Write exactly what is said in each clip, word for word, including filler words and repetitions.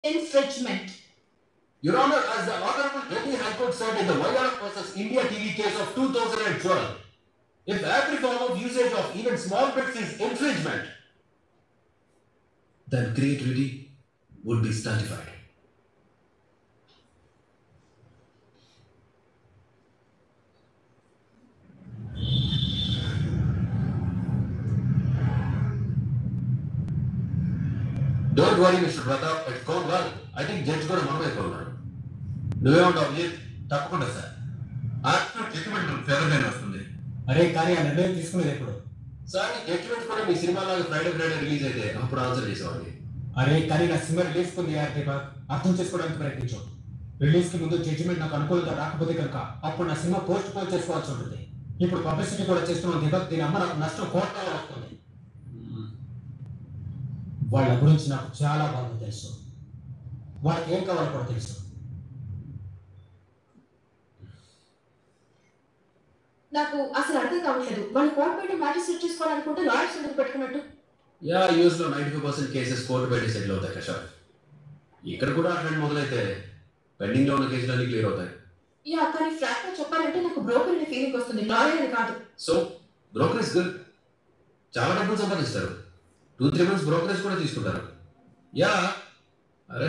infringement. Your Honor, as the Honorable Delhi High Court said in the Y R versus India T V case of two thousand twelve, if every form of usage of even small bits is infringement, then creativity would be stultified. Don't worry, Mister Pratap, it's gone well. I think judge got a man by call. నువ్వేమంటావు అభిజిత్? తప్పకుండా sir. After judgement ఫేవర్గానే వస్తుంది. అరే కానీ ఆ నిర్ణయం తీసుకునేది ఎప్పుడు? Sir ఈ జడ్జిమెంట్ కూడా మీ సినిమాలాగా ఫ్రైడే ఫ్రైడే రిలీజ్ అయితే అప్పుడు ఆన్సర్ చేసేవాడిని. అరే కానీ నా సినిమా రిలీజ్ కుంది దీపక్, అర్థం చేసుకోవడానికి ప్రయత్నించు. రిలీజ్ కి ముందు జడ్జిమెంట్ నాకు అనుకూలంగా రాకపోతే కనుక అప్పుడు నా సినిమా పోస్ట్ పోన్ చేసుకోవాల్సి ఉంటుంది. ఇప్పుడు పబ్లిసిటీ కూడా చేస్తున్నాను దీపక్, దీని అమ్మ నాకు నష్టం కోట్లలో వస్తుంది. వాళ్ళ గురించి నాకు చాలా బాగా తెలుసు. వాళ్ళకి ఏం కావాలో కూడా తెలుసు. నాకు అసలు అర్థం కావట్లేదు. వాళ్ళు కోర్టు బయట మ్యాటర్ సెట్ చేసుకోవాలనుకుంటే లాయర్స్ ఎందుకు పెట్టుకున్నట్టు? యా యూఎస్ లో ninety five percent cases court బయట సెటిల్ అవుతాయి కషాఫ్. ఇక్కడ కూడా అట్లా మొదలైతే పెండింగ్ లో ఉన్న కేసులన్నీ క్లియర్ అవుతాయి. యా కానీ ఫ్రాంక్ గా చెప్పాలంటే నాకు బ్రోకర్ అనే ఫీలింగ్ వస్తుంది, లాయర్ అని కాదు. So broker is good. చాలా డబ్బులు సంపాదిస్తారు. టూ త్రీ మంత్స్ బ్రోకరేజ్ కూడా తీసుకుంటారు. యా అరే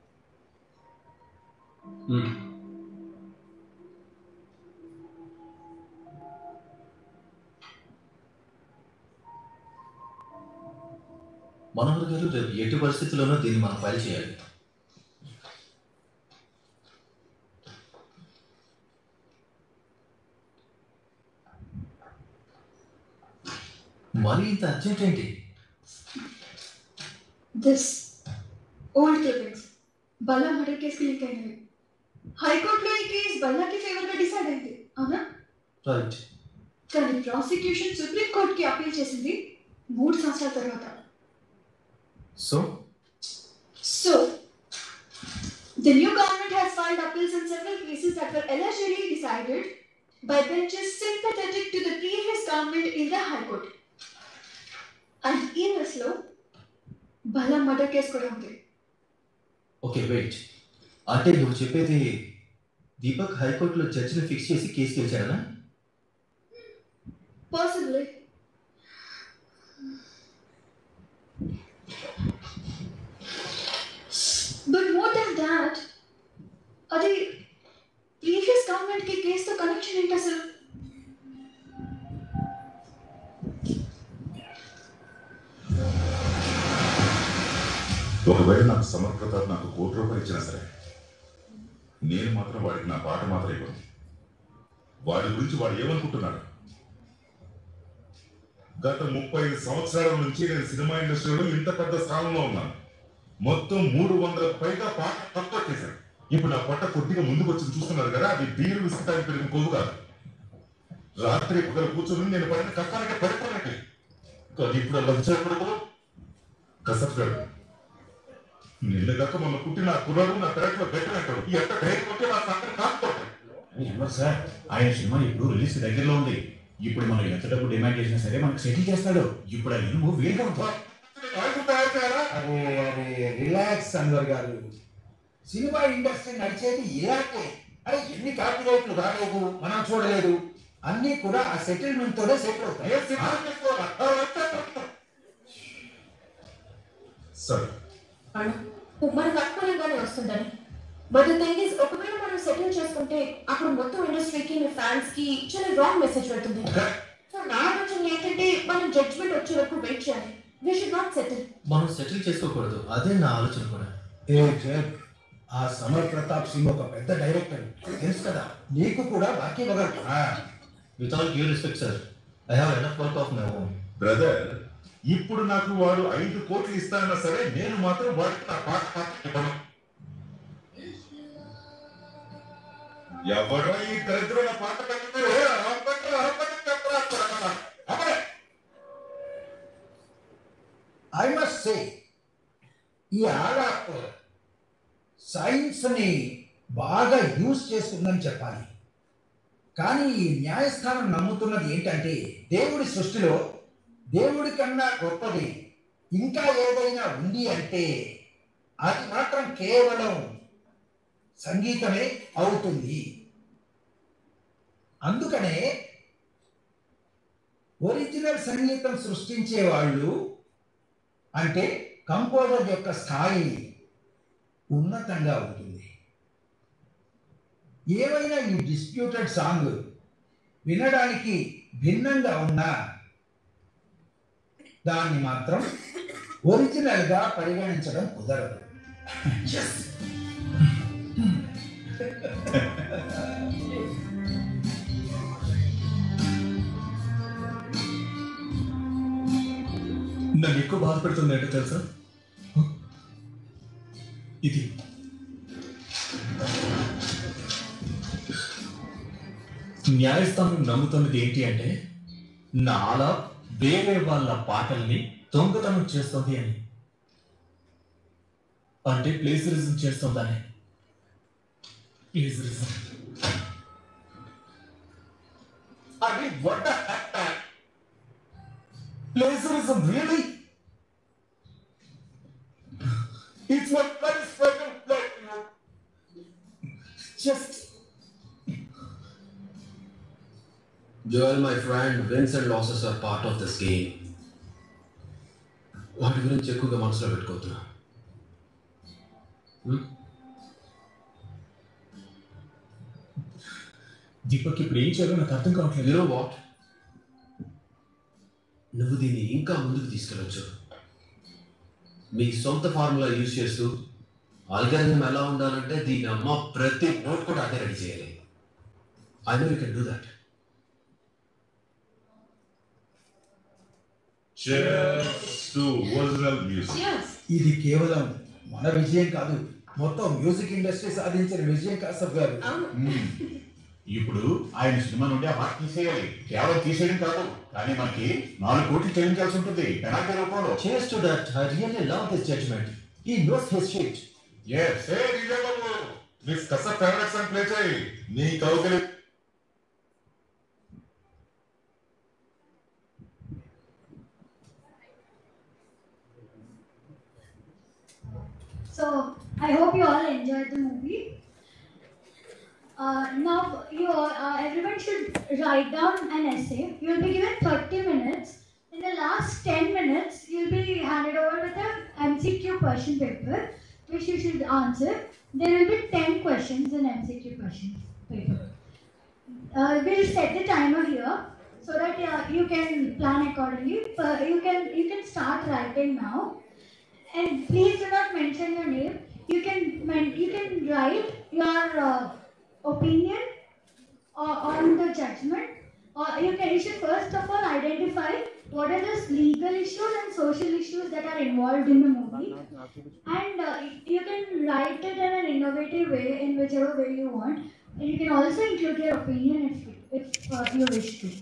మనోహర్ గారు, రేపు ఎట్టి పరిస్థితుల్లోనూ దీన్ని మనం ఫైల్ చేయాలి. మరి ఇంత అర్జెంట్ ఏంటి? This old clippings Balla murder కేసుకి లింక్ అయినవి. హైకోర్టులో ఈ కేసు బల్లాకి ఫేవర్గా డిసైడ్ అయింది, అవునా? రైట్. కానీ ప్రాసిక్యూషన్ సుప్రీం కోర్టుకి అప్పీల్ చేసింది మూడు సంవత్సరాల తర్వాత. So so the new government has filed appeals in several cases that were allegedly decided by benches sympathetic to the previous government in the High Court. And ఈ కేసులో Balla murder case కూడా ఉంది. Okay wait, అంటే నువ్వు చెప్పేది దీపక్ హైకోర్టులో జడ్జిని fix చేసి కేసు గెలిచాడనా? Possibly. But more than that, అది ప్రీవియస్ గవర్నమెంట్ కి కేసుతో కనెక్షన్ ఏంటి అసలు? ఒకవేళ నాకు సమర్ ప్రతాప్ నాకు కోటి రూపాయలు ఇచ్చినా సరే నేను మాత్రం వాడికి నా పాట మాత్రం ఇవ్వను. వాడి గురించి వాడు ఏమనుకుంటున్నాడు? గత ముప్పై ఐదు సంవత్సరాల నుంచి నేను సినిమా ఇండస్ట్రీలో ఇంత పెద్ద స్థానంలో ఉన్నాను. మొత్తం మూడు వందల పైగా పాట తక్కువ చేశాను. ఇప్పుడు నా పట్ట కొద్దిగా ముందుకు వచ్చి చూస్తున్నారు కదా, అది బీరు విసుకుతానికి పెరిగిన కొవ్వు కాదు. రాత్రి పగలు కూర్చొని నేను పడిన కష్టానికి పడిపోయినట్టు కానీ ఇప్పుడు అలా వచ్చేప్పుడు కసప్గాడు నిన్నగాక మొన్న పుట్టిన నా కుర్రాడు నా పెరట్లో పెట్టినట్టాడు. ఎంత ధైర్యం ఉంటే నా సంగతి కాకపోతాడు. ఎవరు సార్, ఆయన సినిమా ఇప్పుడు రిలీజ్ దగ్గరలో ఉంది. ఇప్పుడు మనం ఎంత డబ్బు డిమాండ్ చేసినా సరే మనకు సెటిల్ చేస్తాడు. ఇప్పుడు ఆ ఇనుము వీలుగా ఉంటుంది. అరే అరే రిలాక్స్ అన్వర్ గారు, సినిమా ఇండస్ట్రీ నడిచేది ఇలాగే. అరే ఎన్ని కాపీరైట్లు రాలేదు, మనం చూడలేదు, అన్నీ కూడా ఆ సెటిల్మెంట్ తోనే సెటిల్ అవుతాయి. సరే మనకు అనుకూలంగానే వస్తుందని. బట్ ద థింగ్ ఇస్, ఒకవేళ మనం సెటిల్ చేసుకుంటే అప్పుడు మొత్తం ఇండస్ట్రీకి ఫ్యాన్స్ కి చాలా రాంగ్ మెసేజ్ పెడుతుంది. సో నా ఆలోచన ఏంటంటే మనం జడ్జ్మెంట్ వచ్చే వరకు వెయిట్ చేయాలి. We should not settle. మనం సెటిల్ చేసుకోకూడదు, అదే నా ఆలోచన కూడా. ఏ జగ్, ఆ సమర్ ప్రతాప్ సింగ్ ఒక పెద్ద డైరెక్టర్, తెలుసు కదా, నీకు కూడా బాకీ ఇవ్వగలరు. With all due respect sir, I have enough work of my own. Brother, ఇప్పుడు నాకు వాడు ఐదు కోట్లు ఇస్తానన్నా సరే నేను మాత్రం వాడికి నా పాట మాత్రం ఇవ్వను. ఎవరో ఈ దరిద్రుల పాట ఐ మస్ట్ సే, ఈ ఆడాప్ సైన్స్ని బాగా యూజ్ చేస్తుందని చెప్పాలి. కానీ ఈ న్యాయస్థానం నమ్ముతున్నది ఏంటంటే దేవుడి సృష్టిలో దేవుడి కన్నా గొప్పది ఇంకా ఏదైనా ఉంది అంటే అది మాత్రం కేవలం సంగీతమే అవుతుంది. అందుకనే ఒరిజినల్ సంగీతం సృష్టించే వాళ్ళు అంటే కంపోజర్ యొక్క స్థాయి ఉన్నతంగా ఉంటుంది. ఏవైనా ఈ డిస్ప్యూటెడ్ సాంగ్ వినడానికి భిన్నంగా ఉన్నా దాన్ని మాత్రం ఒరిజినల్ గా పరిగణించడం కుదరదు. నన్ను ఎక్కువ బాధపెడుతుంది ఏంటో తెలుసా? ఇది న్యాయస్థానం నమ్ముతున్నది ఏంటి అంటే నాలా వేరే వాళ్ళ పాటల్ని దొంగతనం చేస్తుంది అని, అంటే ప్లేజరిజం చేస్తుందని. Plagiarism I mean, what the heck, man? Plagiarism really? It's my very second play, you know. Just Joel, my friend, wins and losses are part of this game. వాటి గురించి ఎక్కువగా మనసులో పెట్టుకోవద్దు. దీపక్ ఇప్పుడు ఏం చేయాలో నాకు అర్థం కావట్లేదు. You know what? నువ్వు దీన్ని ఇంకా ముందుకు తీసుకెళ్ళొచ్చు. మీ సొంత ఫార్ములా యూజ్ చేస్తూ ఆల్గారిథం ఎలా ఉండాలంటే దీని అమ్మ ప్రతి నోట్ కూడా అదే రెడీ చేయాలి. I know you can do that. Cheers to original music. ఇది కేవలం మన విజయం కాదు, మొత్తం మ్యూజిక్ ఇండస్ట్రీ సాధించిన విజయం కాసఫ్ గారు. ఇప్పుడు ఆయన సినిమా నుండి ఆ మాట తీసేయాలి. కేవలం తీసేయడం కాదు, కానీ మనకి నాలుగు కోట్లు చెల్లించాల్సి ఉంటుంది పెనాల్టీ రూపంలో. Cheers to that. I really love this judgment. He knows his shit. Yes, hey DJ బాబు, please Kashaf favourite song play చేయి. నీ కౌగిలి. So I hope you all enjoyed the movie. Uh, now you all, uh, everyone should write down an essay. You'll be given thirty minutes. In the last ten minutes, you'll be handed over with a M C Q question paper, which you should answer. There will be ten questions in M C Q question paper. Uh, we'll set the timer here so that uh, you can plan accordingly. Uh, you can you can start writing now. And please do not mention your name. You can men- you can write your uh, opinion uh, on the judgment. Or you can you should first of all identify what are the legal issues and social issues that are involved in the movie, and uh, you can write it in an innovative way in whichever way you want. And you can also include your opinion if if uh, you wish to.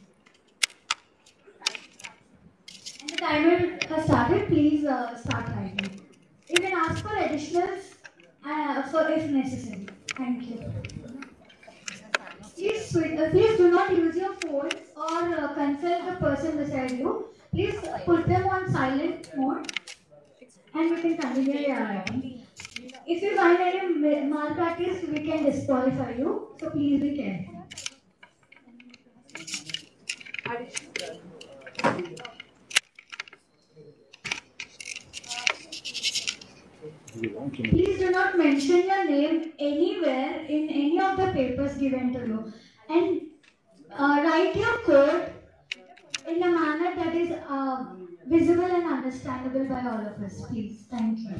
And the timer has started. Please uh, start writing. You can ask for additionals uh, for if necessary. Thank you. Please, swi- uh, please do not use your phones or uh, consult the person beside you. Please uh, put them on silent mode, and we can continue your writing. If you find any ma- malpractice, we can disqualify you. So please be careful. Please do not mention your name anywhere in any of the papers given to you, and uh, write your code in a manner that is uh, visible and understandable by all of us. Please, thank you.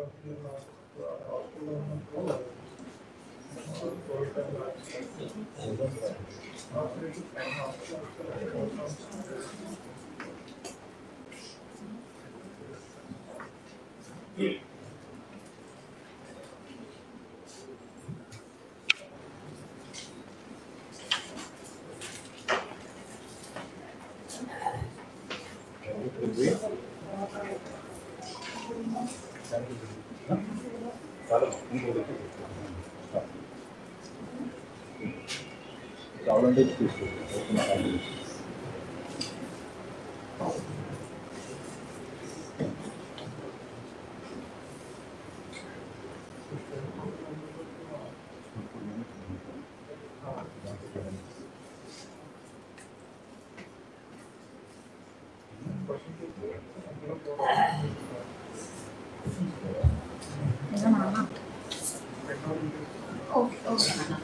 Okay okay నాన్న.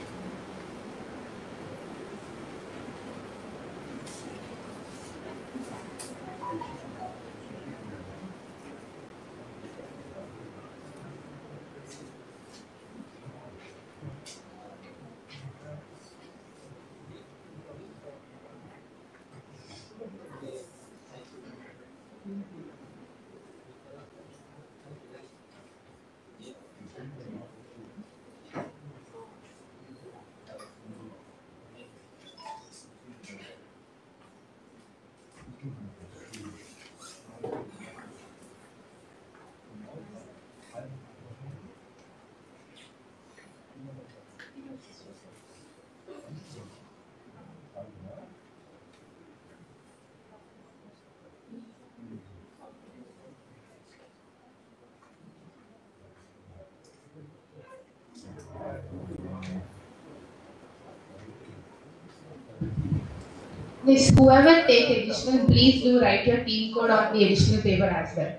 This whoever take additional, please do write your team code on the additional paper as well.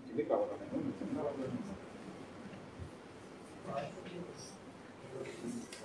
ఇది కావాలా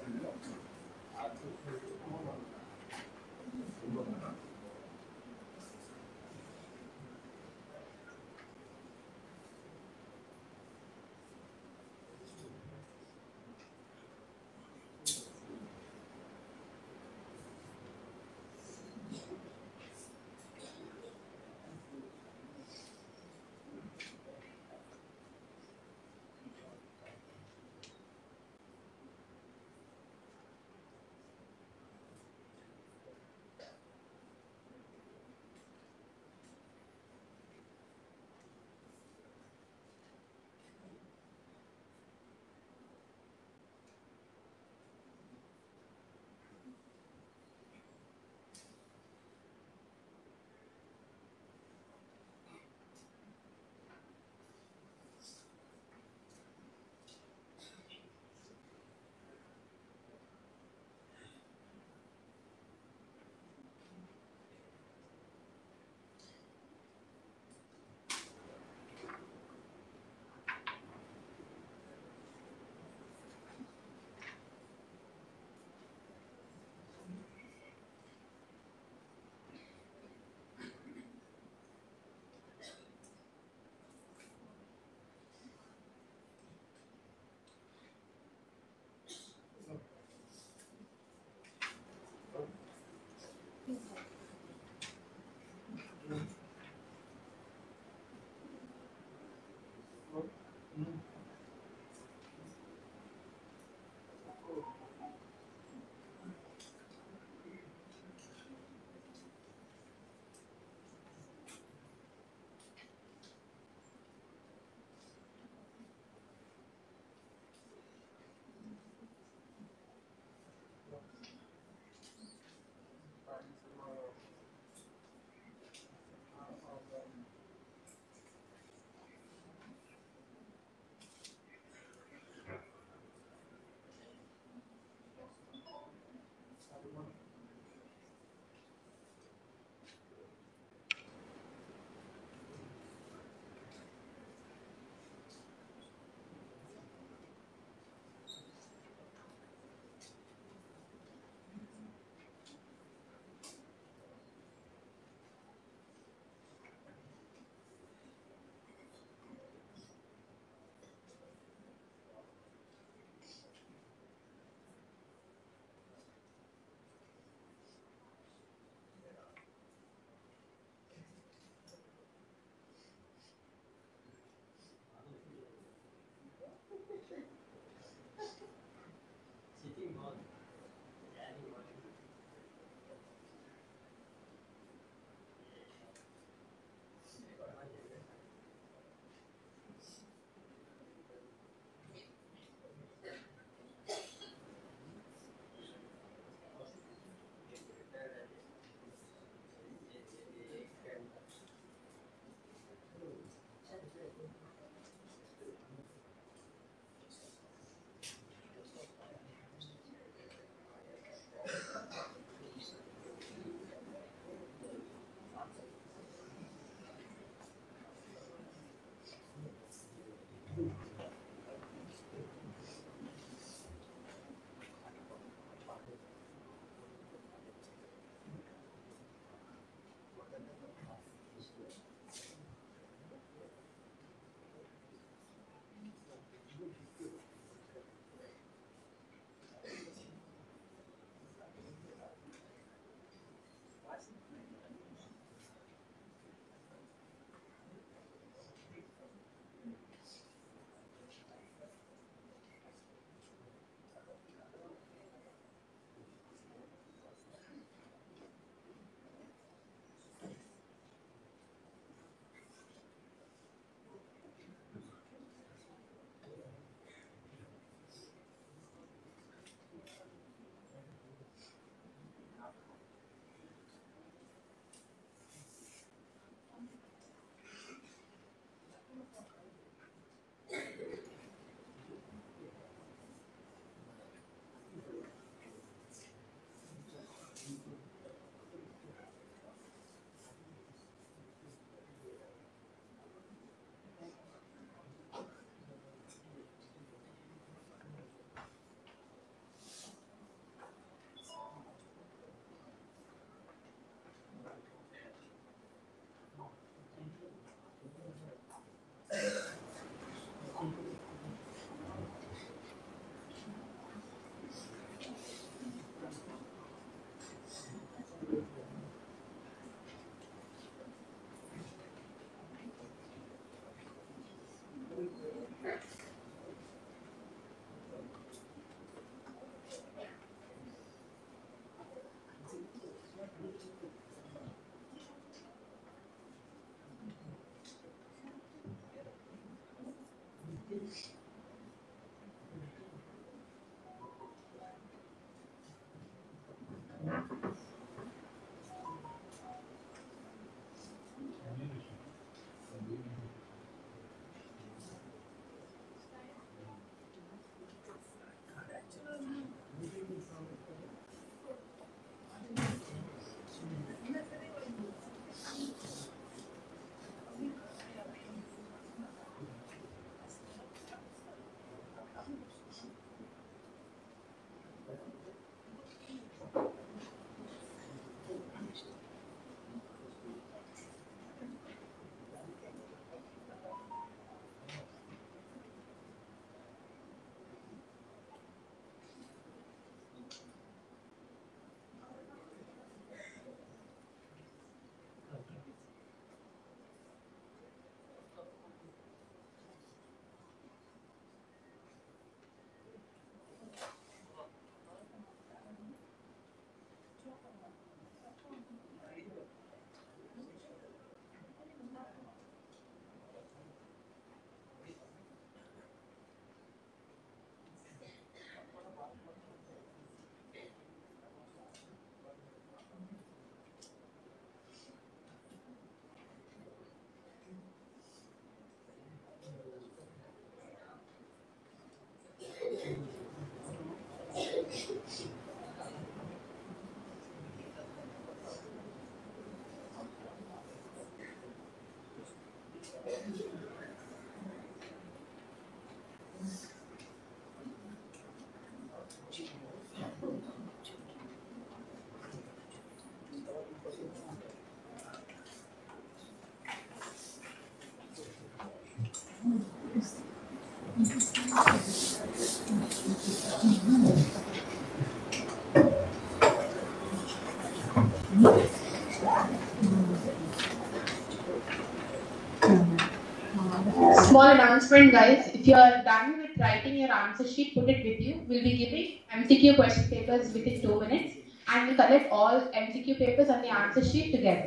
Small announcement, guys. If you are done with writing your answer sheet, put it with you. We'll be giving M C Q question papers within two minutes, and we'll collect all M C Q papers and the answer sheet together.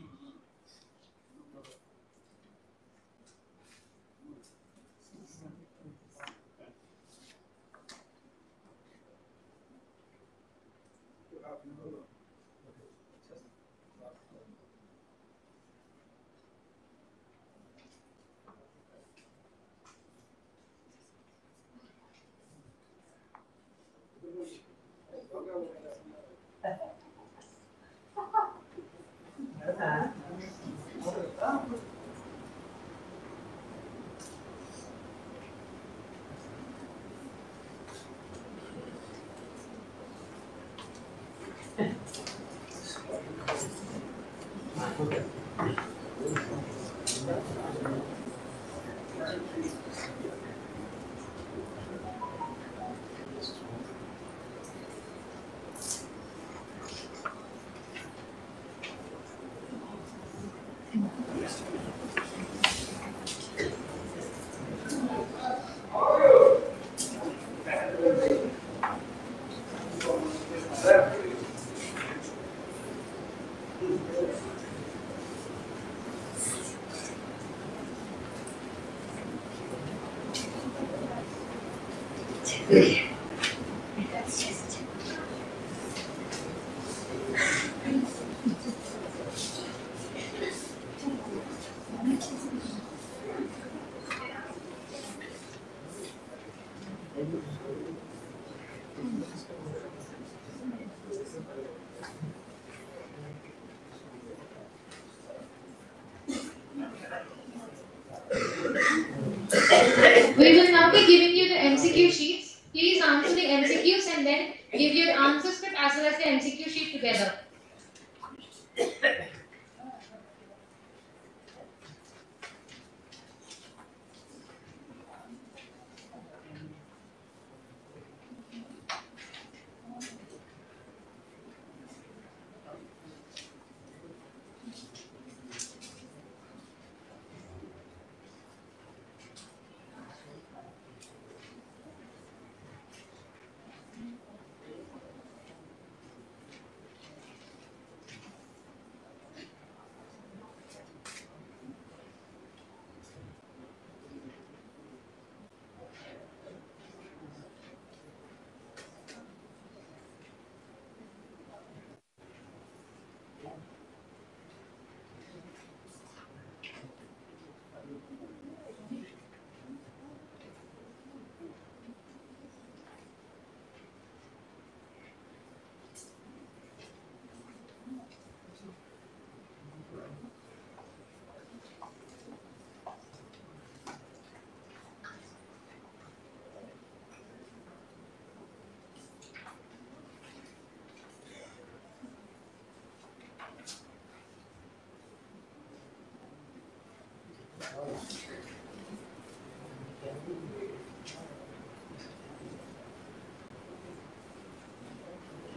We will now be giving you the M C Q sheets. Please answer the M C Qs and then give your answer script as well as the M C Q sheet together.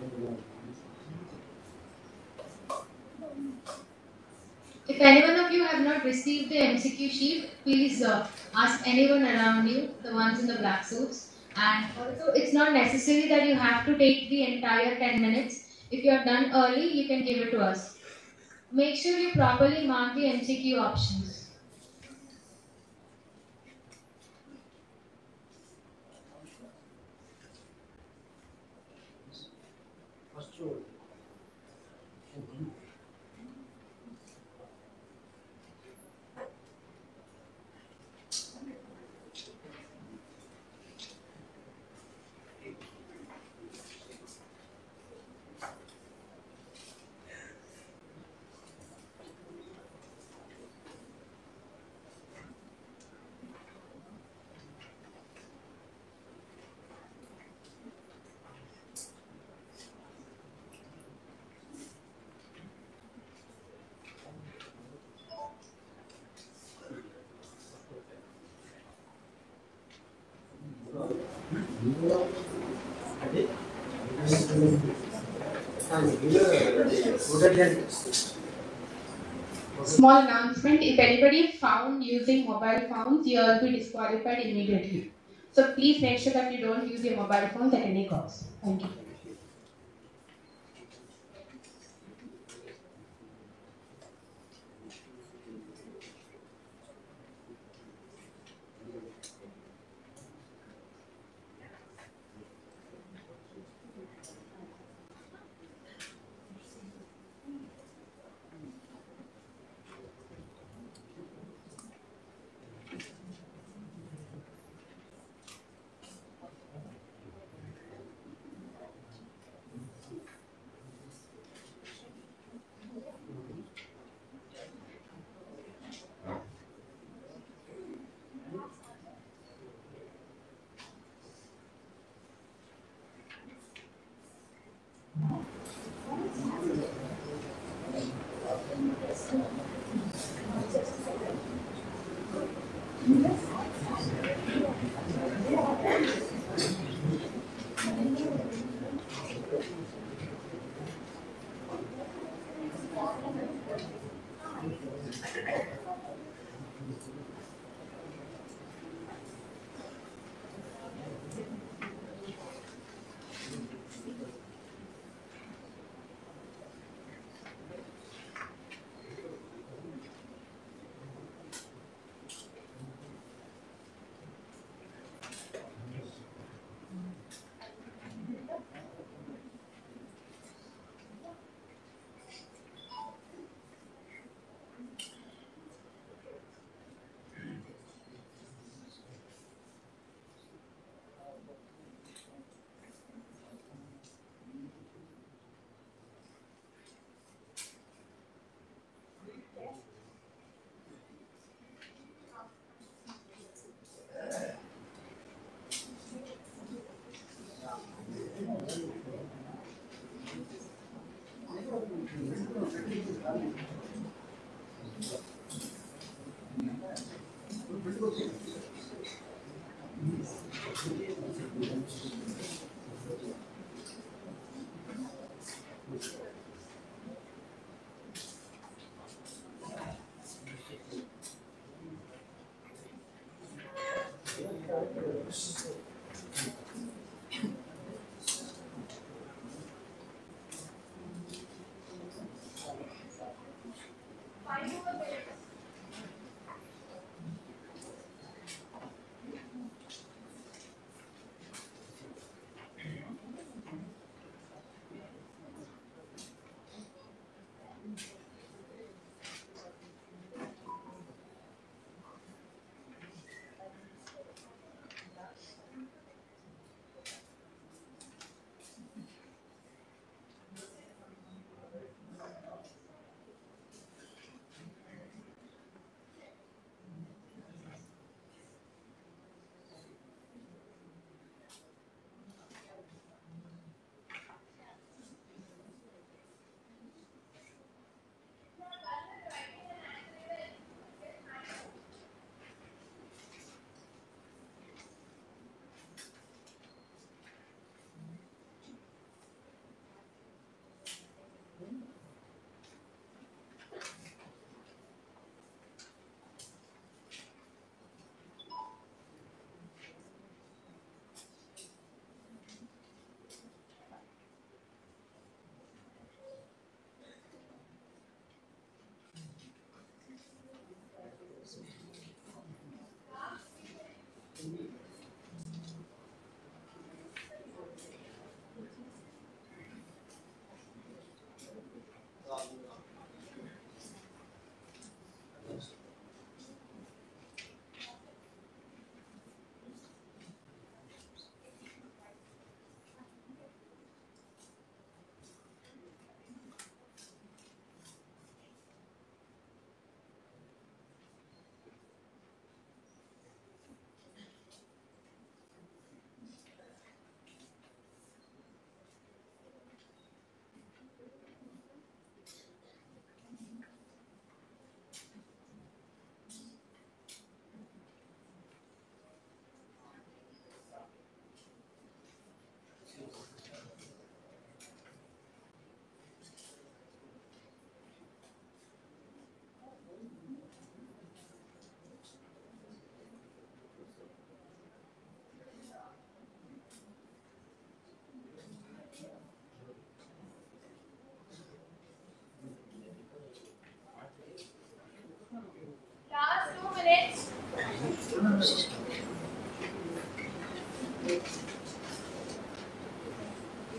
If anyone of you have not received the M C Q sheet, please uh, ask anyone around you, the ones in the black suits. And also, it's not necessary that you have to take the entire ten minutes. If you are done early, you can give it to us. Make sure you properly mark the M C Q options. Small announcement, if anybody is found using mobile phones, you will be disqualified immediately. So please make sure that you don't use your mobile phones at any cost. Thank you.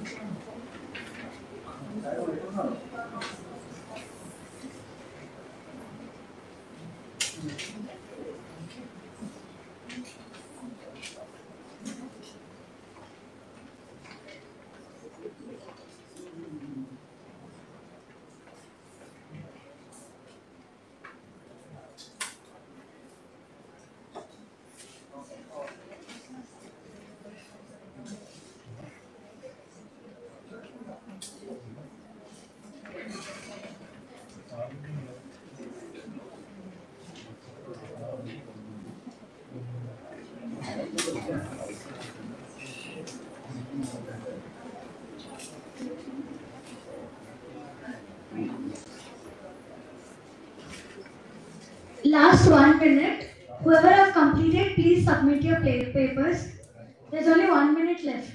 Last one minute. Whoever have completed, please submit your pa- papers. There's only one minute left.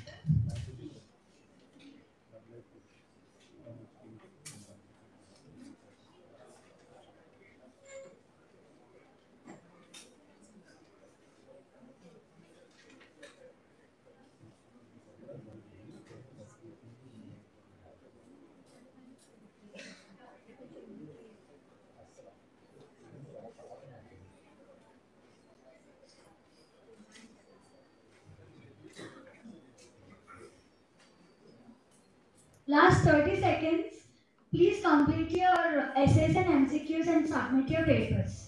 Last thirty seconds. Please complete your essays and M C Qs and submit your papers.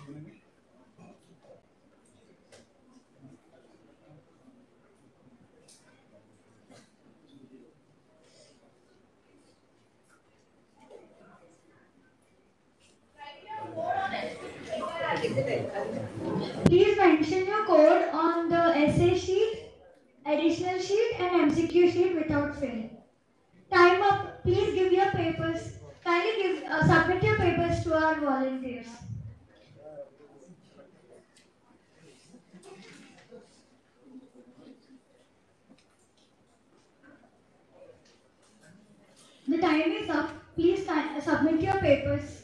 Please mention your code on the essay sheet, additional sheet and M C Q sheet without fail. Time up. Please give your papers. Kindly give, uh, submit your papers to our volunteers. The time is up. Please ki- submit your papers.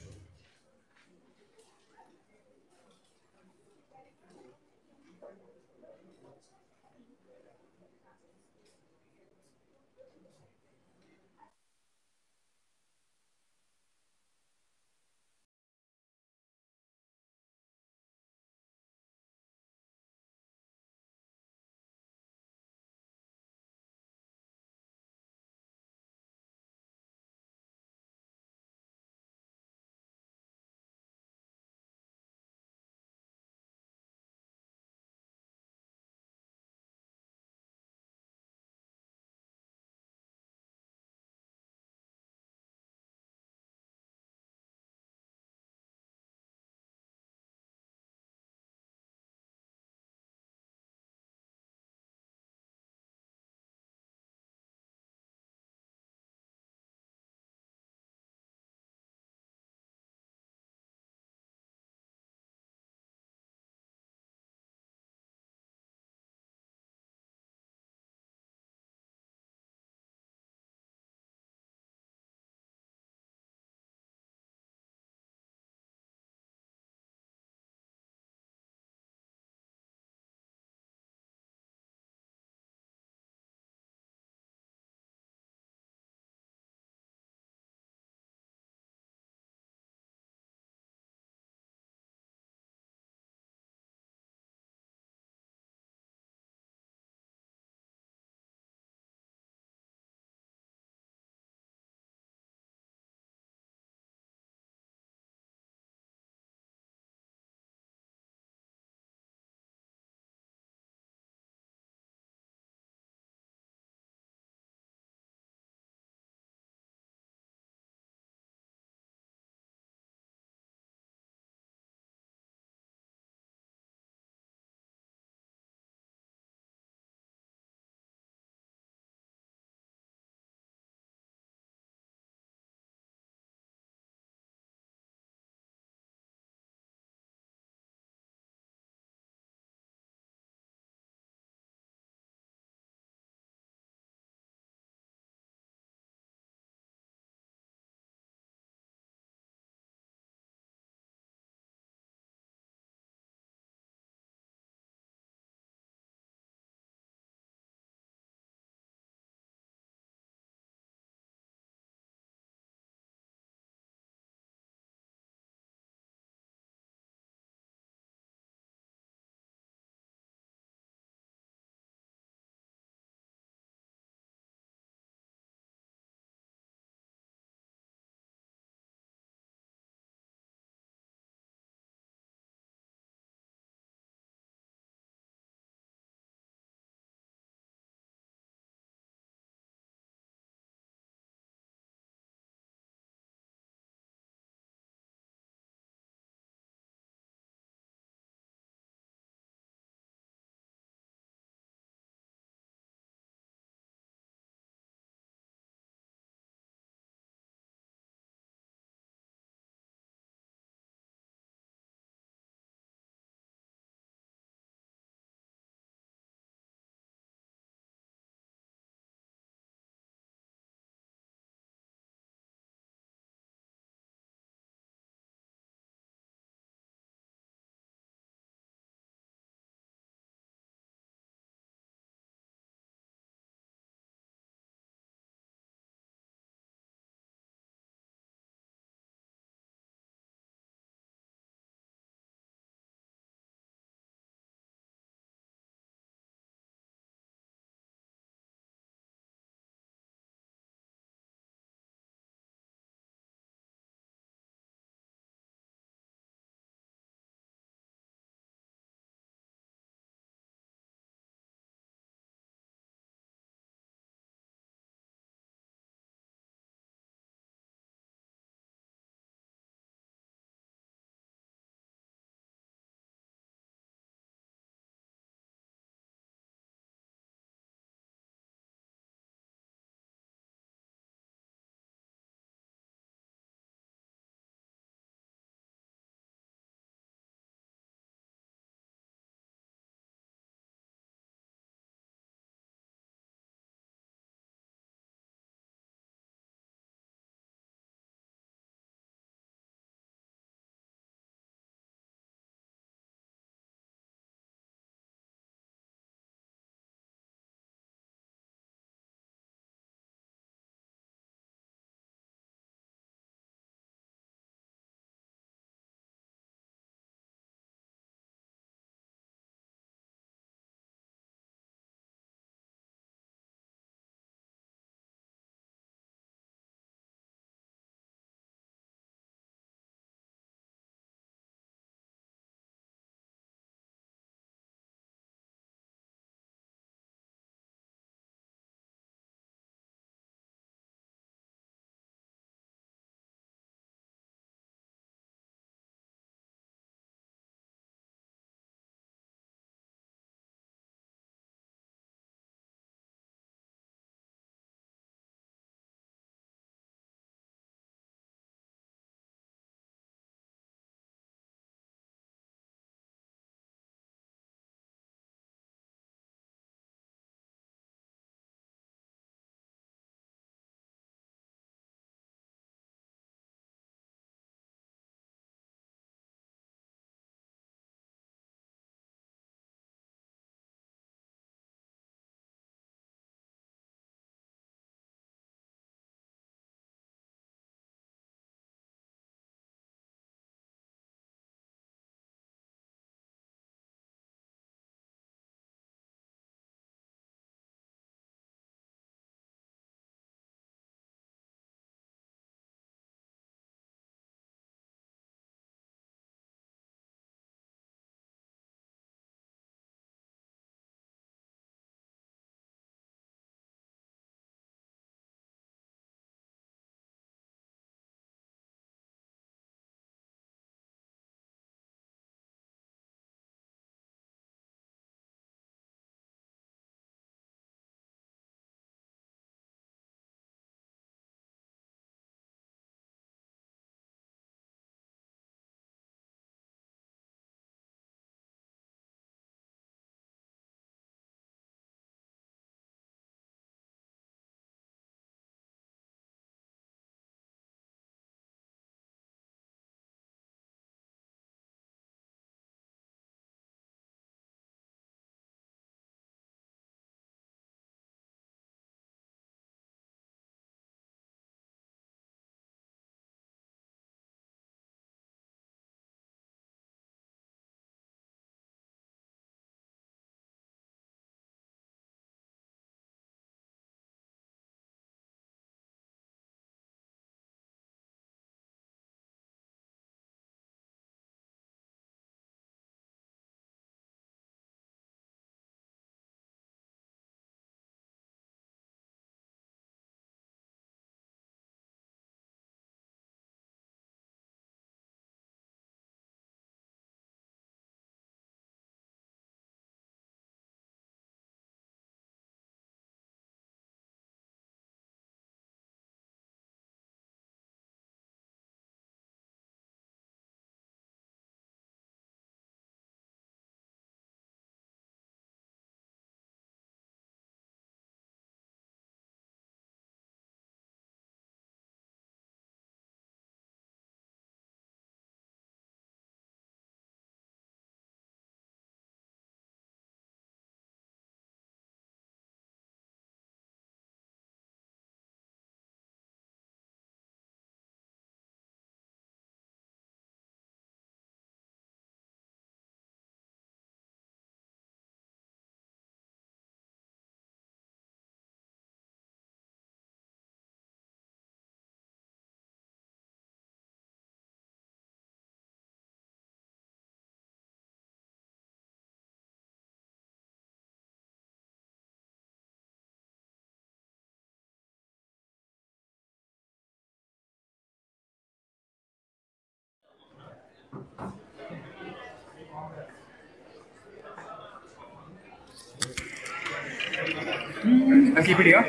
I'll keep it here.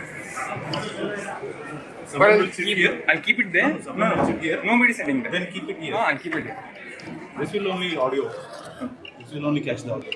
But I'll keep, I'll keep it there. No, no, here. Nobody is sitting there. Then keep it here. No, I'll keep it here. This will only audio. This will only catch the audio.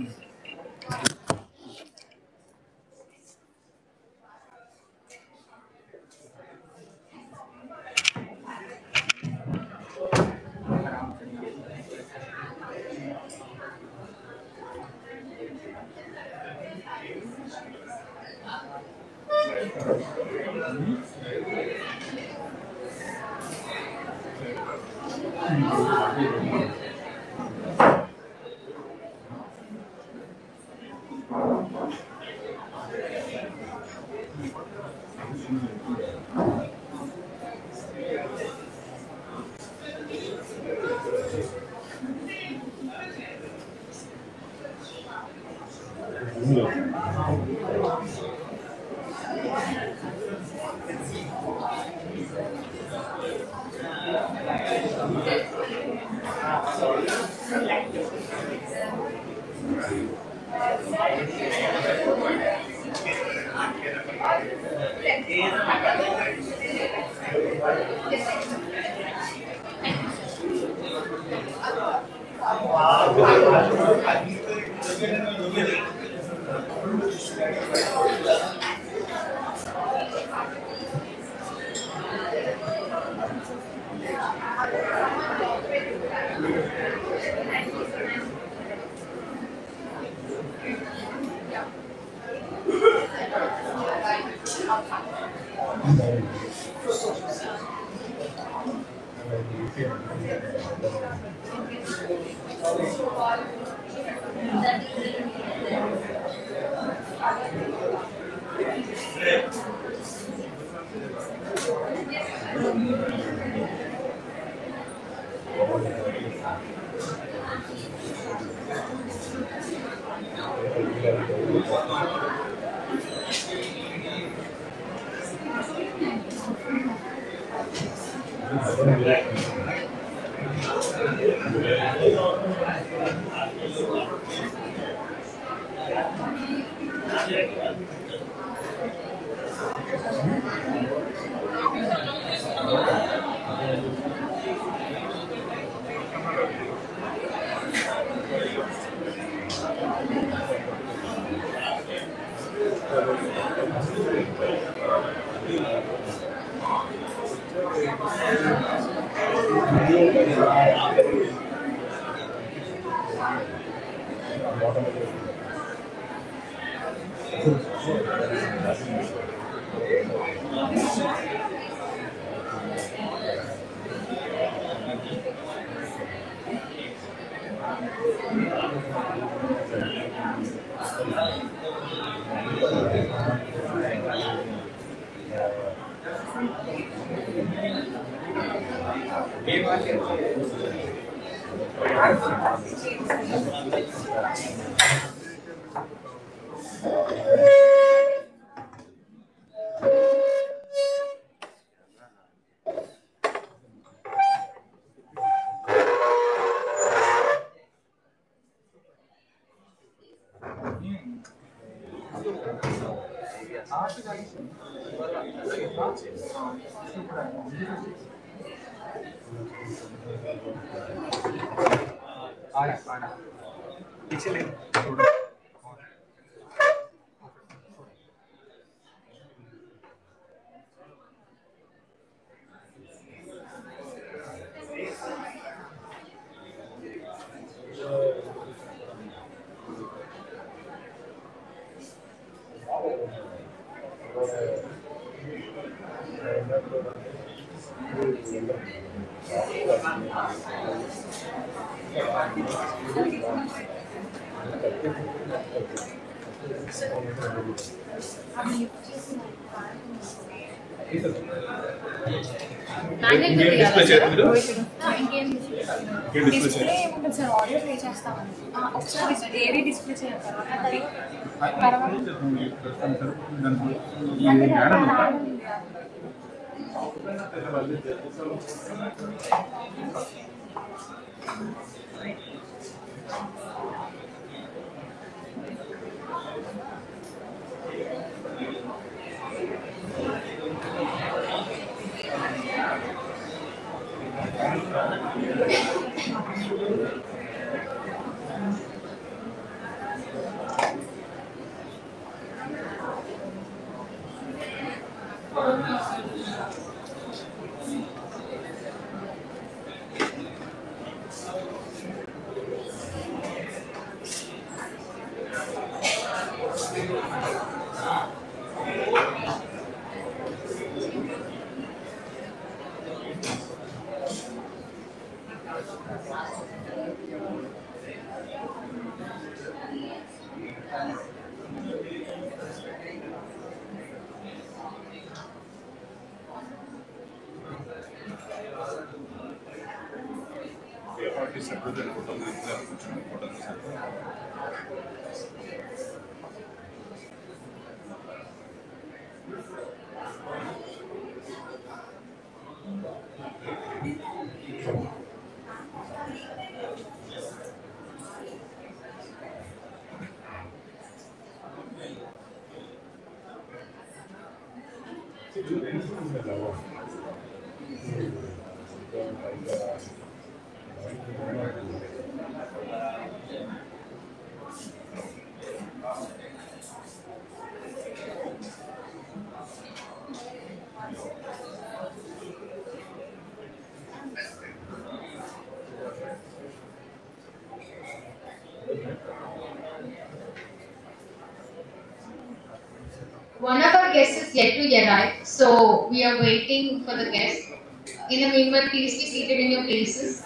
आया आया पीछे ले display ఏముంటుంది sir audio play చేస్తామని ఒకసారి ఏది display చేయాలి తర్వాత One of our guests is yet to arrive, so we are waiting for the guest. In the meanwhile, please be seated in your places.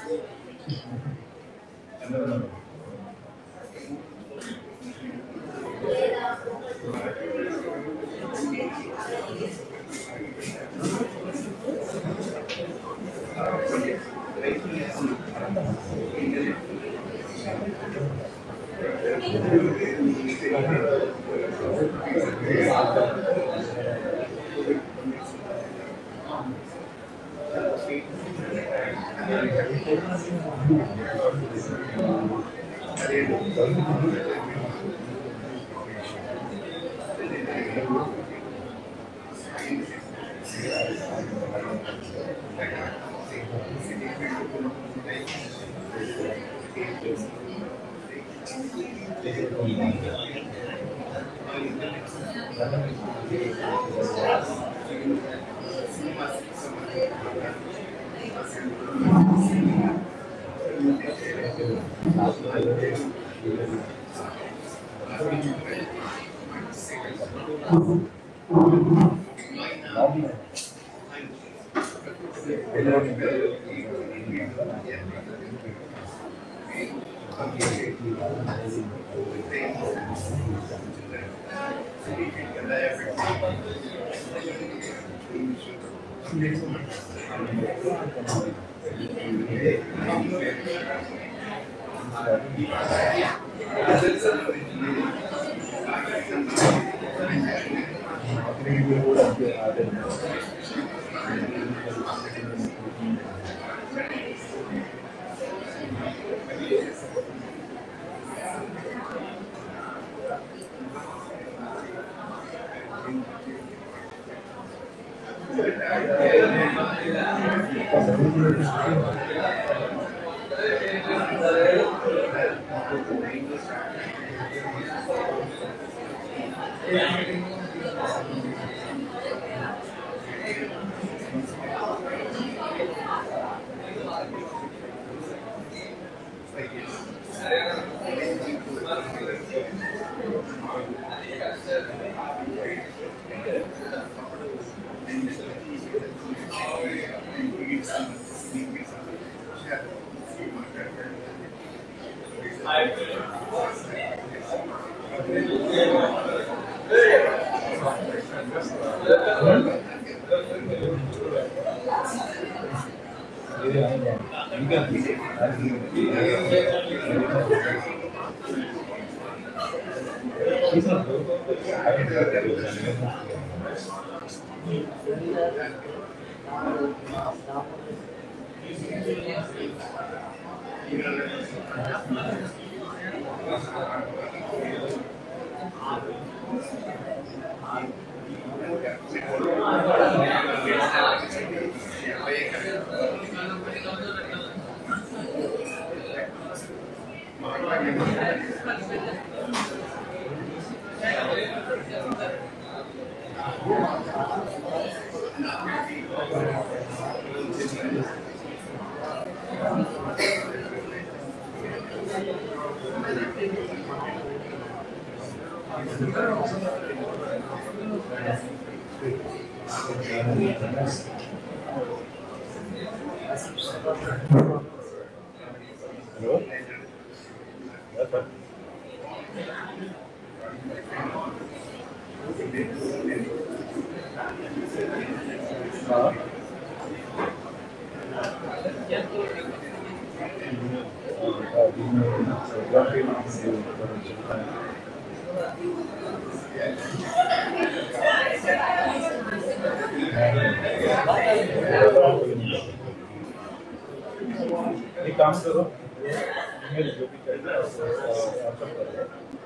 एक काम करो ईमेल जो भी चाहिए व्हाट्सएप करो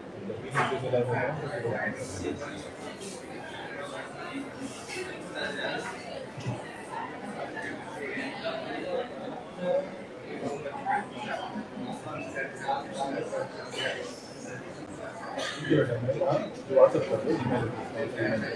व्हाट्सएप कर दो email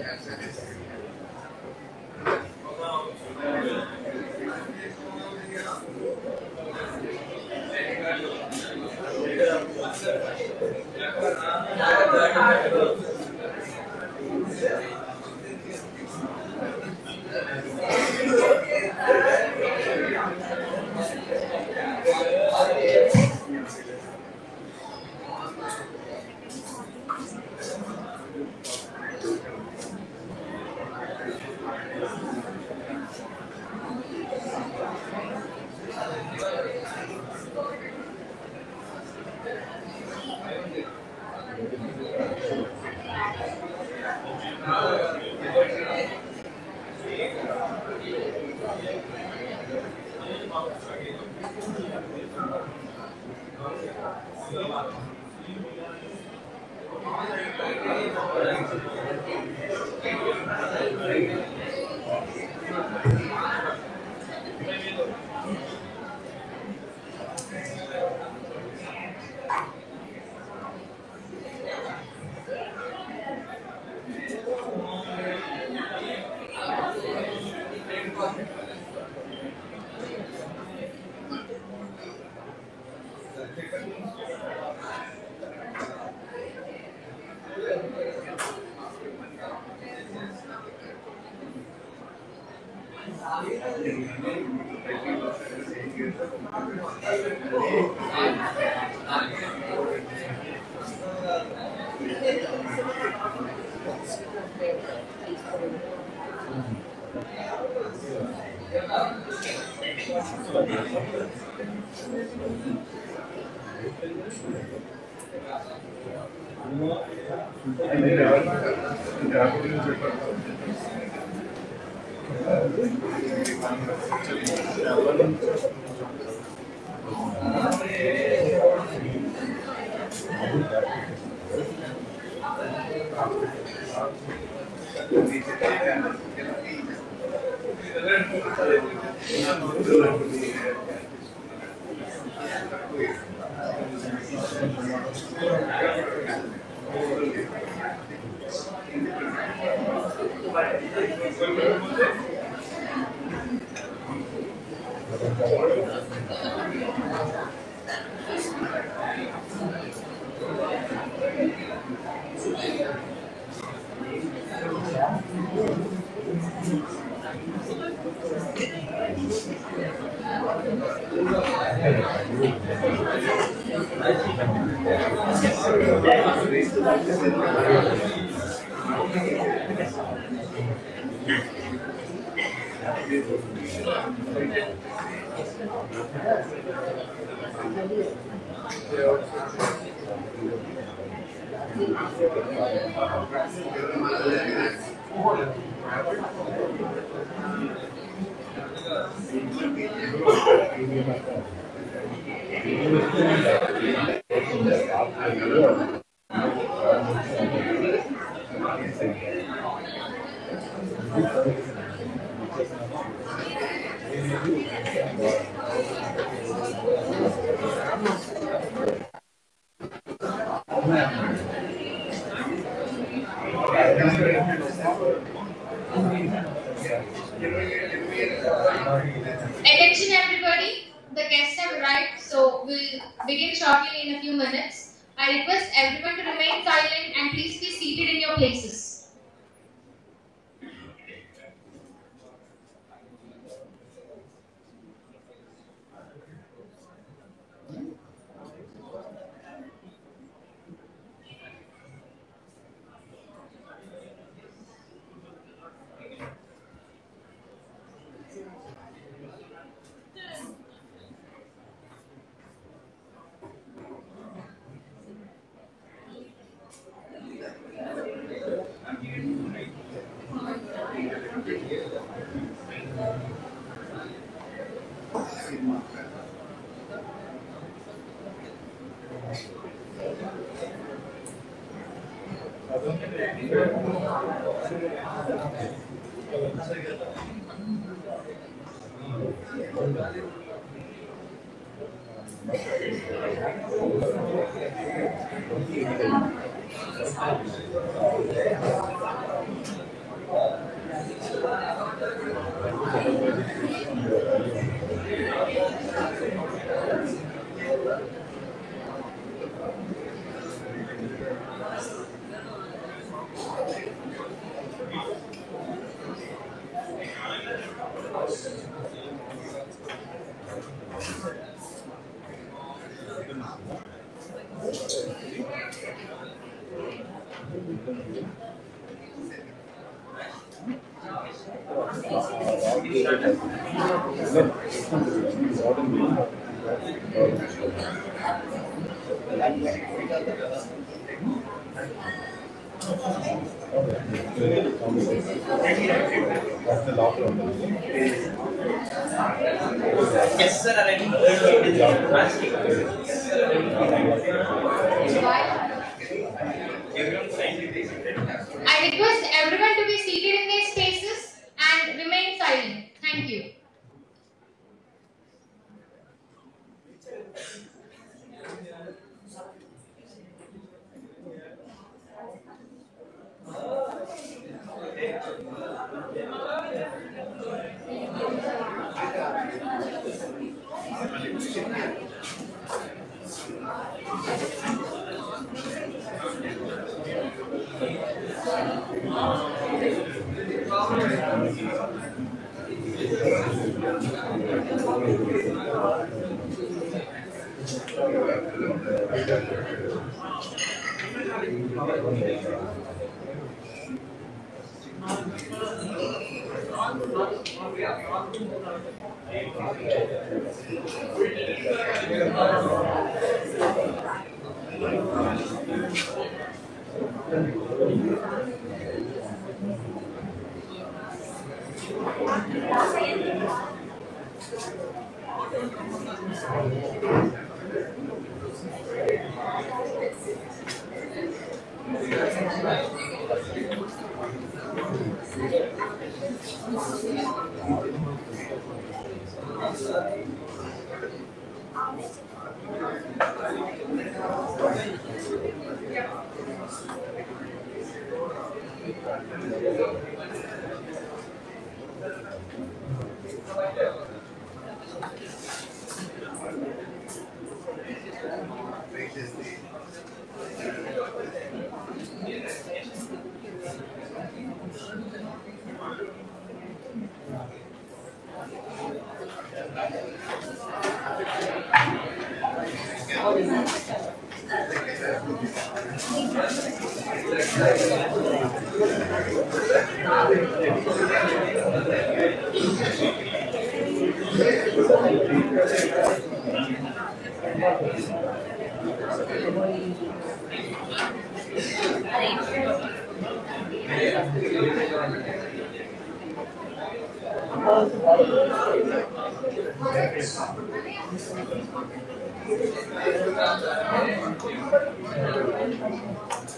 Attention everybody, the guests have arrived, so we'll begin shortly in a few minutes. I request everyone to remain silent and please be seated in your places. Yes, sir. I request everyone to be seated in their spaces and remain silent. Thank you.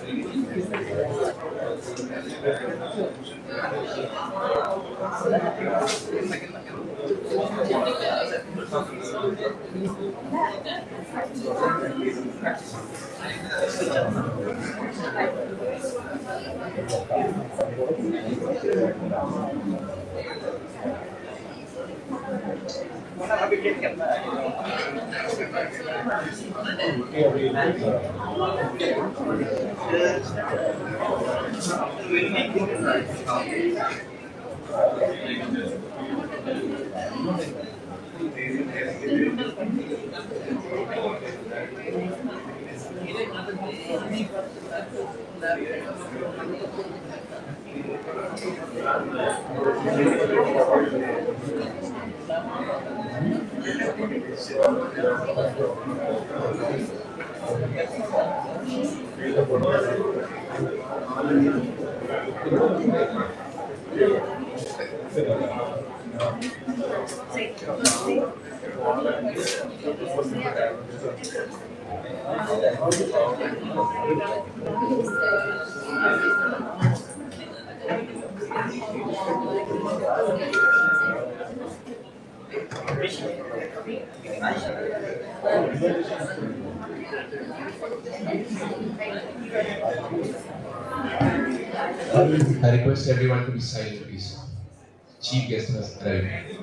I request everyone to be silent, please. Chief guest has arrived.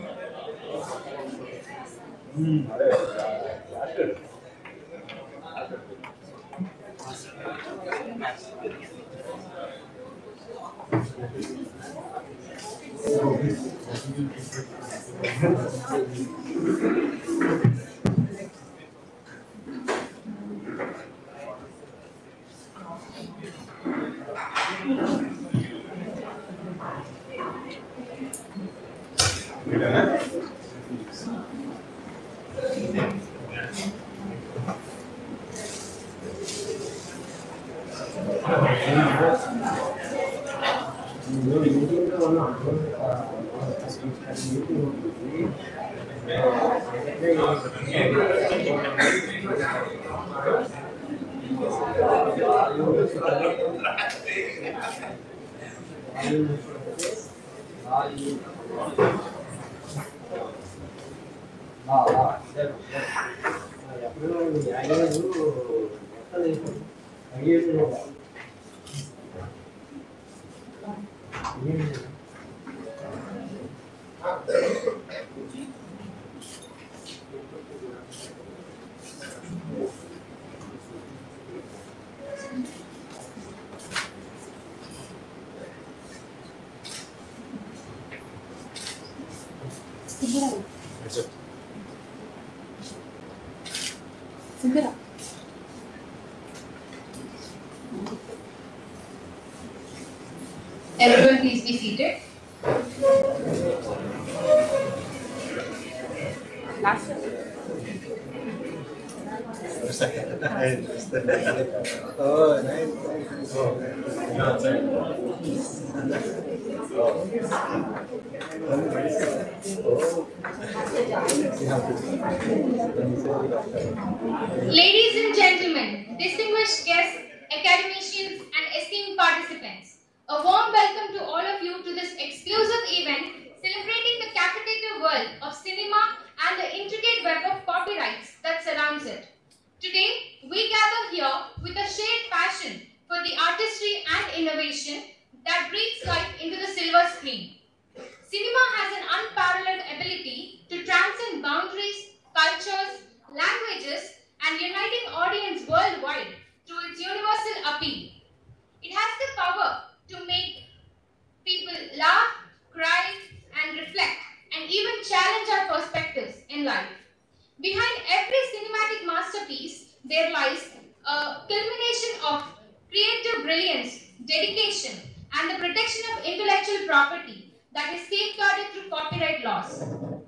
Sindhara. Everyone, please be seated. Last Oh, nice, nice. Ladies and gentlemen, distinguished guests, academicians, and esteemed participants, a warm welcome to all of you to this exclusive event celebrating the captivative world of cinema and the intricate web of copyrights that surrounds it. Today, we gather here with a shared passion for the artistry and innovation that breathes life into the silver screen. Cinema has an unparalleled ability to transcend boundaries, cultures, languages, and uniting audience worldwide through its universal appeal. It has the power to make people laugh, cry, and reflect, and even challenge our perspectives in life. Behind every cinematic masterpiece, there lies a culmination of creative brilliance, dedication, and the protection of intellectual property that is safeguarded through copyright laws.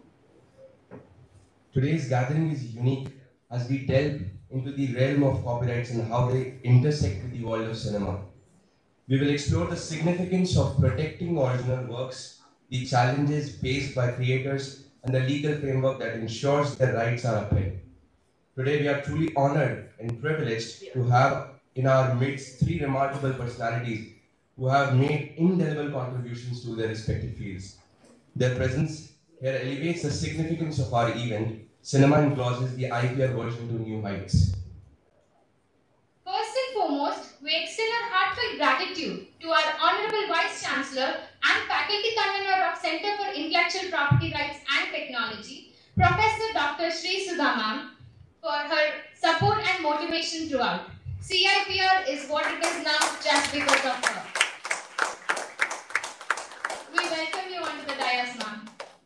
Today's gathering is unique as we delve into the realm of copyrights and how they intersect with the world of cinema. We will explore the significance of protecting original works, the challenges faced by creators, and the legal framework that ensures their rights are upheld. Today, we are truly honored and privileged to have in our midst three remarkable personalities who have made indelible contributions to their respective fields. Their presence here elevates the significance of our event. Cinema endorses the I P R version to new heights. First and foremost, we extend our heartfelt gratitude to our Honorable Vice Chancellor and Faculty Convener of Center for Intellectual Property Rights and Technology, Professor Doctor Sri Sudha Ma'am, for her support and motivation throughout. C I P R is what it is now just because of her. We welcome you onto the dais, ma'am.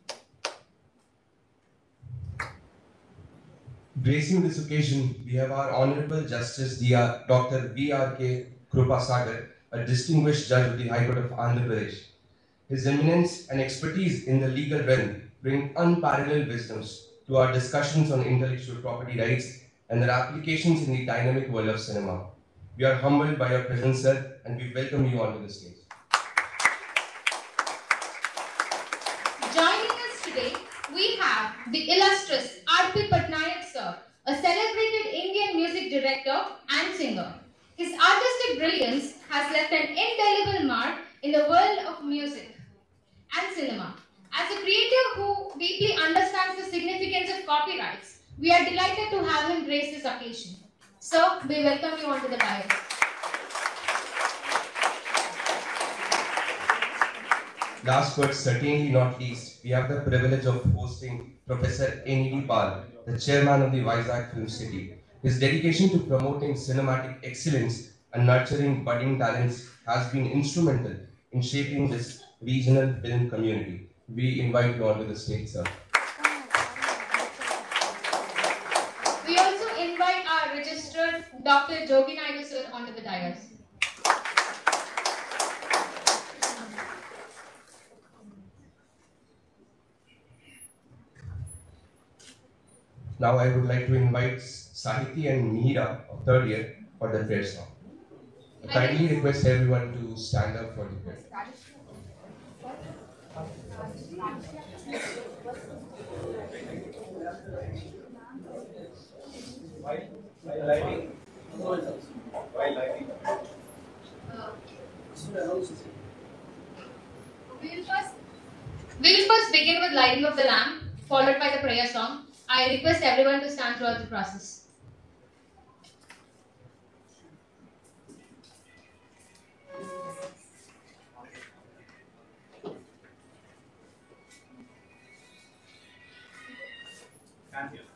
Gracing this occasion, we have our Honorable Justice Doctor V R K Krupasagar, a distinguished judge of the High Court of Andhra Pradesh. His eminence and expertise in the legal realm bring unparalleled wisdoms to our discussions on intellectual property rights and their applications in the dynamic world of cinema. We are humbled by your presence, sir, and we welcome you onto the stage. Joining us today, we have the illustrious R P Patnaik sir, a celebrated Indian music director and singer. His artistic brilliance has left an indelible mark in the world of music and cinema. As a creator who deeply understands the significance of copyrights, we are delighted to have him grace this occasion. Sir, we welcome you onto the dais. Last but certainly not least, we have the privilege of hosting Professor N E D Pal, the chairman of the Vizag Film City. His dedication to promoting cinematic excellence and nurturing budding talents has been instrumental in shaping this regional film community. We invite you onto the stage, sir. We also invite our registered Doctor Jogi Naidu sir onto the dais. Now I would like to invite Sahiti and Mihira of third year for the prayer song. I kindly request everyone to stand up for the prayer. While lighting, while lighting. We'll first, we'll first begin with lighting of the lamp, followed by the prayer song. I request everyone to stand throughout the process. Thank you.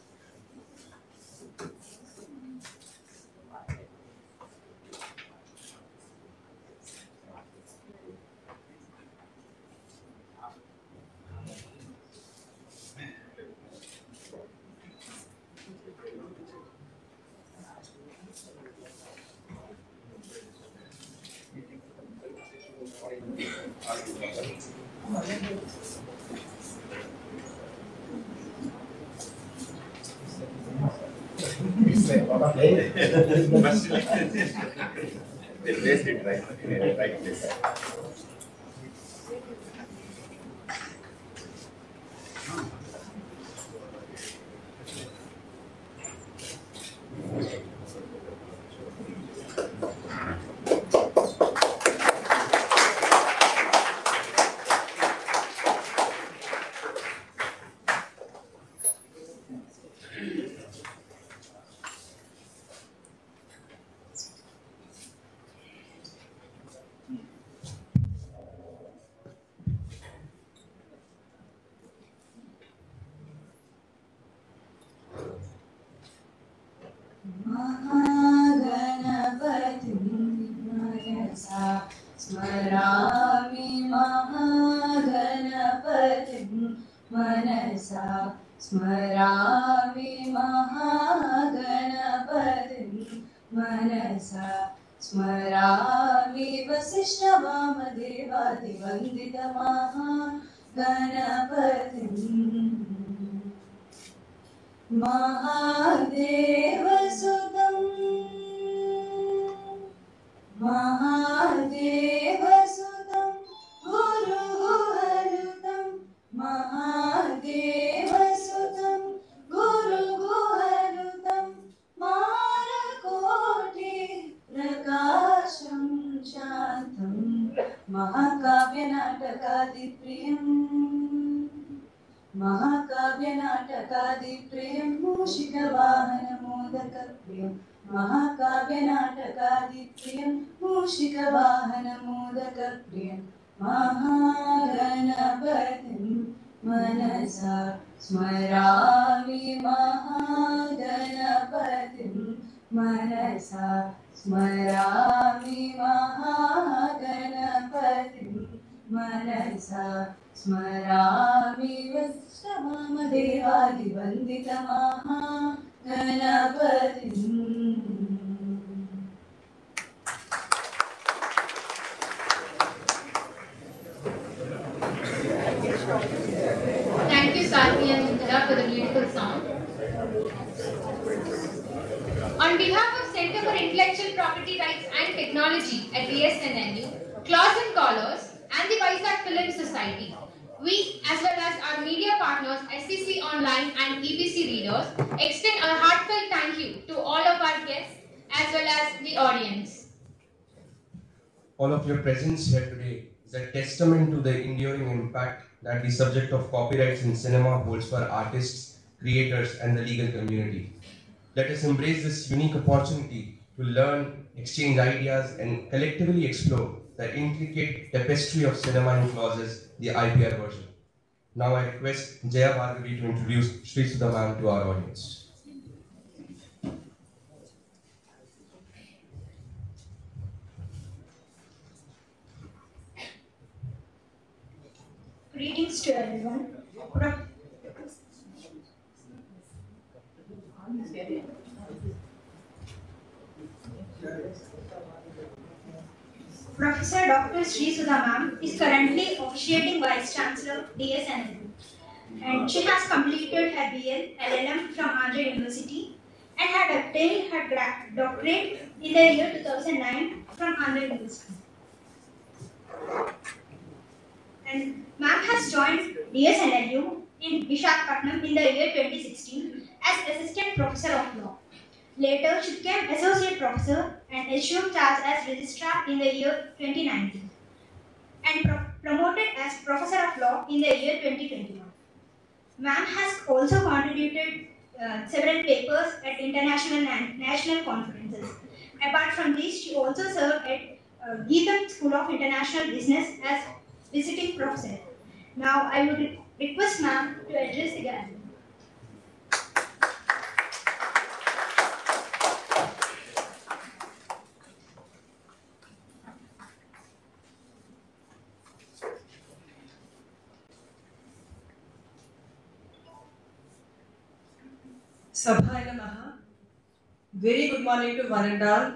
They placed it right in the right place. स्मरामि महागणपतिं मनसा स्मरामि महागणपतिं मनसा स्मरामि वसिष्ठवामदेवादिवन्दितमहागणपतिं महादेवसुतं महादेवसुतं गुरुगुहरुतं महादेवसुतं गुरुगुहरुतं मारकोटि महाकाव्यनाटकादिप्रियं मूषिकवाहनमोदकप्रियं महाकाव्यनाटकादिप्रियं मूषिकवाहनमोदकप्रियं महागणपतिं मनसा स्मरामि महागणपतिं मनसा स्मरामि महागणपतिं मनसा स्मरामि वत्सवामदेवादिवन्दितमहागणपतिम्. Thank you, Sarvi and Indra, for the beautiful song. On behalf of Center for Intellectual Property Rights and Technology at D S N N U, Claws and Collars, and the Vizag Film Society, we, as well as our media partners, S C C Online and E B C readers, extend a heartfelt thank you to all of our guests as well as the audience. All of your presence here today is a testament to the enduring impact that the subject of copyrights in cinema holds for artists, creators, and the legal community. Let us embrace this unique opportunity to learn, exchange ideas, and collectively explore the intricate tapestry of cinema in clauses, the I P R version. Now I request Jaya Bhargavi to introduce Sri Sudha ma'am to our audience. Greetings to everyone. Pro Professor Doctor Sri Sudha ma'am is currently officiating Vice Chancellor D S N N U, and she has completed her B L L L M from Andhra University and had obtained her doctorate in the year two thousand nine from Andhra University. And ma'am has joined D S N N U in Visakhapatnam in the year twenty sixteen as Assistant Professor of Law. Later, she became Associate Professor and assumed charge as Registrar in the year twenty nineteen and pro promoted as Professor of Law in the year twenty twenty-one. Ma'am has also contributed uh, several papers at international and national conferences. Apart from this, she also served at uh, Geetham School of International Business as visiting professor. Now I would re request ma'am to address the gathering. Sabhaya Namaha. Very good morning to one and all.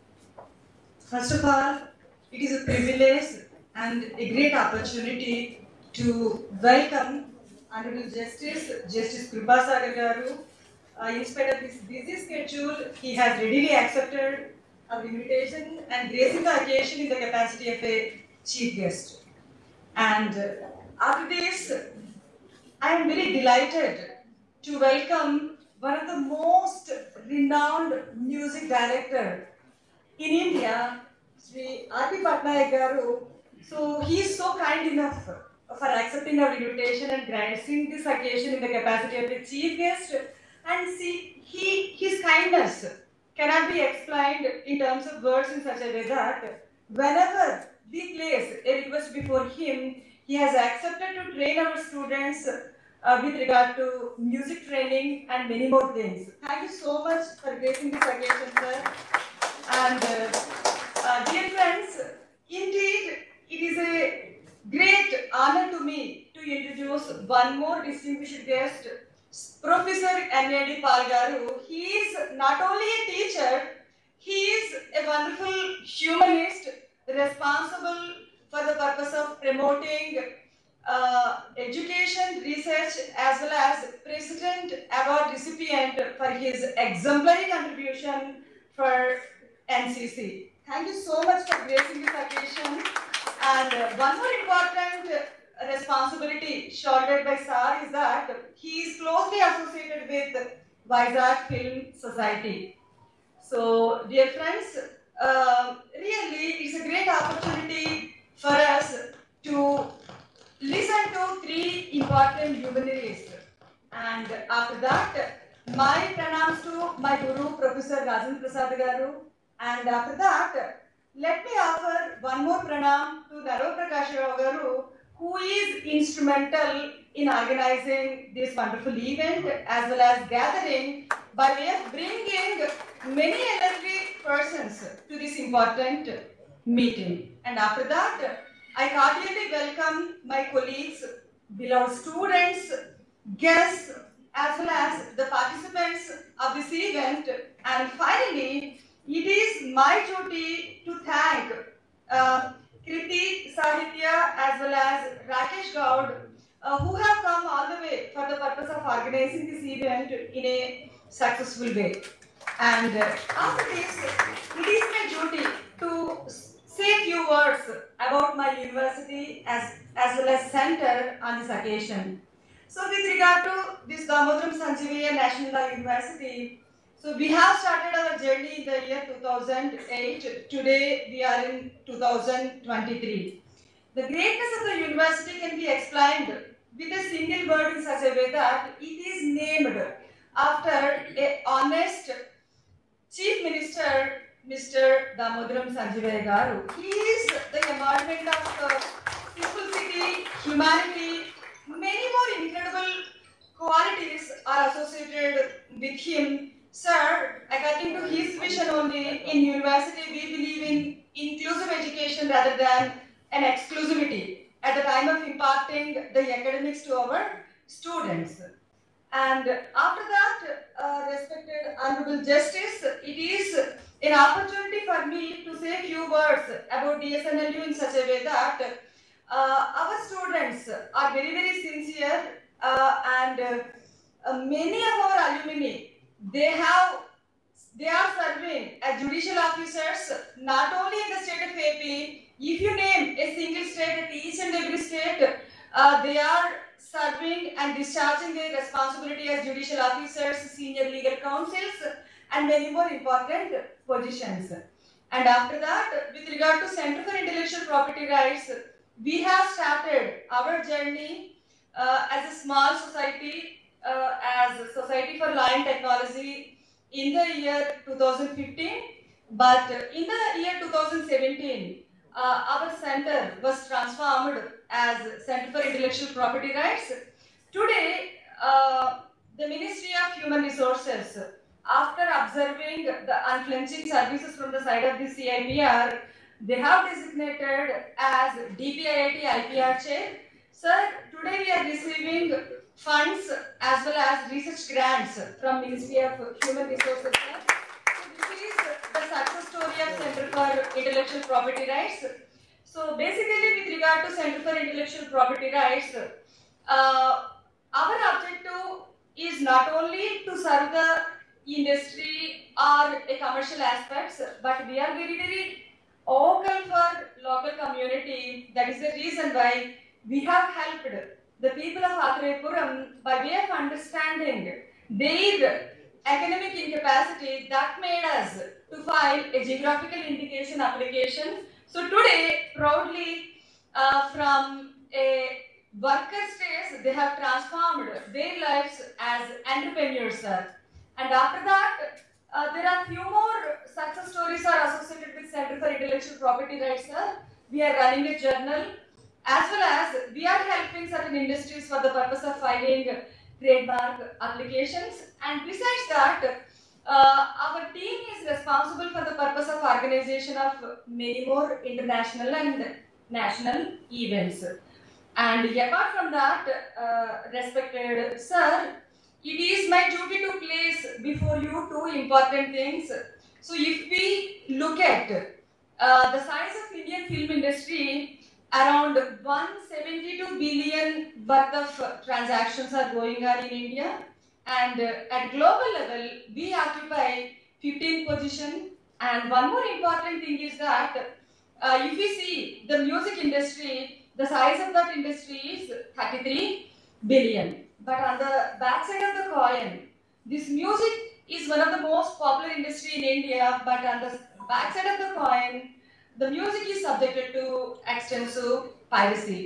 First of all, it is a privilege and a great opportunity to welcome Honorable Justice, Justice Kripa Sagar Garu. Uh, in spite of his busy schedule, he has readily accepted our invitation and gracing the occasion in the capacity of a chief guest. And uh, after this, I am very delighted to welcome one of the most renowned music director in India, Sri R P Patnaik Garu. So he is so kind enough for accepting our invitation and gracing this occasion in the capacity of a chief guest. And see, he, his kindness cannot be explained in terms of words in such a way that whenever we place a request before him, he has accepted to train our students uh, with regard to music training and many more things. Thank you so much for gracing this occasion, sir. And uh, uh, dear friends, indeed, it is a great honor to me to introduce one more distinguished guest, Professor N A D Pal Garu. He is not only a teacher, he is a wonderful humanist responsible for the purpose of promoting uh, education, research, as well as President Award recipient for his exemplary contribution for N C C. Thank you so much for gracing this occasion. And uh, one more important uh, responsibility shouldered by Sir is that he is closely associated with Vizag Film Society. So, dear friends, uh, really it's a great opportunity for us to listen to three important luminaries. And after that, my pranams to my guru, Professor Rajendra Prasad Garu. And after that, let me offer one more pranam to Naro Prakash Rao Garu, who is instrumental in organizing this wonderful event as well as gathering by way of bringing many energetic persons to this important meeting. And after that, I cordially welcome my colleagues, beloved students, guests, as well as the participants of this event. And finally, it is my duty to thank uh, Kriti Sahitya as well as Rakesh Gaud, uh, who have come all the way for the purpose of organizing this event in a successful way. And uh, after this, it is my duty to say a few words about my university as, as well as center on this occasion. So with regard to this Damodaram Sanjeevayya National Law University, so we have started our journey in the year two thousand eight. Today we are in two thousand twenty-three. The greatness of the university can be explained with a single word in such a way that it is named after a honest Chief Minister, Mister Damodaram Sanjeevayya Garu. He is the embodiment of uh, simplicity, humanity, many more incredible qualities are associated with him. Sir, according to his vision only, in university we believe in inclusive education rather than an exclusivity at the time of imparting the academics to our students. And after that, uh, respected Honorable Justice, it is an opportunity for me to say a few words about D S N L U in such a way that uh, our students are very, very sincere uh, and uh, uh, many of our alumni, they have, they are serving as judicial officers not only in the state of A P. If you name a single state, at each and every state, uh, they are serving and discharging their responsibility as judicial officers, senior legal counsels, and many more important positions. And after that, with regard to Center for Intellectual Property Rights, we have started our journey uh, as a small society, uh, as a Society for Law and Technology in the year two thousand fifteen, but in the year two thousand seventeen, uh, our center was transformed as Center for Intellectual Property Rights. Today, uh, the Ministry of Human Resources, after observing the unflinching services from the side of the C I P R, they have designated as D P I I T I P R chair. Sir, today we are receiving funds as well as research grants from Ministry of Human Resources. So this is the success story of Center for Intellectual Property Rights. So basically, with regard to Center for Intellectual Property Rights, uh, our objective is not only to serve the industry or a commercial aspects, but we are very, very vocal for local community. That is the reason why we have helped the people of Athrayapuram by way of understanding their academic incapacity that made us to file a geographical indication application. So today, proudly, uh, from a worker stage, they have transformed their lives as entrepreneurs. And after that, uh, there are few more success stories are associated with Center for Intellectual Property Rights. Sir. We are running a journal, as well as we are helping certain industries for the purpose of filing trademark applications. And besides that, uh, our team is responsible for the purpose of organization of many more international and national events. And apart from that, uh, respected sir, it is my duty to place before you two important things. So if we look at uh, the size of Indian film industry, around one hundred seventy-two billion worth of transactions are going on in India, and uh, at global level we occupy fifteenth position. And one more important thing is that uh, if we see the music industry, the size of that industry is thirty-three billion. But on the backside of the coin, this music is one of the most popular industry in India, but on the backside of the coin, the music is subjected to extensive piracy.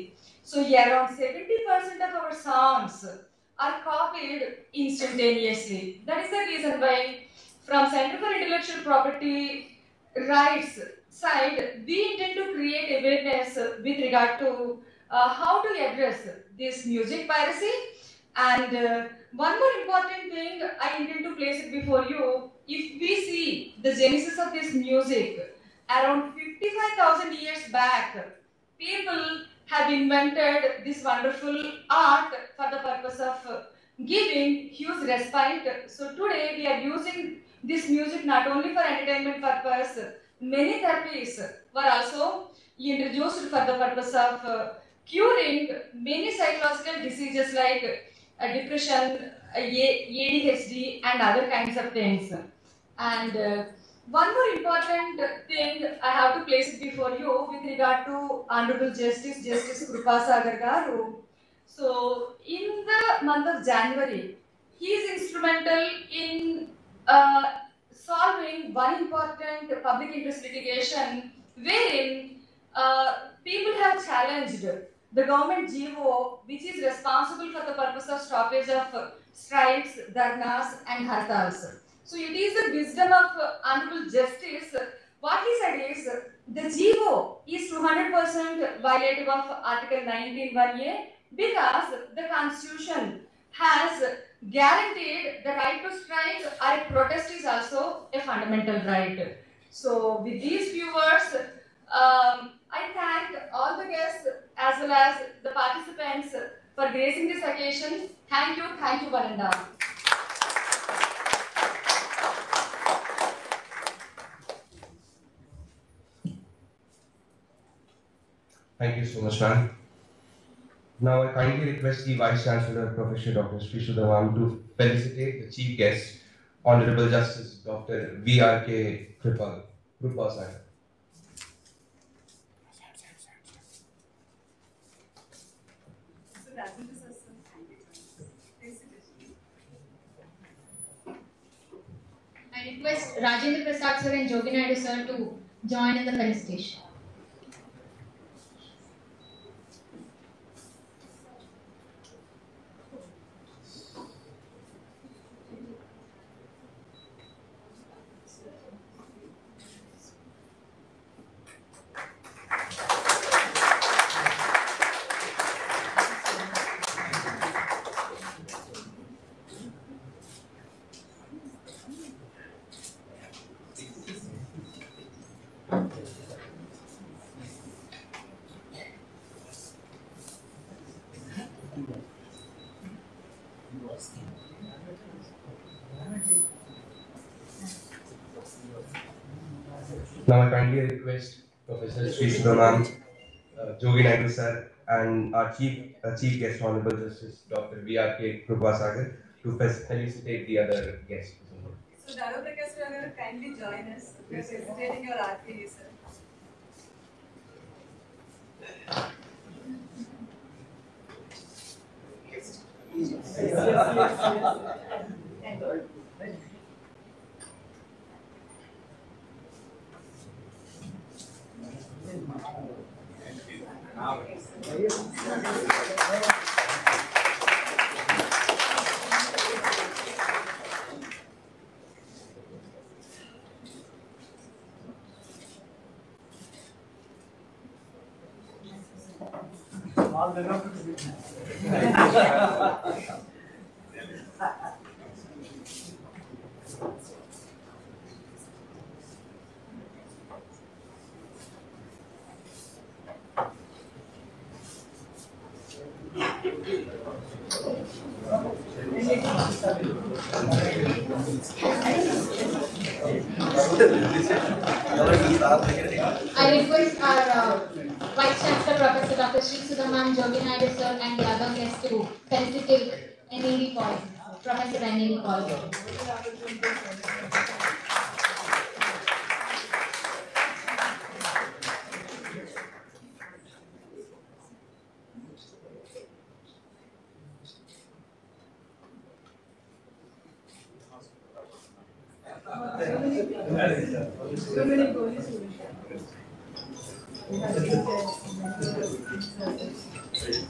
So around seventy percent of our songs are copied instantaneously. That is the reason why from Center for Intellectual Property Rights side, we intend to create awareness with regard to uh, how to address this music piracy. And uh, one more important thing I intend to place it before you. If we see the genesis of this music, around fifty-five thousand years back, people have invented this wonderful art for the purpose of uh, giving huge respite. So today we are using this music not only for entertainment purpose, many therapies were also introduced for the purpose of uh, curing many psychological diseases like uh, depression, uh, A D H D and other kinds of things. And uh, one more important thing I have to place it before you with regard to Honorable Justice, Justice Krupa Sagar Garu. So in the month of January, he is instrumental in uh, solving one important public interest litigation wherein uh, people have challenged the government G O which is responsible for the purpose of stoppage of uh, strikes, dharnas and hartals. So it is the wisdom of uh, Honorable Justice. What he said is uh, the G O is two hundred percent violative of Article nineteen one A because the Constitution has guaranteed the right to strike or protest is also a fundamental right. So with these few words, um, I thank all the guests as well as the participants for gracing this occasion. Thank you, thank you one and all. Thank you so much, ma'am. Now I kindly request the Vice Chancellor, Professor Doctor Sri Sudhamam, to felicitate the Chief Guest, Honorable Justice Doctor V R K Kripa Sagar. I request Rajendra Prasad sir and Jogi Naidu sir to join in the felicitation. Now I kindly request Professor Sri Sudhamam, uh, Jogi Naidu sir, and our chief uh, chief guest, Honorable Justice Doctor V R K Kripa Sagar, to felicitate the other guests. So Daro Prakash Garu, kindly join us. We are felicitating your R P, sir. Yes, yes, yes, yes. I request our uh, Vice Chancellor Professor Doctor Sri Sudhamam, Jogi Naidu sir and the other guests to felicitate N A D Paul, Professor N A D Paul. So many police.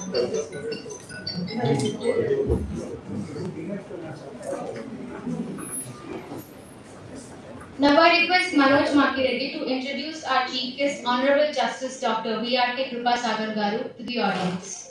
Now I request Manoj Makireddy to introduce our Chief Guest, Honorable Justice Doctor V R K Kripasagar Garu, to the audience.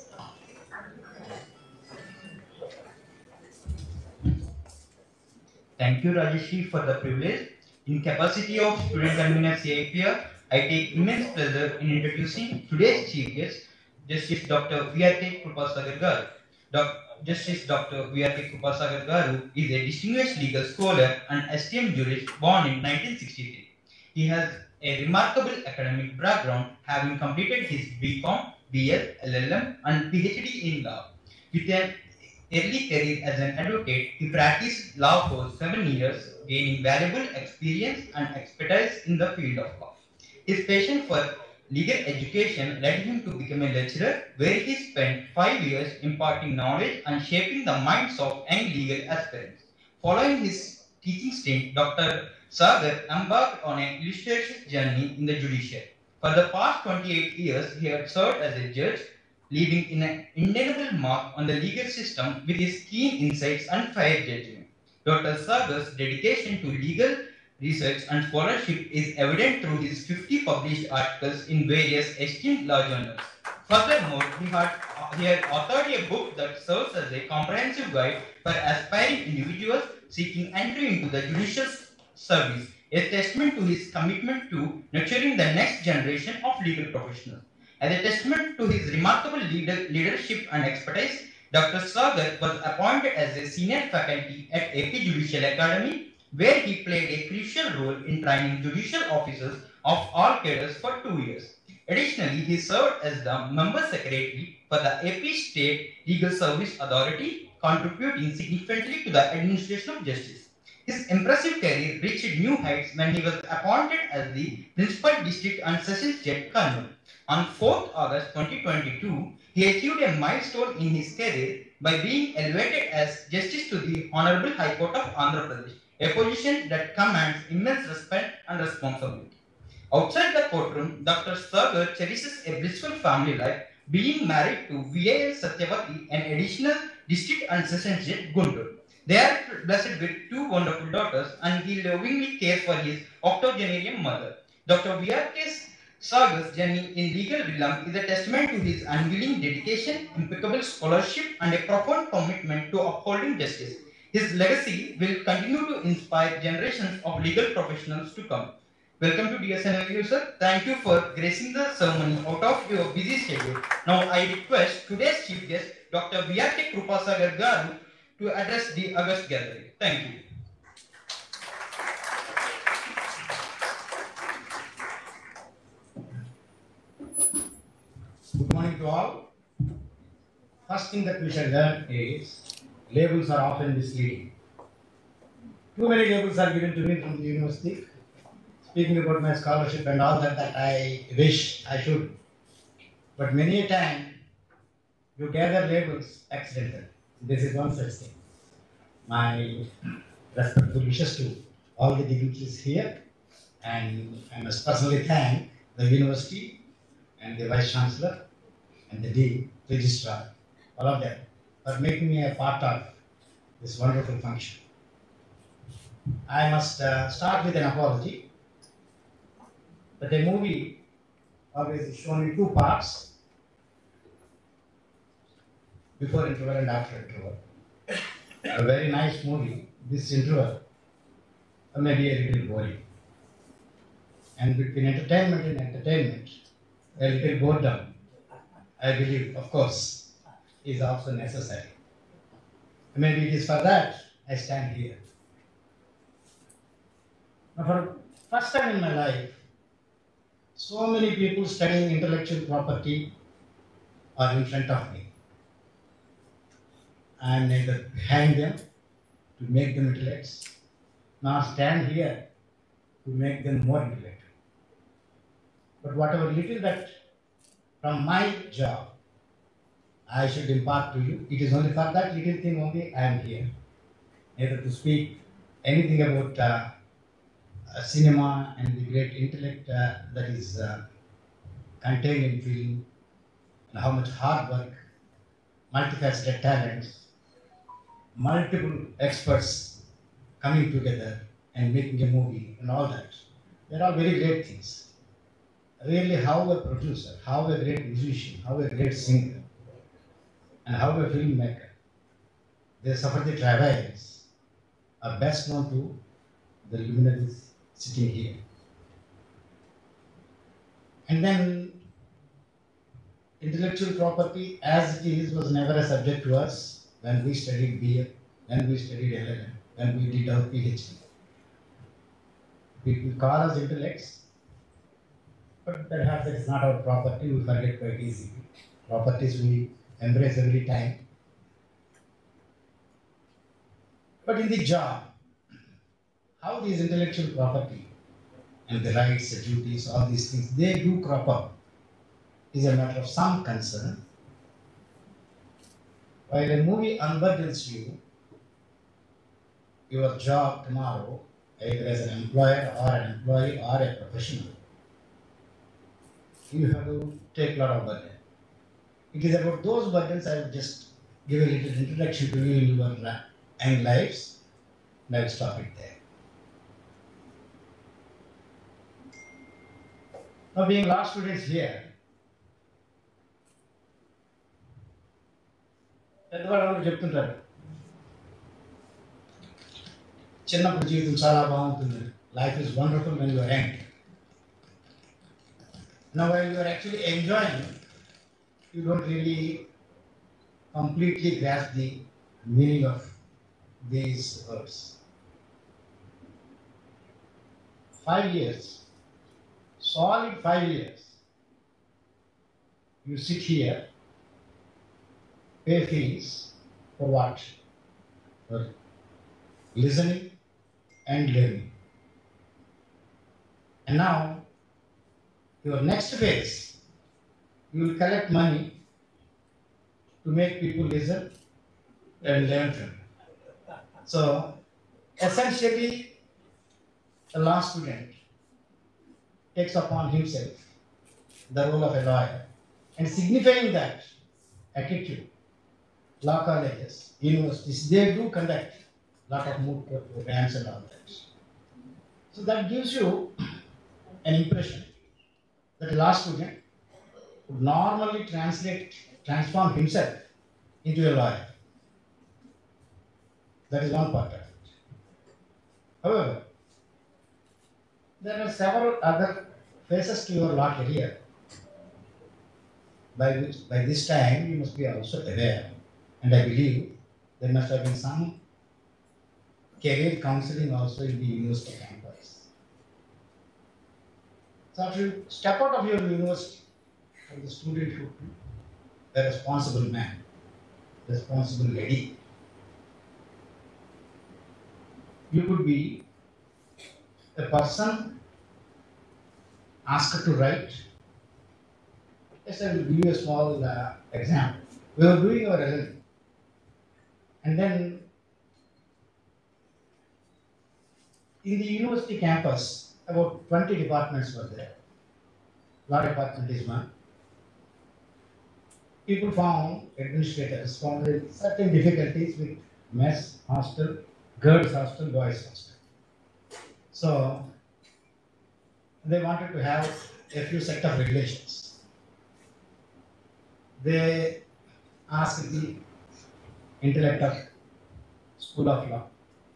Thank you, Rajeshri, for the privilege. In capacity of student convener C I P R, I take immense pleasure in introducing today's chief guest, Justice Doctor V R K Kripasagar Garu. Doc Justice Doctor V R K Kripasagar Garu is a distinguished legal scholar and esteemed jurist born in nineteen sixty-three. He has a remarkable academic background, having completed his B Com, B L, L L M, and P H D in law. With an early career as an advocate, he practiced law for seven years, gaining valuable experience and expertise in the field of law. His passion for legal education led him to become a lecturer, where he spent five years imparting knowledge and shaping the minds of young legal aspirants. Following his teaching stint, Doctor Sagar embarked on an illustrious journey in the judiciary. For the past twenty-eight years, he had served as a judge, leaving an indelible mark on the legal system with his keen insights and fair judgment. Doctor Sagar's dedication to legal research and scholarship is evident through his fifty published articles in various esteemed law journals. Furthermore, he had, he had authored a book that serves as a comprehensive guide for aspiring individuals seeking entry into the judicial service, a testament to his commitment to nurturing the next generation of legal professionals. As a testament to his remarkable leader, leadership and expertise, Doctor Sagar was appointed as a senior faculty at A P Judicial Academy, where he played a crucial role in training judicial officers of all cadres for two years. Additionally, he served as the member secretary for the A P State Legal Service Authority, contributing significantly to the administration of justice. His impressive career reached new heights when he was appointed as the Principal District and Sessions Judge Kurnool. On fourth August twenty twenty-two, he achieved a milestone in his career by being elevated as Justice to the Honorable High Court of Andhra Pradesh, a position that commands immense respect and responsibility. Outside the courtroom, Doctor Sagar cherishes a blissful family life, being married to V A L Satyavati, an additional District and Sessions Judge Guntur. They are blessed with two wonderful daughters, and he lovingly cares for his octogenarian mother. Doctor V R K Sagar's journey in legal realm is a testament to his unwavering dedication, impeccable scholarship, and a profound commitment to upholding justice. His legacy will continue to inspire generations of legal professionals to come. Welcome to D S N L U, sir. Thank you for gracing the ceremony out of your busy schedule. Now I request today's chief guest, Doctor V R K Kripasagar Garu, to address the august gathering. Thank you. Good morning to all. First thing that we shall learn is labels are often misleading. Too many labels are given to me from the university, speaking about my scholarship and all that that I wish I should. But many a time, you gather labels accidentally. This is one such thing. My respectful wishes to all the dignitaries here, and I must personally thank the university and the Vice Chancellor and the Dean, Registrar, all of them, for making me a part of this wonderful function. I must uh, start with an apology that a movie always is shown in two parts, before interval and after interval. A very nice movie, this interval uh, may be a little boring. And between entertainment and entertainment, a little boredom, I believe, of course, is also necessary. Maybe it is for that I stand here. Now, for first time in my life, so many people studying intellectual property are in front of me. I am neither behind them to make them intellects, nor stand here to make them more intellectual. But whatever little that from my job I should impart to you, it is only for that little thing only I am here. Neither to speak anything about uh, uh, cinema and the great intellect uh, that is uh, contained in film, and how much hard work multifaceted talents, multiple experts coming together and making a movie and all that. They're all very great things. Really, how a producer, how a great musician, how a great singer, and how a filmmaker, they suffer the travails, are best known to the luminaries sitting here. And then intellectual property as it is was never a subject to us when we studied B A, when we studied L L M, when we did our PhD. People call us intellects, but perhaps it is not our property, we forget quite easily. Properties we embrace every time. But in the job, how these intellectual property and the rights, the duties, all these things, they do crop up is a matter of some concern. While a movie unburdens you, your job tomorrow, either as an employer or an employee or a professional, you have to take a lot of burden. It is about those burdens I will just give a little introduction to you in your young lives, and I will stop it there. Now, being law students here, పెద్దవాళ్ళు చెప్తుంటారు చిన్నప్పుడు జీవితం చాలా బాగుంటుంది, life is wonderful when you are young. Now while you are actually enjoying, you don't really completely grasp the meaning of these words. Five years, solid five years, you sit here, pay fees for what? For listening and learning. And now, your next phase, you will collect money to make people listen and learn from it. So, essentially, a law student takes upon himself the role of a lawyer, and signifying that attitude, law colleges, universities, they do conduct a lot of moot court programs and all that. So that gives you an impression that a law student would normally translate, transform himself into a lawyer. That is one part of it. However, there are several other phases to your law career, by which, by this time, you must be also aware, and I believe there must have been some career counseling also in the university campus. So after you step out of your university, of the student should be a responsible man, responsible lady. You could be a person asked to write. Yes, I will give you a small uh, example. We were doing our L L M, and then in the university campus, about twenty departments were there. Law department is one. People found, administrators found certain difficulties with mess, hostel, girls' hostel, boys' hostel. So, they wanted to have a few set of regulations. They asked the intellect of School of Law.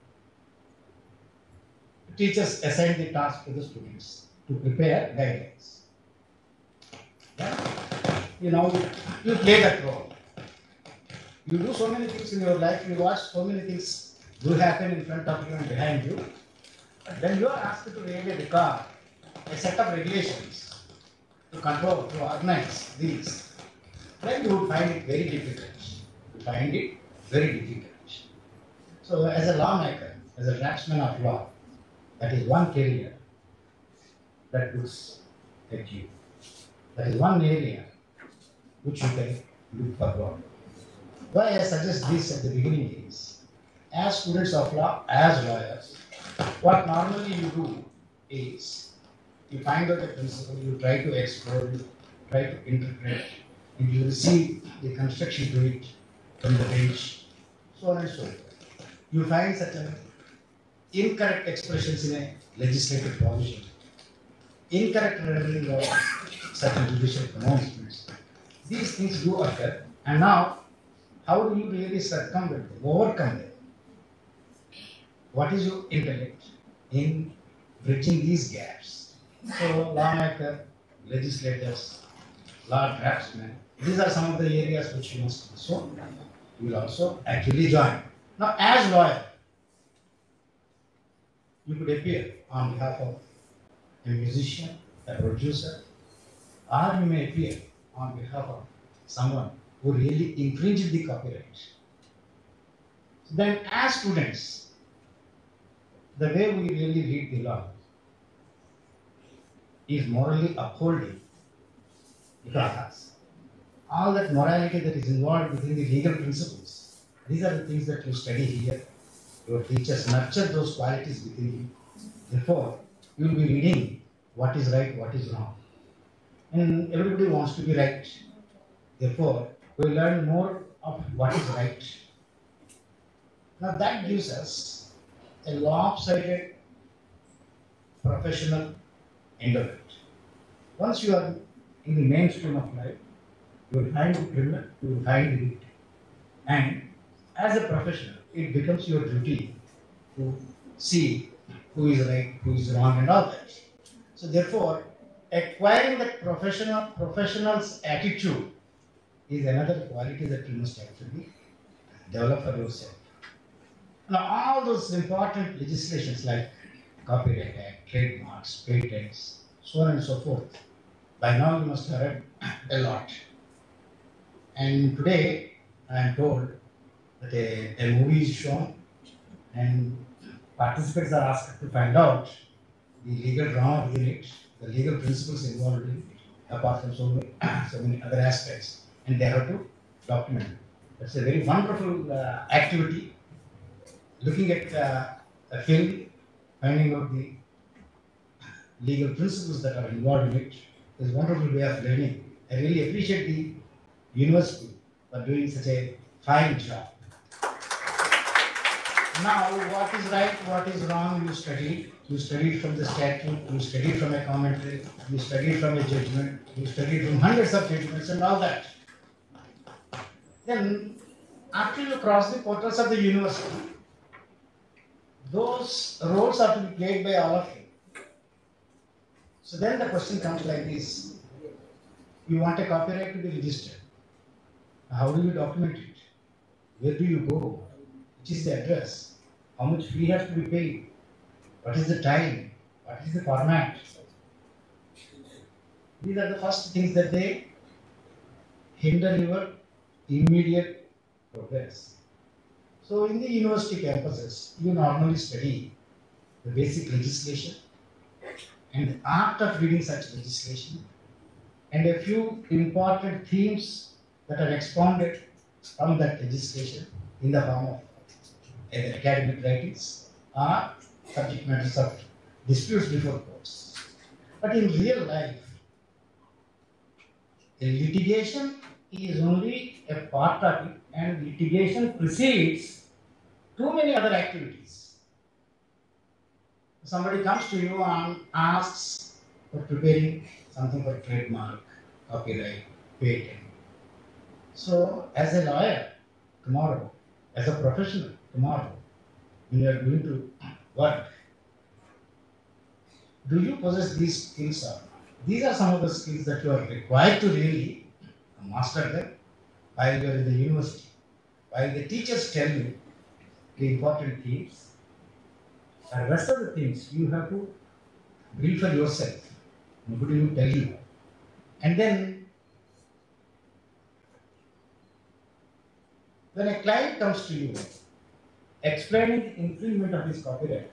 Teachers assigned the task to the students to prepare guidelines. Yeah? You know, you play that role. You do so many things in your life, you watch so many things do happen in front of you and behind you. But then you are asked to really record a set of regulations to control, to organize these. Then you would find it very difficult. You find it very difficult. So as a lawmaker, as a draftsman of law, that is one career that looks at you. That is one area which you can look for God. Why I suggest this at the beginning is, as students of law, as lawyers, what normally you do is, you find out a principle, you try to explore, you try to interpret, and you receive the construction to it from the bench, so on and so forth. You find certain incorrect expressions in a legislative provision, incorrect rendering of certain judicial pronouncements. These things do occur, and now how do you really circumvent them, overcome them? What is your intellect in bridging these gaps? So, lawmaker, legislators, law draftsmen, these are some of the areas which you must also, you will also actively join. Now, as lawyer, you could appear on behalf of a musician, a producer, or you may appear on behalf of someone who really infringed the copyright. Then, as students, the way we really read the law is morally upholding, because all that morality that is involved within the legal principles, these are the things that you study here. Your teachers nurture those qualities within you. Therefore, you will be reading what is right, what is wrong. And everybody wants to be right. Therefore, we learn more of what is right. Now that gives us a lopsided professional endowment. Once you are in the mainstream of life, you will find the criminal, you will find the victim. And as a professional, it becomes your duty to see who is right, who is wrong, and all that. So therefore, acquiring that professional professional's attitude is another quality that you must actually develop for yourself. Now, all those important legislations like Copyright Act, trademarks, patents, so on and so forth, by now you must have read a lot. And today, I am told that a, a movie is shown and participants are asked to find out the legal drama within it, the legal principles involved in it, apart from so many, so many other aspects, and they have to document it. That's a very wonderful uh, activity. Looking at uh, a film, finding out the legal principles that are involved in it is a wonderful way of learning. I really appreciate the university for doing such a fine job. Now, what is right, what is wrong, you study. You study from the statute, you study from a commentary, you study from a judgment, you study from hundreds of judgments and all that. Then, after you cross the portals of the university, those roles are to be played by all of you. So then the question comes like this. You want a copyright to be registered. How do you document it? Where do you go? Which is the address? How much fee has to be paid? What is the time? What is the format? These are the first things that they hinder your immediate progress. So in the university campuses, you normally study the basic legislation and the art of reading such legislation and a few important themes that are expounded from that legislation in the form of either academic writings or subject matters of disputes before courts. But in real life, a litigation is only a part of it, and litigation precedes too many other activities. Somebody comes to you and asks for preparing something for trademark, copyright, patent. So, as a lawyer tomorrow, as a professional tomorrow, when you are going to work, do you possess these skills or not? These are some of the skills that you are required to really master them while you are in the university. While the teachers tell you the important things, the rest of the things you have to build for yourself. Nobody will tell you. And then, when a client comes to you explaining the infringement of his copyright,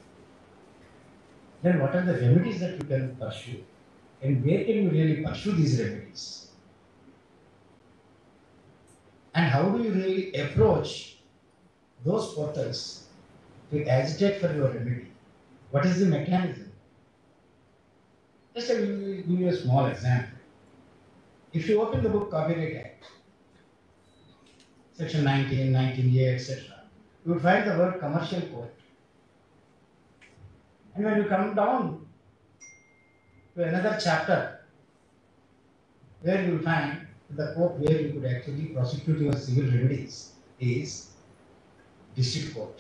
then what are the remedies that you can pursue? And where can you really pursue these remedies? And how do you really approach those portals to agitate for your remedy? What is the mechanism? Just I will give you a small example. If you open the book Copyright Act, section nineteen, nineteen A, et cetera, you will find the word commercial court. And when you come down to another chapter, where you will find the court where you could actually prosecute your civil remedies is district court.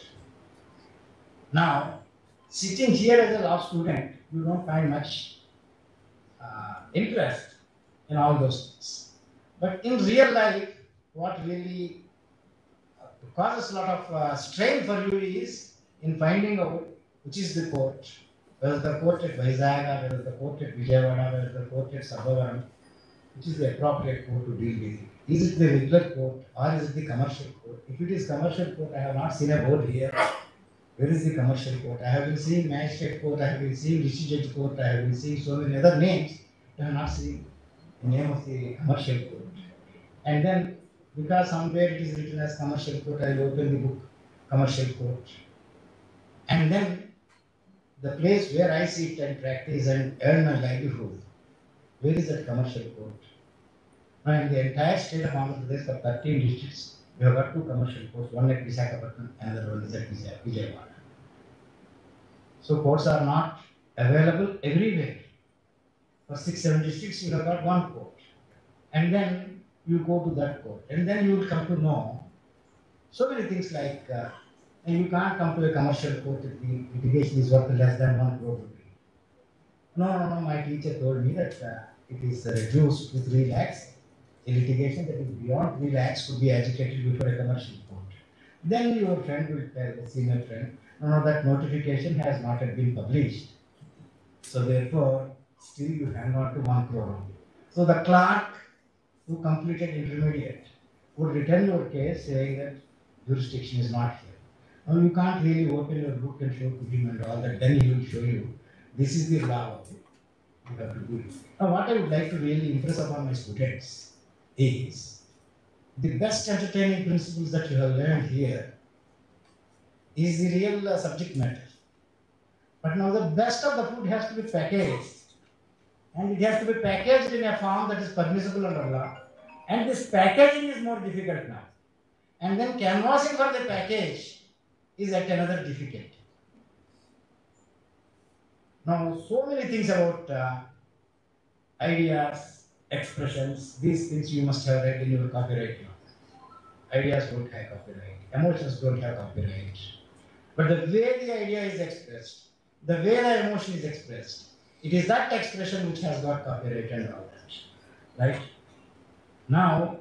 Now, sitting here as a law student, you don't find much uh, interest in all those things. But in real life, what really uh, causes a lot of uh, strain for you is in finding out which is the court, whether the court at Vizag, whether the court at Vijayawada, whether the court at Sabhavaram, which is the appropriate court to deal with. Is it the regular court or is it the commercial court? If it is commercial court, I have not seen a board here. Where is the commercial court? I have been seeing magistrate court, I have been seeing district judge court, I have been seeing so many other names. I have not seen the name of the commercial court. And then, because somewhere it is written as commercial court, I will open the book, commercial court. And then, the place where I sit and practice and earn my livelihood, where is that commercial court? Now, in the entire state of Andhra Pradesh, for thirteen districts, we have got two commercial courts, one at Visakhapatnam, another one is at Vijayawada. So, courts are not available everywhere. For six, seven districts, you have got one court. And then you go to that court. And then you will come to know so many things like, uh, and you can't come to a commercial court if the litigation is worth less than one crore rupee. No, no, no, my teacher told me that uh, it is uh, reduced to three lakhs. A litigation that is beyond three lakhs could be agitated before a commercial court. Then your friend will tell, the senior friend, no, no, that notification has not yet been published. So therefore, still you hang on to one crore. So the clerk who completed intermediate would return your case saying that jurisdiction is not here. Now you can't really open your book and show to him and all that, then he will show you, this is the law of it. You have to do it. Now what I would like to really impress upon my students is the best entertaining principles that you have learned here is the real uh, subject matter. But now the best of the food has to be packaged, and it has to be packaged in a form that is permissible under law. And this packaging is more difficult now. And then canvassing for the package is at another difficulty. Now, so many things about uh, ideas, expressions, these things you must have read in your copyright law. Ideas don't have copyright, emotions don't have copyright. But the way the idea is expressed, the way the emotion is expressed, it is that expression which has got copyright and all that. Right? Now,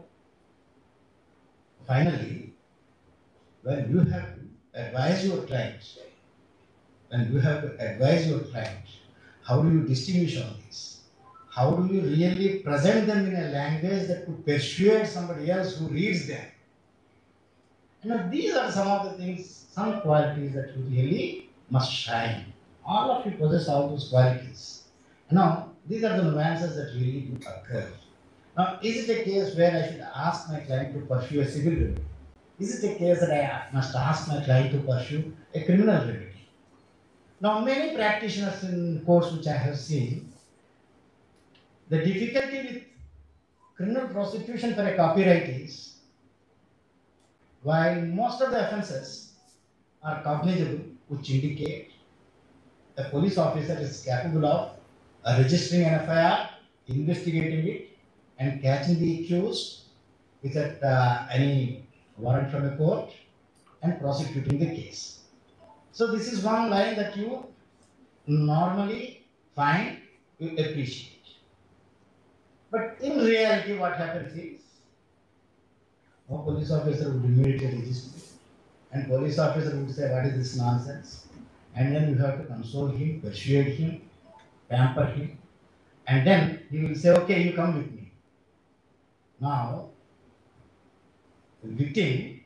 finally, when you have to advise your client, when you have to advise your client, how do you distinguish all this? How do you really present them in a language that could persuade somebody else who reads them? You know, these are some of the things, some qualities that you really must shine. All of you possess all those qualities. Now, these are the nuances that really do occur. Now, is it a case where I should ask my client to pursue a civil remedy? Is it a case that I must ask my client to pursue a criminal remedy? Now, many practitioners in courts which I have seen, the difficulty with criminal prosecution for a copyright is, while most of the offences are cognizable, which indicate a police officer is capable of uh, registering an F I R, investigating it, and catching the accused without uh, any warrant from a court and prosecuting the case. So this is one line that you normally find, you appreciate. But in reality, what happens is, no police officer would immediately register it, and police officer would say, what is this nonsense? And then you have to console him, persuade him, pamper him, and then he will say, okay, you come with me. Now, the victim,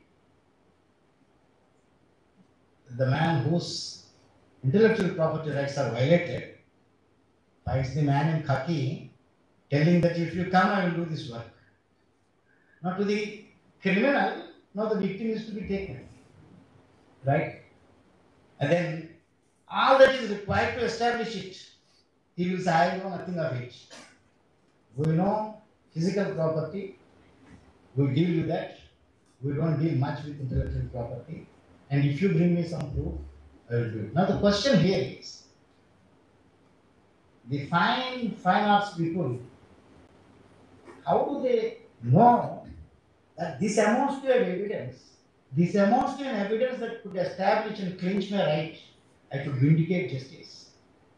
the man whose intellectual property rights are violated, finds the man in khaki telling that if you come, I will do this work. Now, to the criminal, now the victim is to be taken. Right? And then all that is required to establish it, he will say, I know nothing of it. We know physical property, we deal with that. we don't deal much with intellectual property. And if you bring me some proof, I will do it. Now the question here is, the fine, fine arts people, how do they know that this amounts to an evidence? This amounts to an evidence that could establish and clinch my right, I could vindicate justice.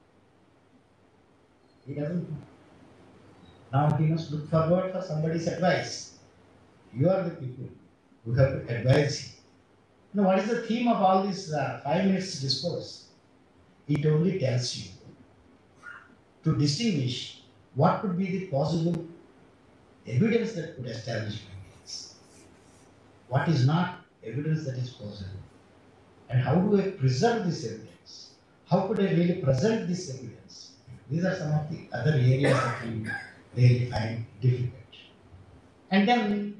He doesn't know. Now he must look forward for somebody's advice. You are the people who have to advise him. Now, what is the theme of all this uh, five minutes discourse? It only tells you to distinguish what could be the possible evidence that could establish my case. What is not evidence that is possible? And how do I preserve this evidence? How could I really present this evidence? These are some of the other areas that we really find difficult. And then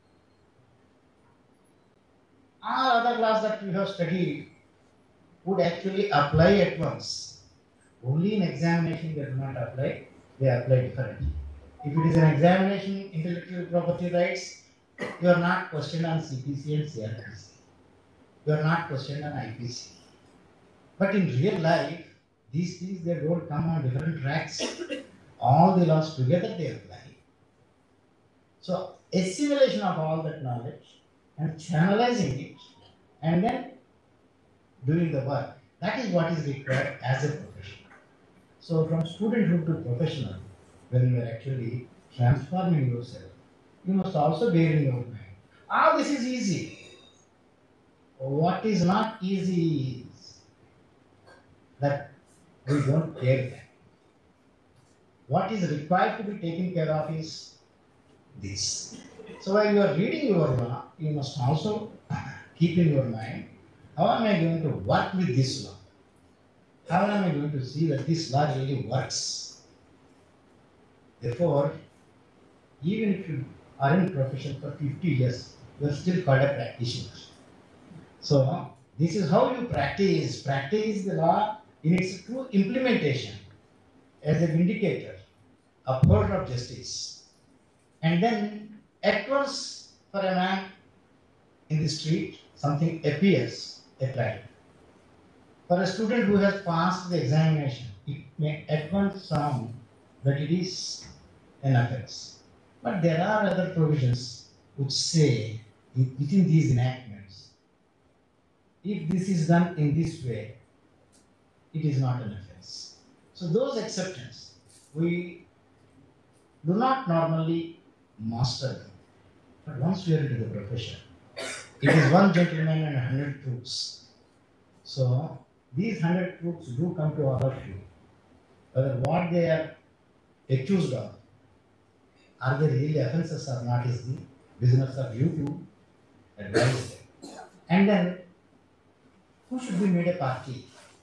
all other laws that we have studied would actually apply at once. Only in examination they do not apply, they apply differently. If it is an examination, intellectual property rights, you are not questioned on C P C and C R P C. You are not questioned on I P C. But in real life, these things, they don't come on different tracks. All the laws together they apply. So assimilation of all that knowledge and channelizing it and then doing the work, that is what is required as a profession. So from studenthood to professional, when you are actually transforming yourself, you must also bear in your mind, all this is easy. What is not easy is that we don't care that. What is required to be taken care of is this. So while you are reading your law, you must also keep in your mind, how am I going to work with this law? How am I going to see that this law really works? Therefore, even if you are in profession for fifty years, you are still called a practitioner. So this is how you practice. Practice the law in its true implementation as a vindicator, upholder of justice. And then at once for a man in the street, something appears a crime. For a student who has passed the examination, it may at once sound that it is an offense. But there are other provisions which say, within these enactments, if this is done in this way, it is not an offense. So those acceptance, we do not normally master them. But once we are into the profession, it is one gentleman and a hundred truths. So these hundred truths do come to our view. Whether what they are accused of, are they really offenses or not, is the business of you to advise them. And then, who should be made a party?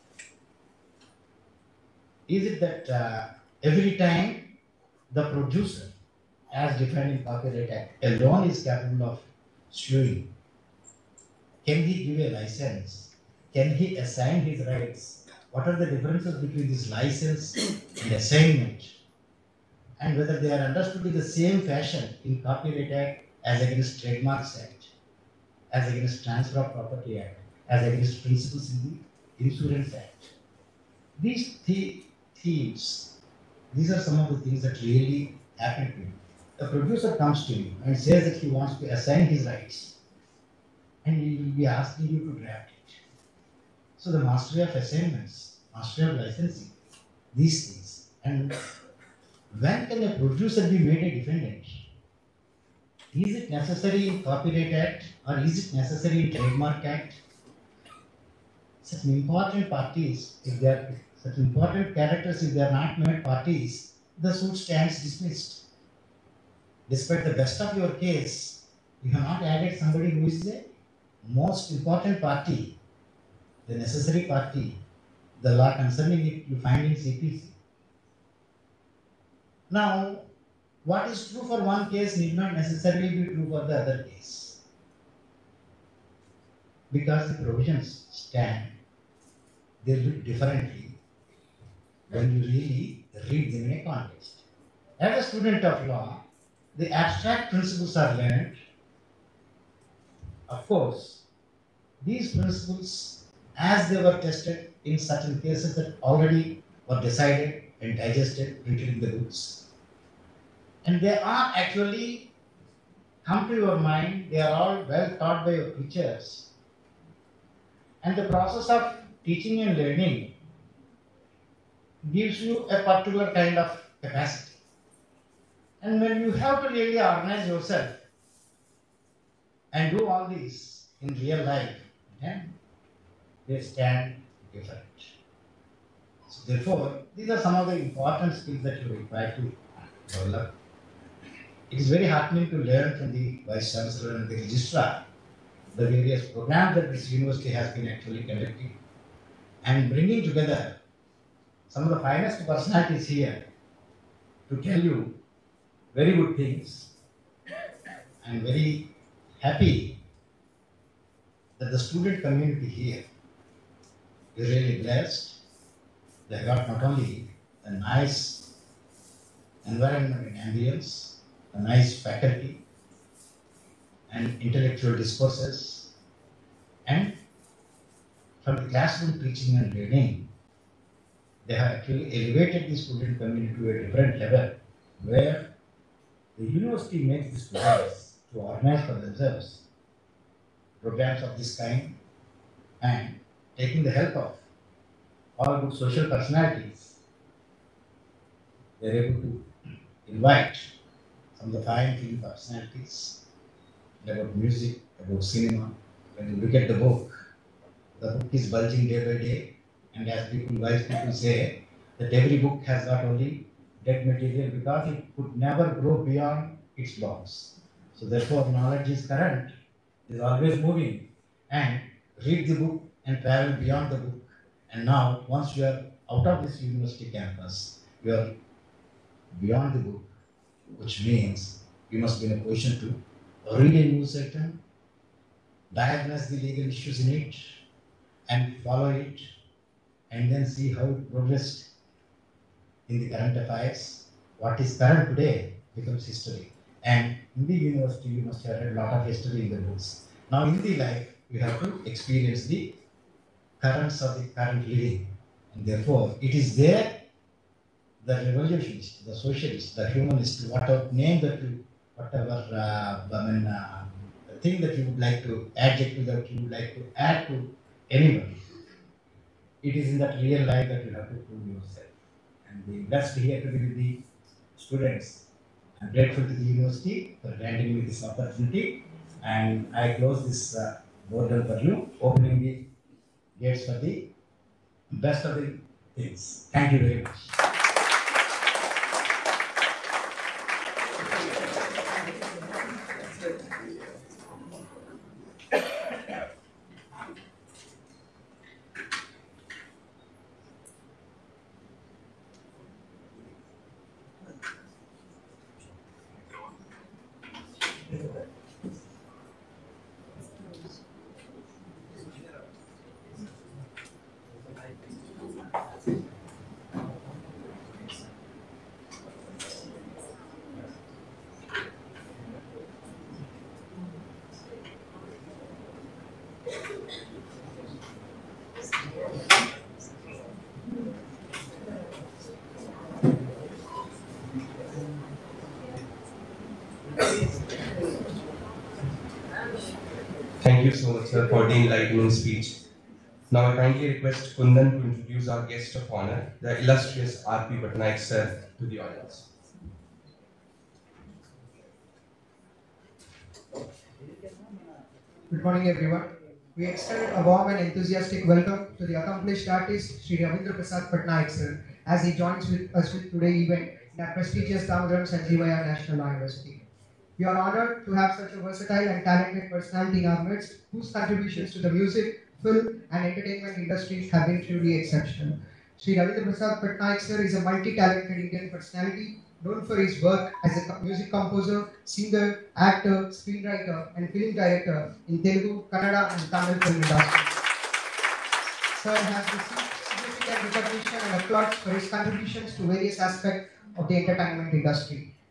Is it that uh, every time the producer, as defined in Copyright Act, alone is capable of suing? Can he give a license? Can he assign his rights? What are the differences between this license and assignment? And whether they are understood in the same fashion in Copyright Act as against Trademarks Act, as against Transfer of Property Act, as against principles in the Insurance Act. These th themes, these are some of the things that really happen to you. The producer comes to you and says that he wants to assign his rights, and he will be asking you to draft it. So the mastery of assignments, mastery of licensing, these things. And when can a producer be made a defendant? Is it necessary in Copyright Act or is it necessary in Trademark Act? Such important parties, if they are such important characters, if they are not made parties, the suit stands dismissed. Despite the best of your case, you have not added somebody who is the most important party, the necessary party, the law concerning it you find in C P C. Now, what is true for one case need not necessarily be true for the other case, because the provisions stand, they look differently when you really read them in a context. As a student of law, the abstract principles are learned, Of course, these principles, as they were tested in certain cases that already were decided and digested, printed in the books, and they are actually come to your mind, they are all well taught by your teachers. And the process of teaching and learning gives you a particular kind of capacity. And when you have to really organize yourself and do all these in real life, then they stand different. So therefore, these are some of the important skills that you require to develop. It is very heartening to learn from the Vice Chancellor and the Registrar the various programs that this university has been actually conducting and bringing together some of the finest personalities here to tell you very good things. I am very happy that the student community here is really blessed. They got not only a nice environment and ambience, a nice faculty, and intellectual discourses, and from the classroom teaching and learning, they have actually elevated the student community to a different level, where the university makes the students to organize for themselves programs of this kind, and taking the help of all good social personalities, they are able to invite some of the fine film personalities about music, about cinema. When you look at the book, the book is bulging day by day, and as people, wise people say, that every book has got only dead material because it could never grow beyond its bounds. So therefore, knowledge is current, it is always moving, and read the book and travel beyond the book. And now, once you are out of this university campus, you are beyond the book, which means you must be in a position to read a news item, diagnose the legal issues in it, and follow it, and then see how it progressed in the current affairs. What is current today becomes history. And in the university, you must have read a lot of history in the books. Now, in the life, you have to experience the currents of the current living. And therefore, it is there the revolutionist, the socialist, the humanist, whatever name that you, whatever uh, I mean, uh, thing that you would like to, adjective that you would like to add to anyone, it is in that real life that you have to prove yourself. And we blessed here to be with the students. I'm grateful to the university for granting me this opportunity, and I close this uh, boardroom for you, opening the gates for the best of the things. Thank you very much. Thank you so much, sir, for the enlightening speech. Now I kindly request Kundan to introduce our guest of honor, the illustrious R P Patnaik, sir, to the audience. Good morning, everyone. We extend a warm and enthusiastic welcome to the accomplished artist, Sri Ravindra Prasad Patnaik, sir, as he joins with us with today's event in our prestigious Damodaram Sanjeevaya National Law University. We are honored to have such a versatile and talented personality in our midst, whose contributions to the music, film, and entertainment industries have been truly exceptional. Sri Ravindra Prasad Patnaik, sir, is a multi-talented Indian personality known for his work as a music composer, singer, actor, screenwriter, and film director in Telugu, Kannada, and Tamil film industries. Sir has received significant recognition and applause for his contributions to various aspects of the entertainment industry.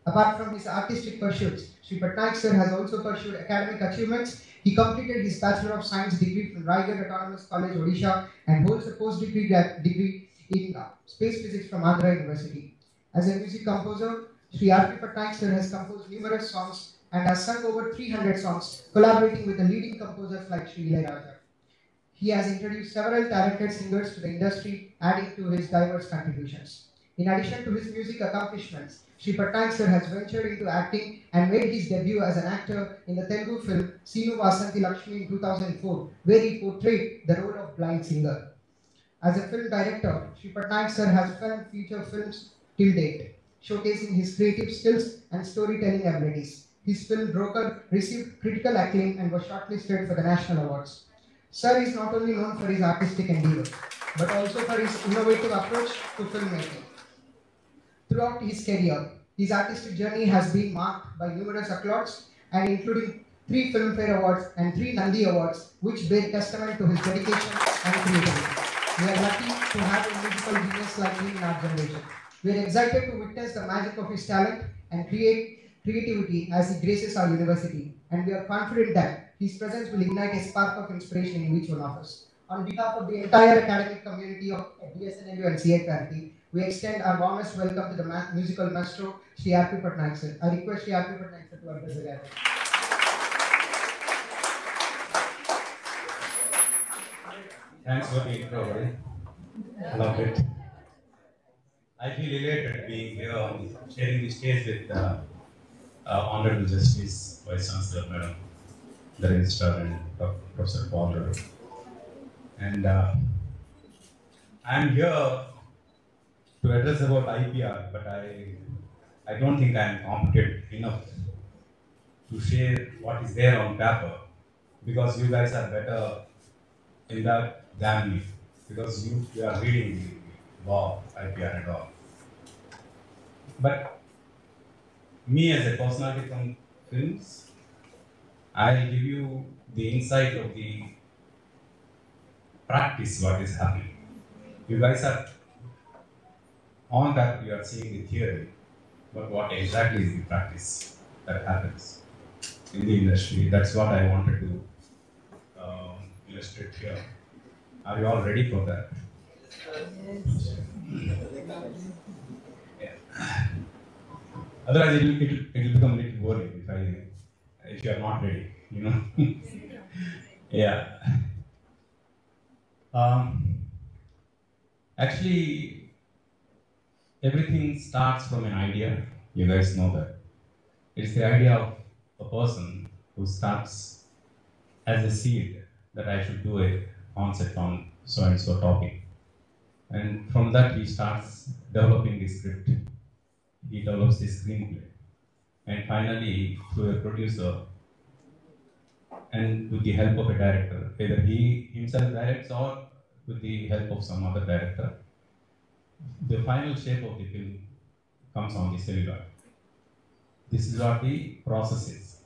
Apart from his artistic pursuits, Sri Patnaik sir has also pursued academic achievements. He completed his Bachelor of Science degree from Raigad Autonomous College, Odisha, and holds a post-degree gra- degree in uh, space physics from Andhra University. As a music composer, Sri R P Patnaik sir has composed numerous songs and has sung over three hundred songs, collaborating with the leading composers like Sri Ilaiyaraaja. He has introduced several talented singers to the industry, adding to his diverse contributions. In addition to his music accomplishments, Sri Patnaik sir has ventured into acting and made his debut as an actor in the Telugu film Seenu Vasanti Lakshmi in two thousand four, where he portrayed the role of blind singer. As a film director, Sri Patnaik sir has filmed feature films till date, showcasing his creative skills and storytelling abilities. His film Broker received critical acclaim and was shortlisted for the national awards. Sir is not only known for his artistic endeavor, but also for his innovative approach to filmmaking. Throughout his career, his artistic journey has been marked by numerous accolades, and including three Filmfare Awards and three Nandi Awards, which bear testament to his dedication and creativity. We are lucky to have a musical genius like him in our generation. We are excited to witness the magic of his talent and create creativity as he graces our university, and we are confident that his presence will ignite a spark of inspiration in each one of us. On behalf of the entire academic community of B S N L U and C I P R T, we extend our warmest welcome to the ma- musical maestro, Sri R P Patnaik sir. I request Sri R P Patnaik sir to address the gathering. Thanks for the intro, buddy. Loved it. I feel elated being here on sharing the stage with uh, uh, Honorable Justice Vice Chancellor Madam, the Registrar, and Professor Paul. And uh, I'm here to address about I P R, but I I don't think I'm competent enough to share what is there on paper, because you guys are better in that than me, because you, you are reading the law, I P R and all. But me as a personality from films, I'll give you the insight of the practice, what is happening. You guys are on that, you are seeing the theory, but what exactly is the practice that happens in the industry? That's what I wanted to um, illustrate here. Are you all ready for that? Yeah. Otherwise, it will, it will, it will become a little boring if I, if you are not ready, you know. Yeah. Um, actually, everything starts from an idea. You guys know that. It's the idea of a person who starts as a seed that I should do a concept on so and so topic. And from that, he starts developing the script. He develops the screenplay. And finally, through a producer, and with the help of a director, either he himself directs or with the help of some other director, the final shape of the film comes on the celluloid. This is what the process is.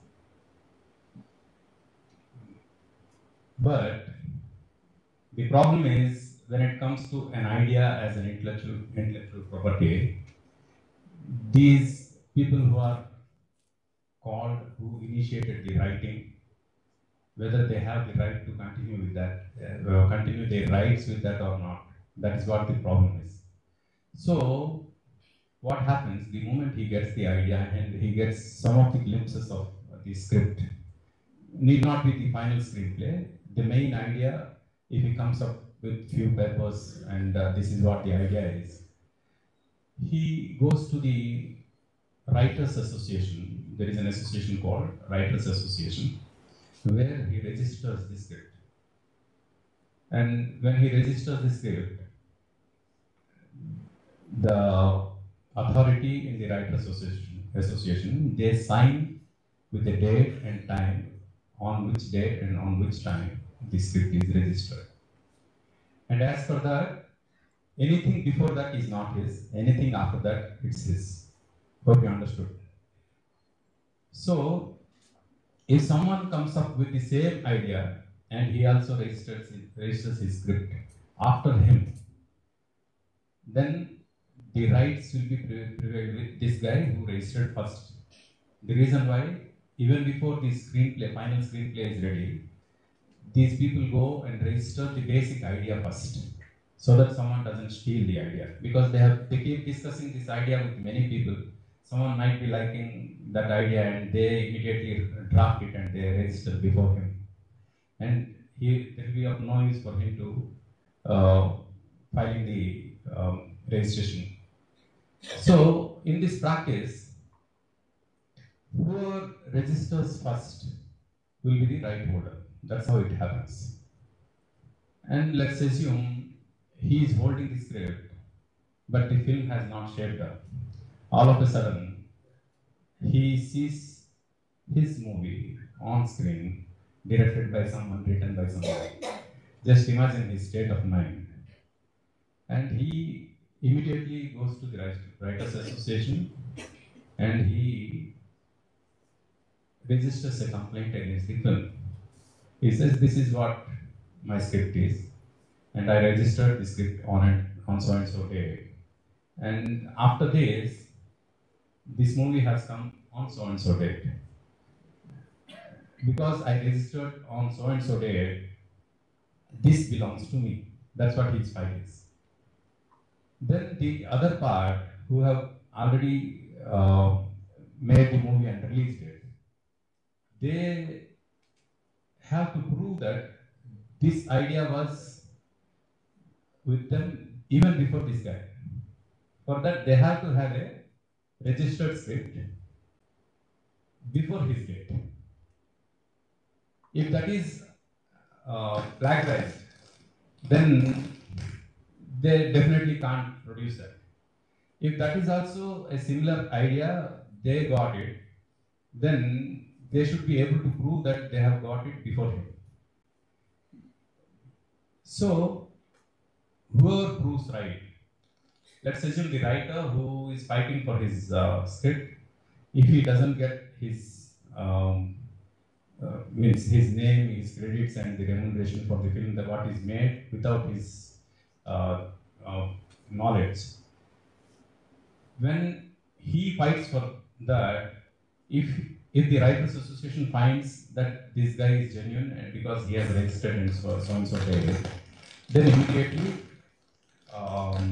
But the problem is, when it comes to an idea as an intellectual, intellectual property, these people who are called, who initiated the writing, whether they have the right to continue with that, uh, continue their rights with that or not, that is what the problem is. So, what happens the moment he gets the idea and he gets some of the glimpses of the script, need not be the final screenplay, the main idea, if he comes up with few papers and uh, this is what the idea is, he goes to the Writers Association. There is an association called Writers Association, where he registers the script. And when he registers the script, the authority in the Writers Association, Association, they sign with the date and time, on which date and on which time the script is registered. And as for that, anything before that is not his, anything after that, it's his. Hope you understood. So, if someone comes up with the same idea and he also registers, registers his script after him, then the rights will be pre- prevailed with this guy who registered first. The reason why, even before the screenplay, final screenplay is ready, these people go and register the basic idea first, so that someone doesn't steal the idea. Because they have they keep discussing this idea with many people. Someone might be liking that idea and they immediately draft it and they register before him. And he, there will be of no use for him to uh, filing the um, registration. So in this practice, whoever registers first will be the right holder. That's how it happens. And let's assume he is holding the script, but the film has not shaped up. All of a sudden, he sees his movie on screen, directed by someone, written by someone. Just imagine his state of mind. And he immediately goes to the Writers Association and he registers a complaint against the film. He says, this is what my script is, and I registered the script on it on so and so day. And after this, this movie has come on so and so date. Because I registered on so and so date, this belongs to me. That's what his file is. Then the other part, who have already uh, made the movie and released it, they have to prove that this idea was with them even before this guy. For that, they have to have a registered script before his date. If that is uh, plagiarized, then they definitely can't produce that. If that is also a similar idea, they got it, then they should be able to prove that they have got it before him. So, whoever proves right, let's assume the writer who is fighting for his uh, script, if he doesn't get his um, uh, means his name, his credits, and the remuneration for the film, that what is made without his uh, uh, knowledge, when he fights for that, if if the Writers Association finds that this guy is genuine and because he has registered in so, so and so day, then immediately um,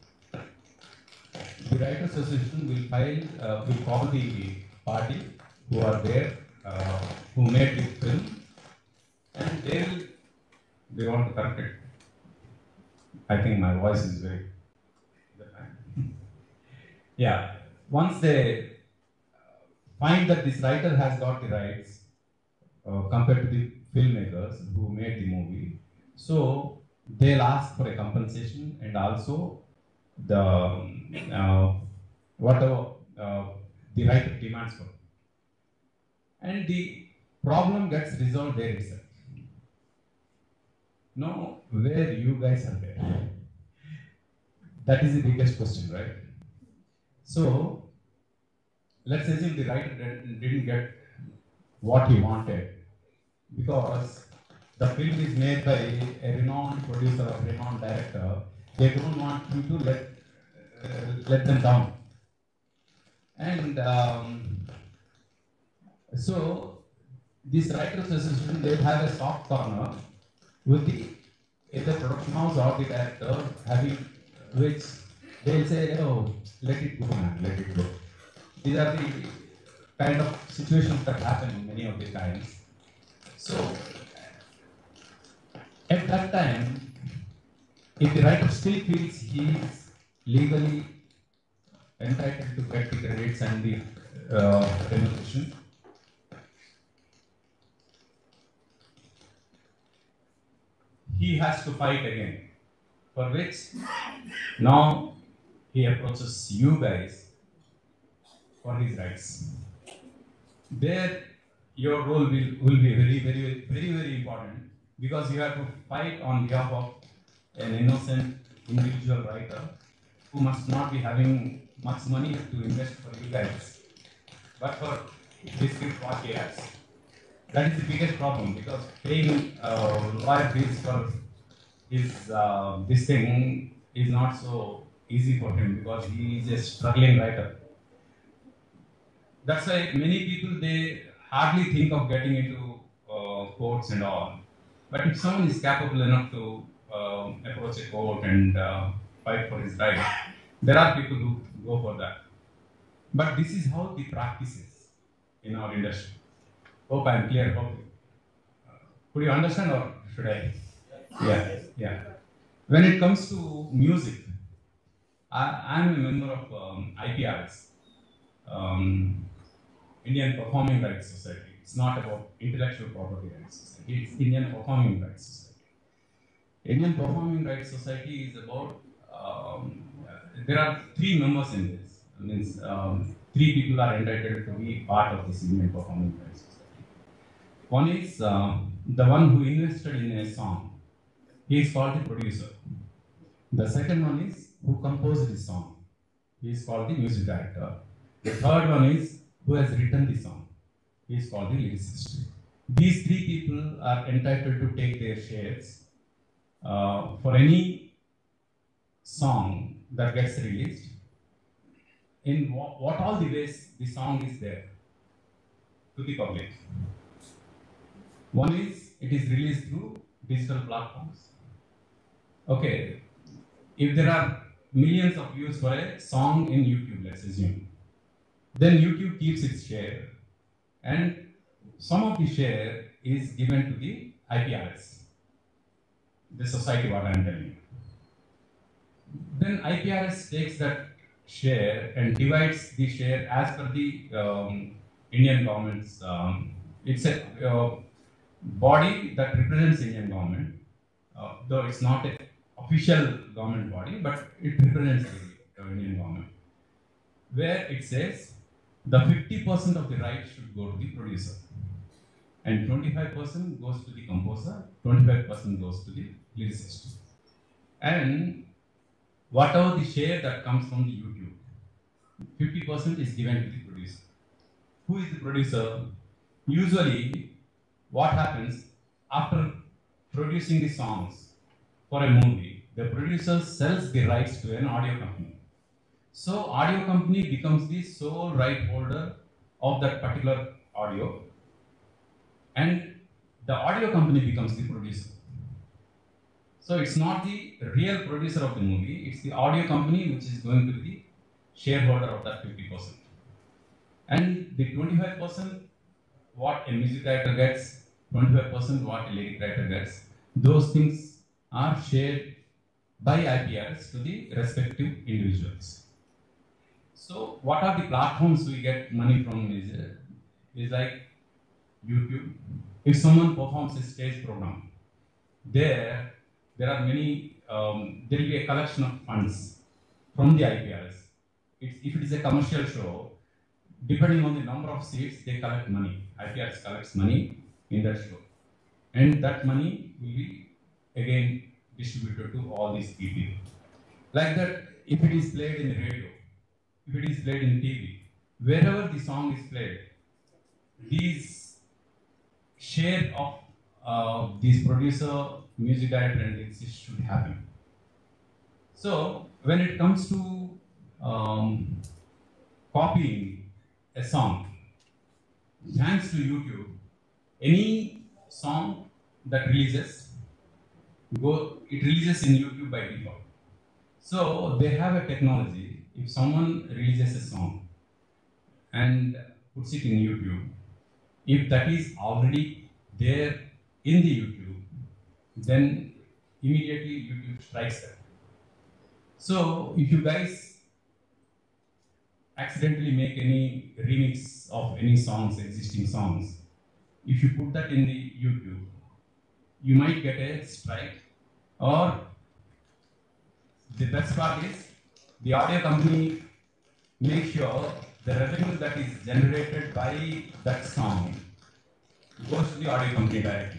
the Writers Association will file, uh, will call the party who are there, uh, who made the film, and they will, they want to correct it. I think my voice is very, yeah. Once they find that this writer has got the rights uh, compared to the filmmakers who made the movie, so they'll ask for a compensation and also the uh, whatever uh, the writer demands for, and the problem gets resolved there itself. Now, where you guys are there? That is the biggest question, right? So, let's assume the writer didn't get what he wanted because the film is made by a renowned producer or renowned director. They don't want you to let uh, let them down. And um, so, this Writers Association, they have a soft corner with the either production house or the director, having which they'll say, oh, let it go, man, let it go. These are the kind of situations that happen many of the times. So, at that time, if the writer still feels he is legally entitled to get the credits and the uh, remuneration, he has to fight again, for which now he approaches you guys for his rights. There, your role will, will be very, very, very, very important because you have to fight on behalf of an innocent individual writer who must not be having much money to invest for you guys, but for this script what he has. That is the biggest problem because paying uh, lawyer fees for his uh, this thing is not so easy for him because he is a struggling writer. That's why many people, they hardly think of getting into uh, courts and all. But if someone is capable enough to uh, approach a court and uh, fight for his right, there are people who go for that. But this is how the practice is in our industry. Hope I am clear about it. Uh, could you understand or should I? Yeah, yeah. When it comes to music, I am a member of um, I P R S, um, Indian Performing Rights Society. It's not about intellectual property rights society, it's Indian Performing Rights Society. Indian Performing Rights Society is about, um, there are three members in this. It means um, three people are entitled to be part of this Indian Performing Rights Society. One is uh, the one who invested in a song. He is called the producer. The second one is who composed the song. He is called the music director. The third one is who has written the song. He is called the lyricist. These three people are entitled to take their shares uh, for any song that gets released. In what, what all the ways the song is there to the public. One is it is released through digital platforms. Okay, if there are millions of views for a song in YouTube, let's assume, then YouTube keeps its share and some of the share is given to the I P R S, the society what I am telling you. Then I P R S takes that share and divides the share as per the um, Indian government's, um, it's a uh, body that represents Indian government, uh, though it's not a official government body, but it represents the Indian government, where it says the fifty percent of the rights should go to the producer and twenty-five percent goes to the composer, twenty-five percent goes to the lyricist. And whatever the share that comes from the YouTube, fifty percent is given to the producer. Who is the producer? Usually, what happens after producing the songs for a movie, the producer sells the rights to an audio company. So, audio company becomes the sole right holder of that particular audio, and the audio company becomes the producer. So, it's not the real producer of the movie, it's the audio company which is going to be the shareholder of that fifty percent. And the twenty-five percent what a music director gets, twenty-five percent what a lyric writer gets, those things are shared by I P R S to the respective individuals. So, what are the platforms we get money from is, uh, is like YouTube. If someone performs a stage program, there, there are many, um, there will be a collection of funds from the I P R S. It's, if it is a commercial show, depending on the number of seats, they collect money. I P R S collects money in that show. And that money will be again distributed to all these people. Like that, if it is played in the radio, if it is played in T V, wherever the song is played, these share of uh, these producer, music director and lyricist should happen. So when it comes to um, copying a song, thanks to YouTube, any song that releases, go it releases in YouTube by default. So they have a technology. If someone releases a song and puts it in YouTube, if that is already there in the YouTube, then immediately YouTube strikes that. So if you guys accidentally make any remix of any songs, existing songs, if you put that in the YouTube, you might get a strike, or the best part is the audio company makes sure the revenue that is generated by that song goes to the audio company directly,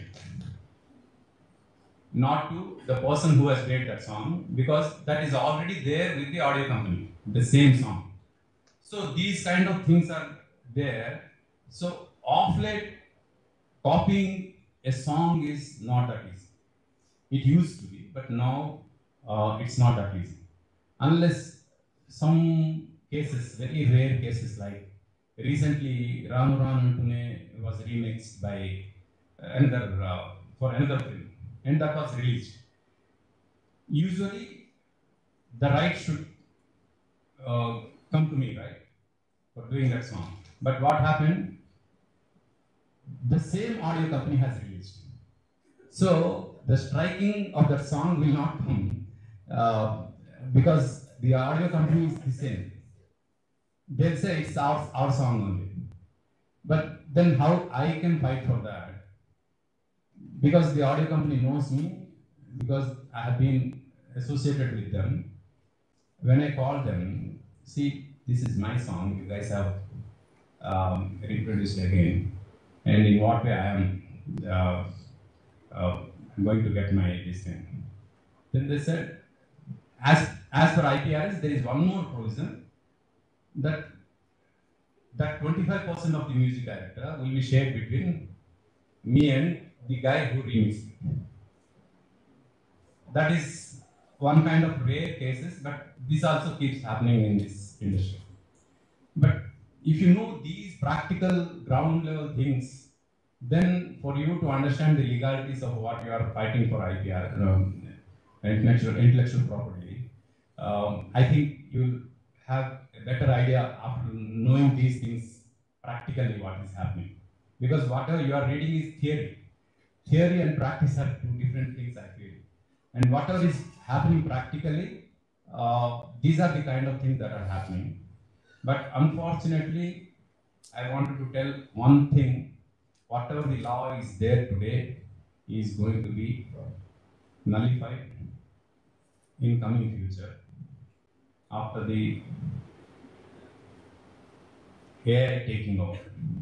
not to the person who has made that song, because that is already there with the audio company, the same song. So these kind of things are there. So of late, copying a song is not that easy. It used to be, but now uh, it's not that easy. unless some cases, very rare cases, like recently Ranu Ranu Tune was remixed by another, uh, for another film, and that was released. Usually, the right should uh, come to me, right, for doing that song. But what happened? The same audio company has released. So the striking of that song will not come uh, because the audio company is the same. They'll say it's our, our song only. But then how I can fight for that? Because the audio company knows me, because I have been associated with them. When I call them, see, this is my song, you guys have um, reproduced again. And in what way I am uh, uh, going to get my this thing. Then they said, as, as per I P R S, there is one more provision that that twenty-five percent of the music director will be shared between me and the guy who remixed it. That is one kind of rare cases, but this also keeps happening in this industry. But if you know these practical ground level things, then for you to understand the legalities of what you are fighting for I P R, um, intellectual, intellectual property, um, I think you'll have a better idea after knowing these things practically what is happening. Because whatever you are reading is theory. Theory and practice are two different things, I feel. And whatever is happening practically, uh, these are the kind of things that are happening. But unfortunately, I wanted to tell one thing, whatever the law is there today is going to be nullified in coming future after the A I taking over.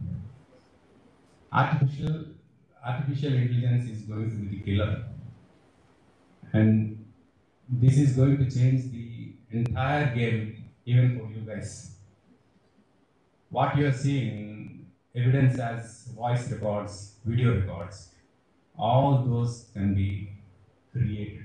Artificial, artificial intelligence is going to be the killer. And this is going to change the entire game, even for you guys. What you are seeing, evidence as voice records, video records, all those can be created.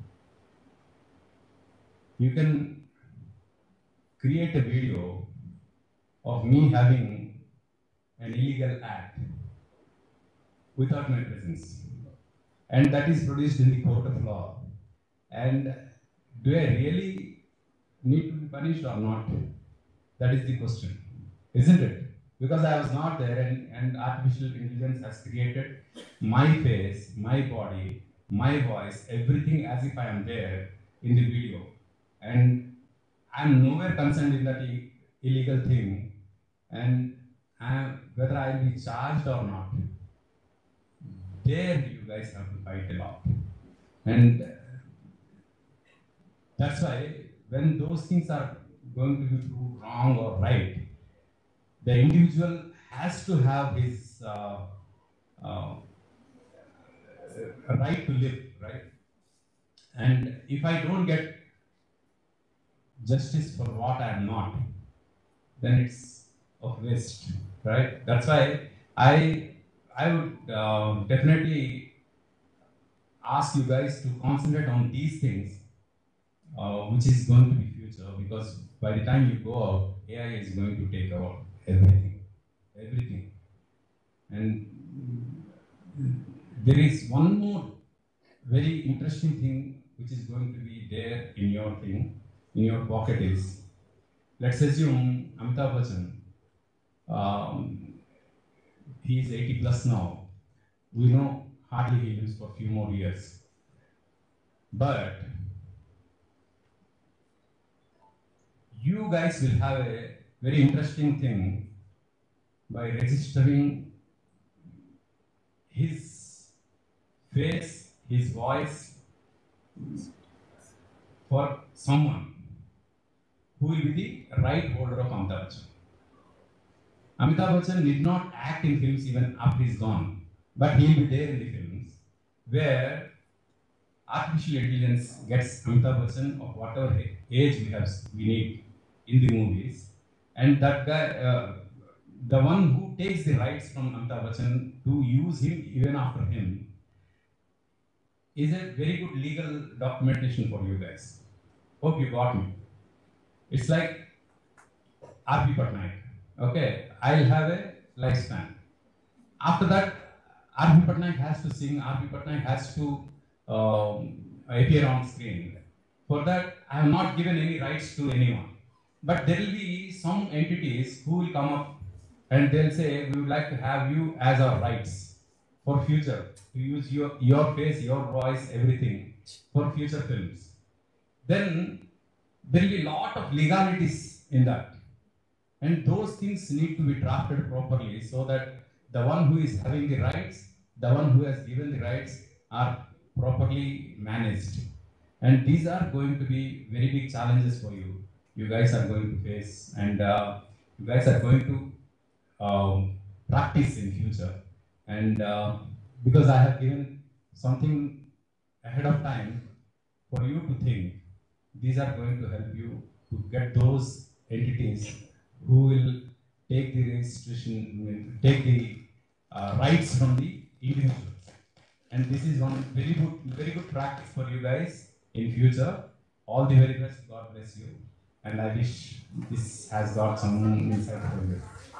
You can create a video of me having an illegal act without my presence. And that is produced in the court of law. And do I really need to be punished or not? That is the question, isn't it? Because I was not there, and, and artificial intelligence has created my face, my body, my voice, everything as if I am there in the video. And I'm nowhere concerned in that i- illegal thing, and I'm, whether I'll be charged or not, there you guys have to fight a lot. And that's why when those things are going to be proved wrong or right, the individual has to have his uh, uh, right to live, right? And if I don't get justice for what I am not, then it's of waste, right? That's why I I would uh, definitely ask you guys to concentrate on these things, uh, which is going to be future, because by the time you go out, A I is going to take over everything, everything. And there is one more very interesting thing which is going to be there in your thing, in your pocket is, let's assume Amitabh Bachchan, um, he is eighty plus now. We know hardly he lives for a few more years. But you guys will have a very interesting thing by registering his face, his voice for someone who will be the right holder of Amitabh Bachchan. Amitabh Bachchan did not act in films even after he's gone, but he'll be there in the films where artificial intelligence gets Amitabh Bachchan of whatever age we have we need in the movies, and that guy, uh, the one who takes the rights from Amitabh Bachchan to use him even after him, is a very good legal documentation for you guys. Hope you got me. It's like R P Patnaik. Okay, I'll have a lifespan. After that, R P Patnaik has to sing, R P Patnaik has to um, appear on screen. For that, I have not given any rights to anyone. But there will be some entities who will come up and they'll say, we would like to have you as our rights for future, to use your, your face, your voice, everything for future films. Then there will be a lot of legalities in that. And those things need to be drafted properly so that the one who is having the rights, the one who has given the rights are properly managed. And these are going to be very big challenges for you. You guys are going to face, and uh, you guys are going to um, practice in future. And uh, because I have given something ahead of time for you to think, these are going to help you to get those entities who will take the registration, take the uh, rights from the individuals. And this is one very good, very good practice for you guys in future. All the very best. God bless you. And I wish this has got some insight for you.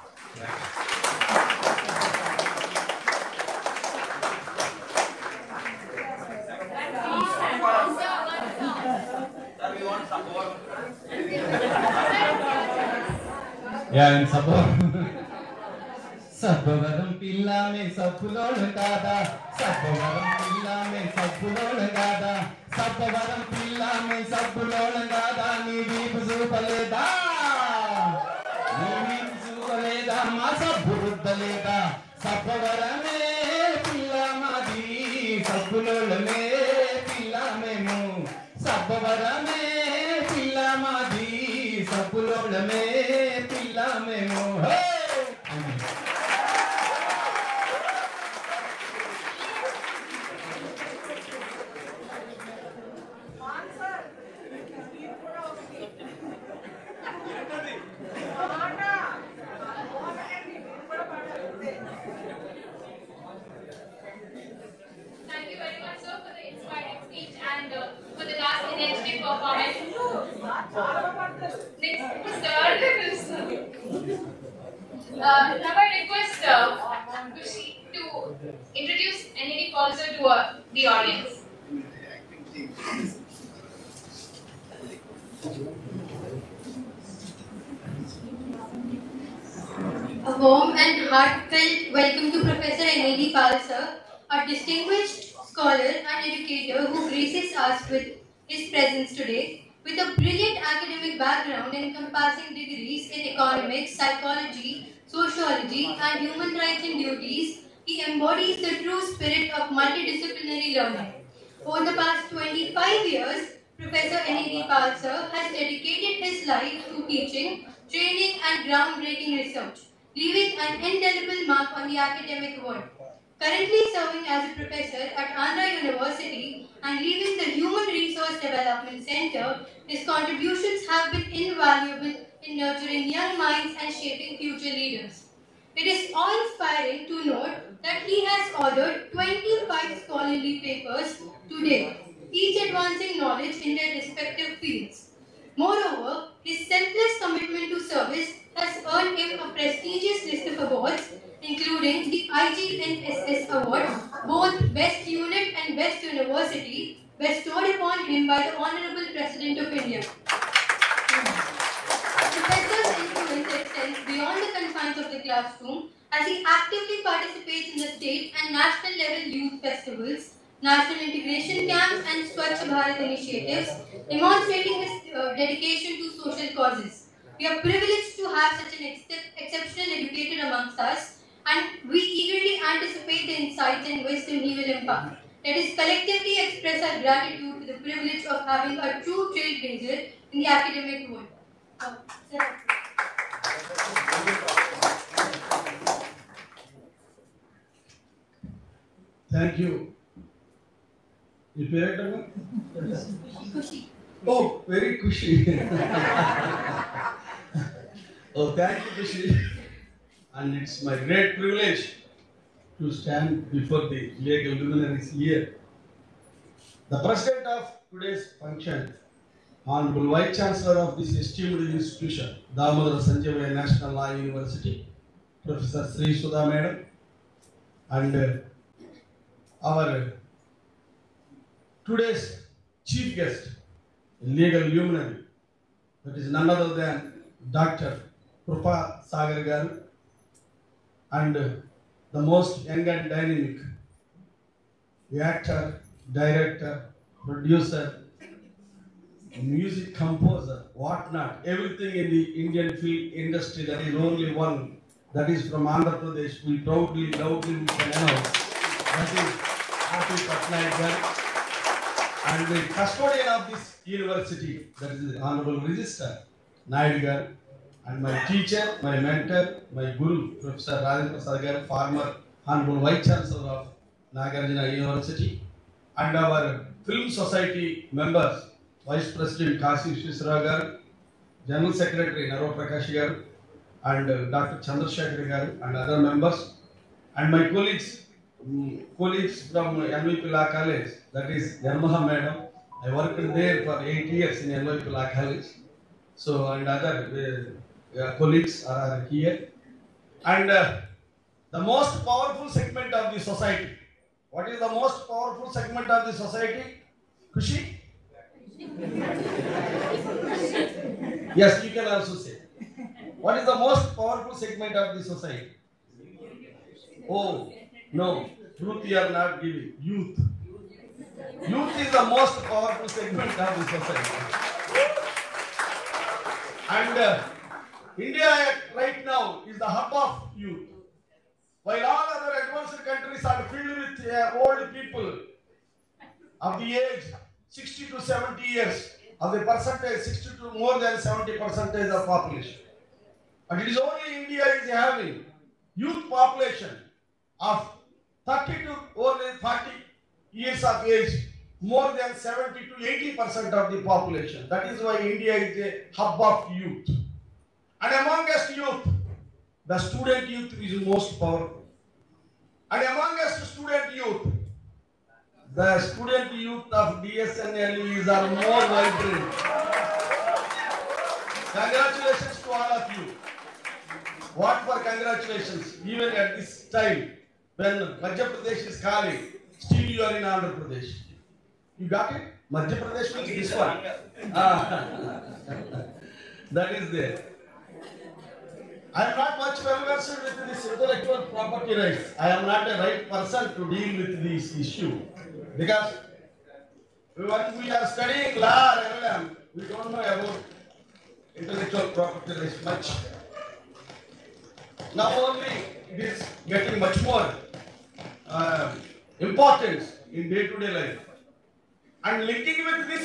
Yeah, in support. Sabavaram pilla mein sabulon gada, Sabavaram pilla mein sabulon gada, Sabavaram pilla mein sabulon gada, ni vibuzu paleda, ni vibuzu paleda, masa burudaleda, Sabavaram pilla madi, sabulon me pilla me mu, Sabavaram pilla madi, sabulon me pilla me mu. Hey! Thank you very much, sir, for the inspiring speech and uh, for the last energetic performance. Next, sir, uh, now I request uh, Kushi to introduce N A D Pulsar to uh, the audience. A warm and heartfelt welcome to Professor N A D Pulsar, a distinguished scholar and educator who graces us with his presence today. With a brilliant academic background encompassing degrees in economics, psychology, sociology, and human rights and duties, he embodies the true spirit of multidisciplinary learning. Over the past twenty-five years, Professor N A D Pulsar has dedicated his life to teaching, training, and groundbreaking research, leaving an indelible mark on the academic world. Currently serving as a professor at Andhra University and leading the Human Resource Development Center, his contributions have been invaluable in nurturing young minds and shaping future leaders. It is awe-inspiring to note that he has authored twenty-five scholarly papers to date, each advancing knowledge in their respective fields. Moreover, his selfless commitment to service has earned him a prestigious list of awards, including the I G N S S Award, both Best Unit and Best University, bestowed upon him by the Honorable President of India. The professor's influence extends beyond the confines of the classroom as he actively participates in the state and national level youth festivals, national integration camps, and Swachh Bharat initiatives, demonstrating his uh, dedication to social causes. We are privileged to have such an ex exceptional educator amongst us, and we eagerly anticipate the insights and wisdom he will impart. Let us collectively express our gratitude to the privilege of having a true trailblazer in the academic world. Uh, Thank you. Your parent? Kushi. Oh, very Kushi. Oh, thank you, Kushi. And it's my great privilege to stand before the late luminaries here. The president of today's function Honorable Vice Chancellor of this esteemed institution, Damodara Sanjivaya National Law University, Professor Sri Sudha Madam, and uh, our today's chief guest, legal luminary, that is none other than Doctor Krupa Sagar Garu, and uh, the most young and dynamic actor, director, producer, music composer, whatnot, everything in the Indian film industry. There is only one, that is from Andhra Pradesh. We proudly, loudly we can announce that is Happy Patnaik Garu, and the custodian of this university, that is the Honorable Registrar Naidu Garu, and my teacher, my mentor, my guru, Professor Rajendra Prasad Garu, former Honorable Vice Chancellor of Nagarjuna University, and our Film Society members, Vice President Kasi Vishweswara Garu, General Secretary Naro Prakash Garu, and uh, Doctor Chandrasekhar Garu, and other members, and my colleagues, um, colleagues from N V P Law College, that is Yarmaha Madam. I worked there for eight years in N V P Law College. So, and other uh, uh, colleagues are here. And uh, the most powerful segment of the society. What is the most powerful segment of the society? Kushi? Yes, you can also say. What is the most powerful segment of the society? Oh, no. Truth you are not giving. Youth. Youth is the most powerful segment of the society. And uh, India right now is the hub of youth. While all other advanced countries are filled with uh, old people of the age sixty to seventy years, of the percentage sixty to more than seventy percentage of population. But it is only India is having youth population of thirty to only forty years of age, more than seventy to eighty percent of the population. That is why India is a hub of youth. And amongst youth, the student youth is most powerful. And amongst student youth, the student youth of D S N L is are more vibrant. Congratulations to all of you. What for congratulations? Even at this time, when Madhya Pradesh is calling, still you are in Andhra Pradesh. You got it? Madhya Pradesh means this one. Ah. That is there. I am not much well versed with this intellectual property rights. I am not a right person to deal with this issue. Because when we are studying law or L L M, we don't know about intellectual property rights much. Now only it is getting much more uh, importance in day-to-day life. And linking with this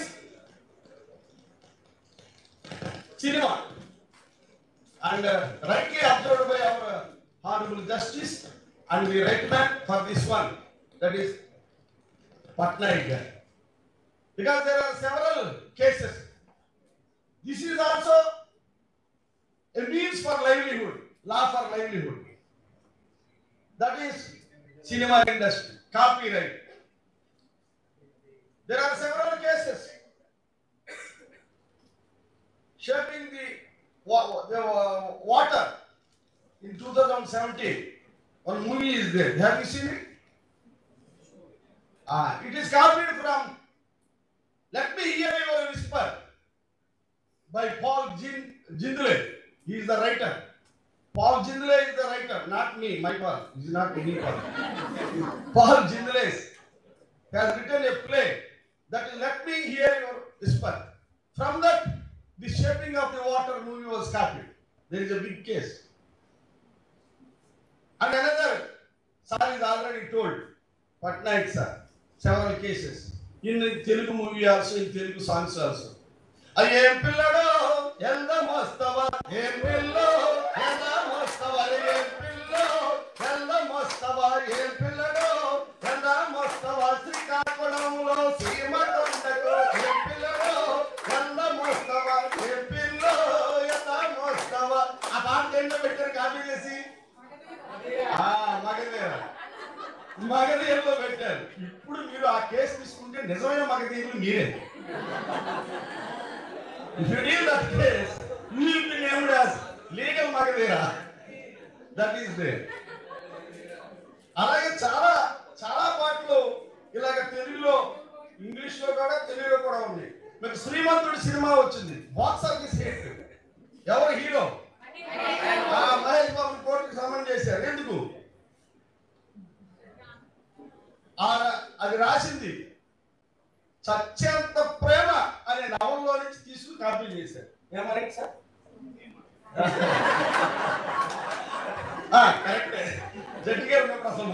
cinema, and uh, rightly observed by our uh, Honorable Justice and the right man for this one, that is Patnaik Garu. Because there are several cases. This is also a means for livelihood, law for livelihood. That is cinema industry, copyright. There are several cases shaping the, the uh, water in two thousand seventeen. One movie is there. Have you seen it? Ah, it is copied from Let Me Hear Your Whisper by Paul Jindal. He is the writer. Paul Jindal is the writer, not me, my Paul. He is not me, Paul. Paul Jindal has written a play that is Let Me Hear Your Whisper. From that, the Shaping of the Water movie was copied. There is a big case. And another, sir is already told, Patnaik sir, several cases. In the Telugu movie also, in Telugu songs also. Ayem pillado, elda mastava, em pillo, elda mastava, em pillo, elda mastava, em pillado, elda mastava, Srikakulamlo, Srimatondako, em pillado, elda mastava, em pillo, elda mastava. ఆ పాట ఏంటో పెట్టారు copy చేసి మగధీర మగధీరలో పెట్టారు. ఇప్పుడు మీరు ఆ case తీసుకుంటే నిజమైన మగధీరులు మీరే. If you deal that case, you will be named as legal Magadera. That is there. అలాగే చాలా చాలా పాటలు ఇలాగ తెలుగులో ఇంగ్లీష్ లో కూడా తెలుగులో కూడా ఉంది. మీకు శ్రీమంతుడి సినిమా వచ్చింది, బాక్స్ ఆఫీస్ హిట్. ఎవరు హీరో? మహేష్ బాబు కోర్టుకు సమన్ చేశారు. ఎందుకు? అది రాసింది సత్యంత ప్రేమ అనే నవల్లో నుంచి తీసుకుని కాపీ చేశారు. ఏమన్నా సార్? కరెక్టే, జడ్జి గారు అసలు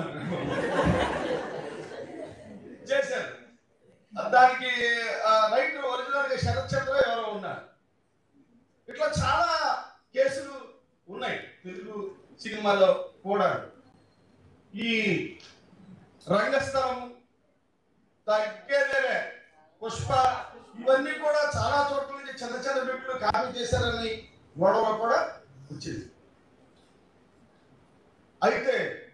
చేశారు. దానికి రైట్ ఒరిజినల్ గా శరత్ చంద్ర ఎవరో ఉన్నారు. ఇట్లా చాలా కేసులు ఉన్నాయి తెలుగు సినిమాలో కూడా. ఈ రంగస్థలం, తగ్గేదేలే, పుష్ప, ఇవన్నీ కూడా చాలా చోట్ల నుంచి చిన్న చిన్న వ్యక్తులు కాపీ చేశారని గొడవ కూడా వచ్చింది. అయితే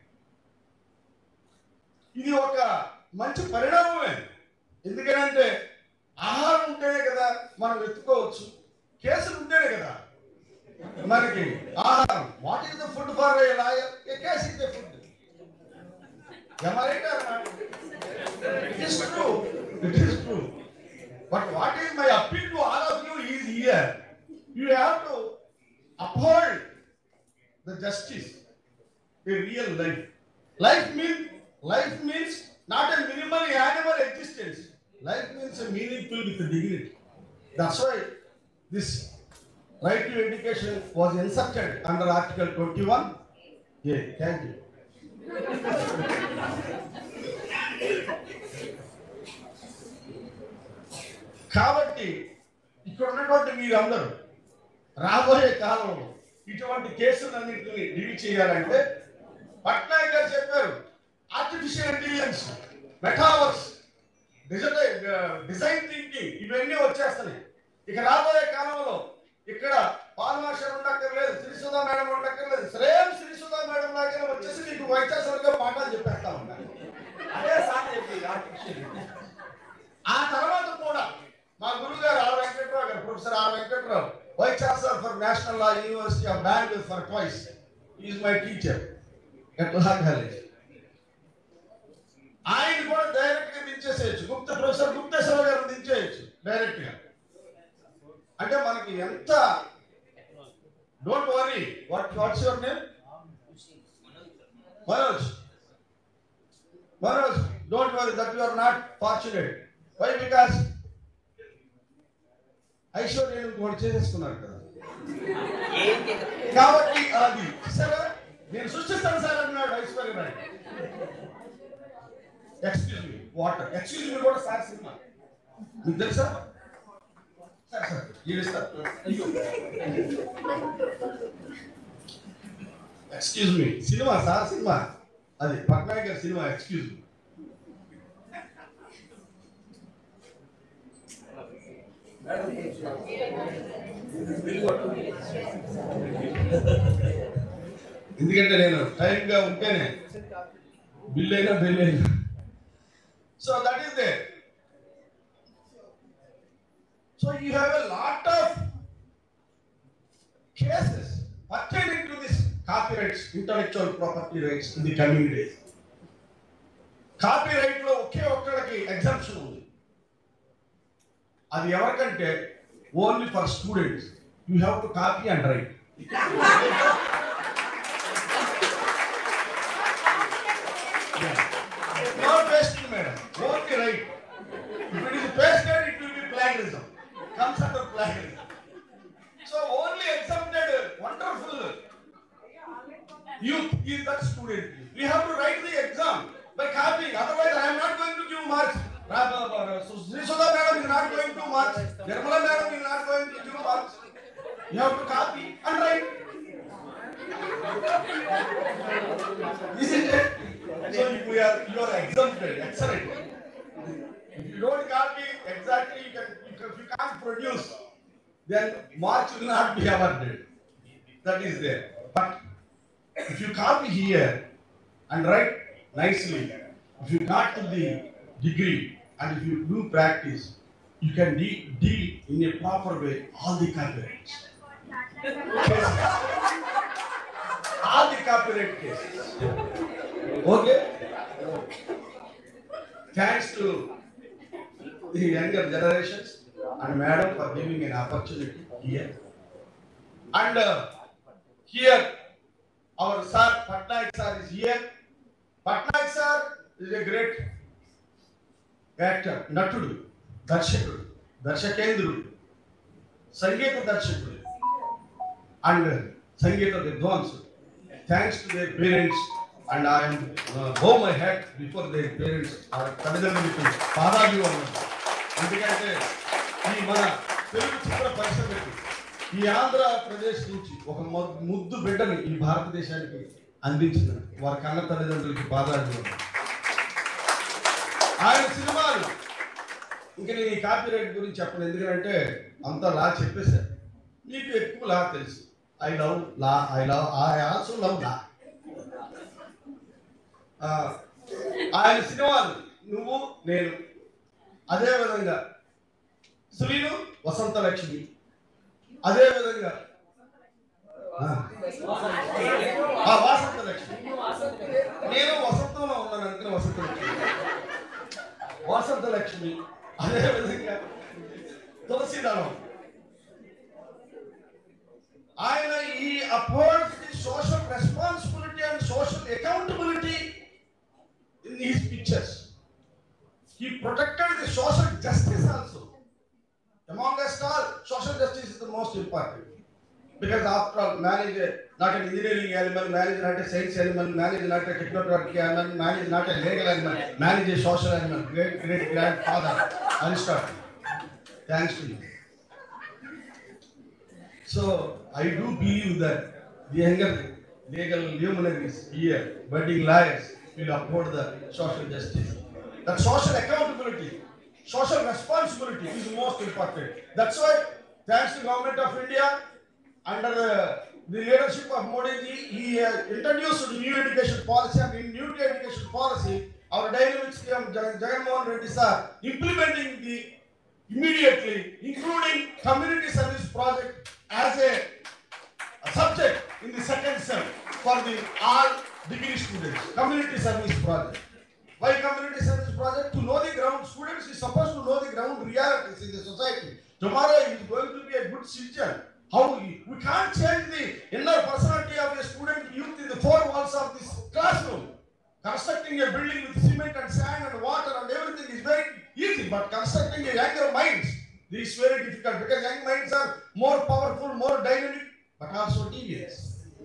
ఇది ఒక మంచి పరిణామమే. ఎందుకంటే ఆహారం ఉంటేనే కదా మనం వెతుక్కోవచ్చు, కేసులు ఉంటేనే కదా మనకి ఆహారం. What is the food for a lawyer? A case is the food. Am I right or not? It is true. It is true. But what is my appeal to all of you is here. You have to uphold the justice, a real life. Life means life means not a minimal animal existence. Life means a meaningful with a dignity. That's why this right to education was inserted under Article twenty-one. Yeah, thank you. కాబట్టి ఇక్కడ ఉన్నటువంటి మీరందరూ రాబోయే కాలంలో ఇటువంటి కేసులన్నింటినీ deal చేయాలంటే పట్నాయక్ గారు చెప్పారు, artificial intelligence, metaverse, digital design thinking ఇవన్నీ వచ్చేస్తున్నాయి. ఇక రాబోయే కాలంలో ఇక్కడ పాల్మాస్టర్ ఉండక్కర్లేదు, శ్రీసుధా మేడం ఉండక్కర్లేదు, సేమ్ శ్రీసుధా మేడం లాగానే వచ్చేసి మీకు వైచాసరిగా పాఠాలు చెప్పేస్తా ఉంటారు. అదే సార్ చెప్పింది ఆర్టిఫిషియల్. ఆ తర్వాత కూడా మా గురువు గారు R Venkatrao garu, professor R Venkatrao, vice chancellor for national law university of Bengaluru for twice, is my teacher at law college. ఆయన కూడా డైరెక్ట్ గా దించేసేయచ్చు, గుప్త ప్రొఫెసర్ గుప్తేశ్వర గారు దించేయచ్చు డైరెక్ట్ గా. అంటే మనకి ఎంత, don't worry. What what's your name? Manoj. Manoj, don't worry that you are not fortunate. Why? Because ఐశ్వర్యం కూడా చేసేసుకున్నారు కదా. కాబట్టి అది సరే నేను సృష్టిస్తాను సార్ అన్నాడు Aishwarya Rai. Excuse me, water. Excuse me కూడా సార్ సినిమా మీకు తెలుసా? Excuse me cinema sir, cinema అది పట్నాయక్ గారి సినిమా. Excuse me. ఎందుకంటే నేను టైంగా ఉంటేనే బిల్ అయినా బిల్ అయినా. So that is they. So you have a lot of cases pertaining to this copyrights, intellectual property rights in the coming days. Copyright lo okke okkadaki exemption undi. Adi evarkante only for students. You have to copy and write. Yeah. No pasting, madam. Only write. If it is pasted, it will be plagiarism. Comes under plagiarism. So only exempted wonderful youth is that student. We have to write the exam by copying. Otherwise, I am not going to give marks. So Srisudha madam is not going to marks. Nirmala madam is not going to give marks. You have to copy and write. Isn't it? So if we are, you are exempted. Excellent. If you don't copy exactly, you can, you can, if you can't produce, then marks will not be awarded. That is there. But if you copy here and write nicely, if you got to the degree and if you do practice, you can de- deal in a proper way all the copyrights. all the copyright cases. Okay? Thanks to the younger generations and madam for giving an opportunity here. And uh, here, our sir, Patnaik sir is here. Patnaik sir is a great actor, Natudu, Darshakudu, Darshakendrudu, Sangeeta Darshakudu, and Sangeeta Vidwansu. Thanks to their parents, and I am uh, bow my head before their parents are తల్లిదండ్రులకు పాదాభివందనం. ఎందుకంటే ఈ మన తెలుగు చిత్ర పరిశ్రమకి ఈ ఆంధ్రప్రదేశ్ నుంచి ఒక ముద్దు బిడ్డని ఈ భారతదేశానికి అందించిన వారి కన్న తల్లిదండ్రులకి పాదాభివందనం. ఆయన సినిమాలు ఇంకా నేను ఈ కాపీరైట్ గురించి చెప్పను, ఎందుకంటే అంతా లా చెప్పేశారు. మీకు ఎక్కువ లా తెలుసు. I love law, I love I also love law. ఆయన సినిమాలు నువ్వు నేను, అదేవిధంగా శ్రీను వసంతలక్ష్మి, అదేవిధంగా వాసంతలక్ష్మి, నేను వసంతంలో ఉన్నాను అనుకున్న వసంతలక్ష్మి, వసంతలక్ష్మి, అదేవిధంగా తులసిదళం. ఆయన ఈ upwards the social responsibility and social accountability in his pictures. He protected the social justice also. Among us all, social justice is the most important. Because after all, man is a, not an engineering element, man is not a science element, man is not a technocratic element, man is not a legal element, man is a social element. Great, great grandfather, Aristotle. Thanks to you. So, I do believe that the younger legal luminaries here, budding liars, will uphold the social justice. That social accountability, social responsibility is most important. That's why, thanks to the Government of India, under the, the leadership of Modi ji, he uh, introduced the new education policy, and in new education policy, our dynamic C M Jagan Mohan Reddy sir implementing the immediately, including community service project as a, a subject in the second sem for the all degree students. Community service project. Why community service project? To know the ground. Students is supposed to know the ground realities in the society. Tomorrow he is going to be a good citizen. How we, we can't change the inner personality of a student youth in the four walls of this classroom. Constructing a building with cement and sand and water and everything is very easy, but constructing a younger minds this is very difficult, because young minds are more powerful, more dynamic, but also devious.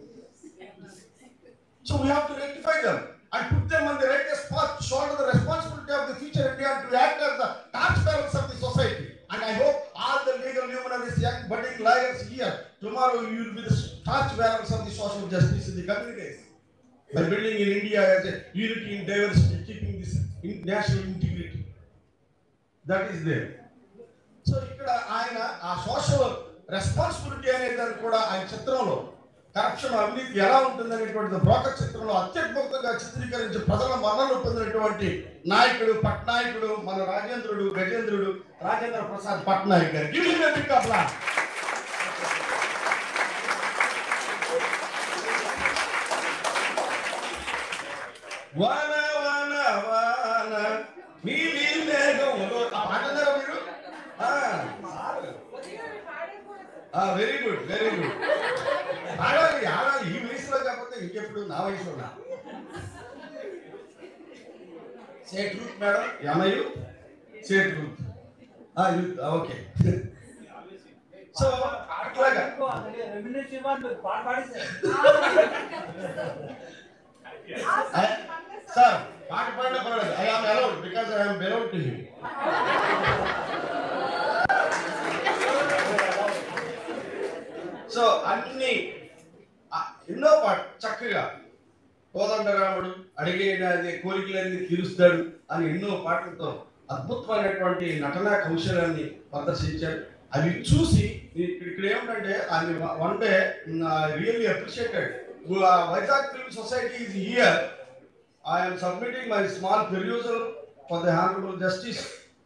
So we have to rectify them and put them on the righteous path, shoulder the responsibility of the future India, and to act as the torchbearers of the society. And I hope all the legal luminaries, young budding liars here, tomorrow you will be the torchbearers of the social justice in the communities. By building in India as a unity in diversity, keeping this in national integrity. That is there. So ikkada ayana aa social responsibility అనేది కూడా ఆయన చిత్రంలో corruption అవినీతి ఎలా ఉంటుందనేటువంటి broker చిత్రంలో అత్యద్భుతంగా చిత్రీకరించి ప్రజల మన్ననలు పొందినటువంటి నాయకుడు పట్నాయకుడు మన రాజేంద్రుడు గజేంద్రుడు Rajendra Prasad Patnaik garu. Give him a big applause. వాన వాన వాన నీలి మేఘములో ఆ పాట అన్నారా మీరు? Very good very good. ఆడాలి ఆడాలి ఈ వయసులో కాకపోతే ఇంకెప్పుడు నా వయసులో. Say truth madam. యమయు say truth. Youth okay. So అట్లాగా సార్ పాట పాడిన పర్వాలేదు. I am allowed because I am beloved to him. So అన్ని ఎన్నో పాట చక్కగా కోదండరాముడు అడిగే కోరికలన్నీ తీరుస్తాడు అని ఎన్నో పాటలతో అద్భుతమైనటువంటి నటనా కౌశలాన్ని ప్రదర్శించారు. అవి చూసి ఇక్కడ ఏమిటంటే అది one day really appreciated. Vizag film society is here. I am submitting my small perusal for the Honorable Justice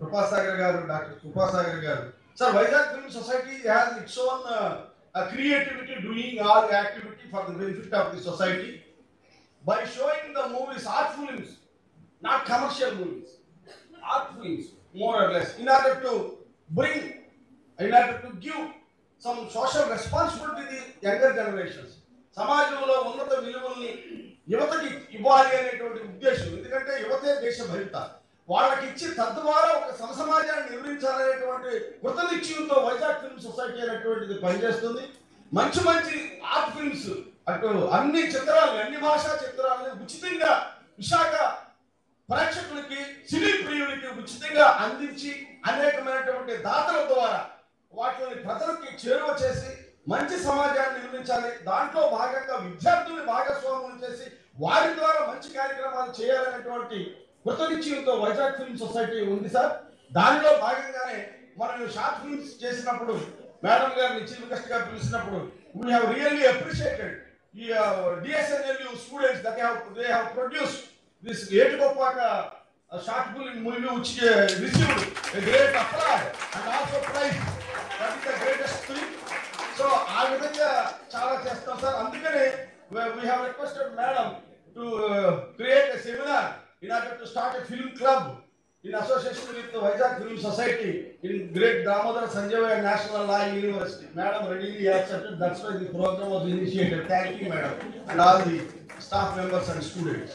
Krupasagar garu, Doctor Krupasagar garu. Sir, Vizag Film Society has its own uh, uh, creativity doing all activity for the benefit of the society by showing the movies, art films, not commercial movies, art films, more or less, in order to bring, in order to give some social responsibility to the younger generations. సమాజంలో ఉన్నత విలువల్ని యువతకి ఇవ్వాలి అనేటువంటి ఉద్దేశం. ఎందుకంటే యువతే దేశ భవిత. వాళ్ళకి ఇచ్చి తద్వారా ఒక సమసమాజాన్ని నిర్మించాలనేటువంటి కృత నిశ్చయంతో వైజాగ్ ఫిల్మ్ సొసైటీ అనేటువంటిది పనిచేస్తుంది. మంచి మంచి ఆర్ట్ ఫిల్మ్స్ అటు అన్ని చిత్రాలు, అన్ని భాషా చిత్రాలని ఉచితంగా విశాఖ ప్రేక్షకులకి, సినీ ప్రియులకి ఉచితంగా అందించి అనేకమైనటువంటి దాతల ద్వారా వాటిని ప్రజలకి చేరువ చేసి మంచి సమాజాన్ని నిర్మించాలి. దాంట్లో భాగంగా విద్యార్థుల్ని భాగస్వాములు చేసి వారి ద్వారా మంచి కార్యక్రమాలు చేయాలనేటువంటి కృత నిశ్చయంతో వైజాగ్ ఫిల్మ్ సొసైటీ ఉంది సార్. దానిలో భాగంగానే మనం షార్ట్ ఫిల్మ్స్ చేసినప్పుడు మేడం గారిని చీఫ్ గెస్ట్ గా పిలిచినప్పుడు వీ హ్యావ్ రియల్లీ అప్రిషియేటెడ్ ఈ DSNLU students that have they have produced this Etikoppaka short film movie which received a great applause and also prize. That is the greatest thing. So ఆ విధంగా చాలా చేస్తాం sir. అందుకనే we have requested madam to uh, create a seminar in order to start a film club in association with the Vizag Film Society in Great Damodar Sanjivaya National Law University. Madam readily accepted. That's why the program was initiated. Thank you, madam, and all the staff members and students.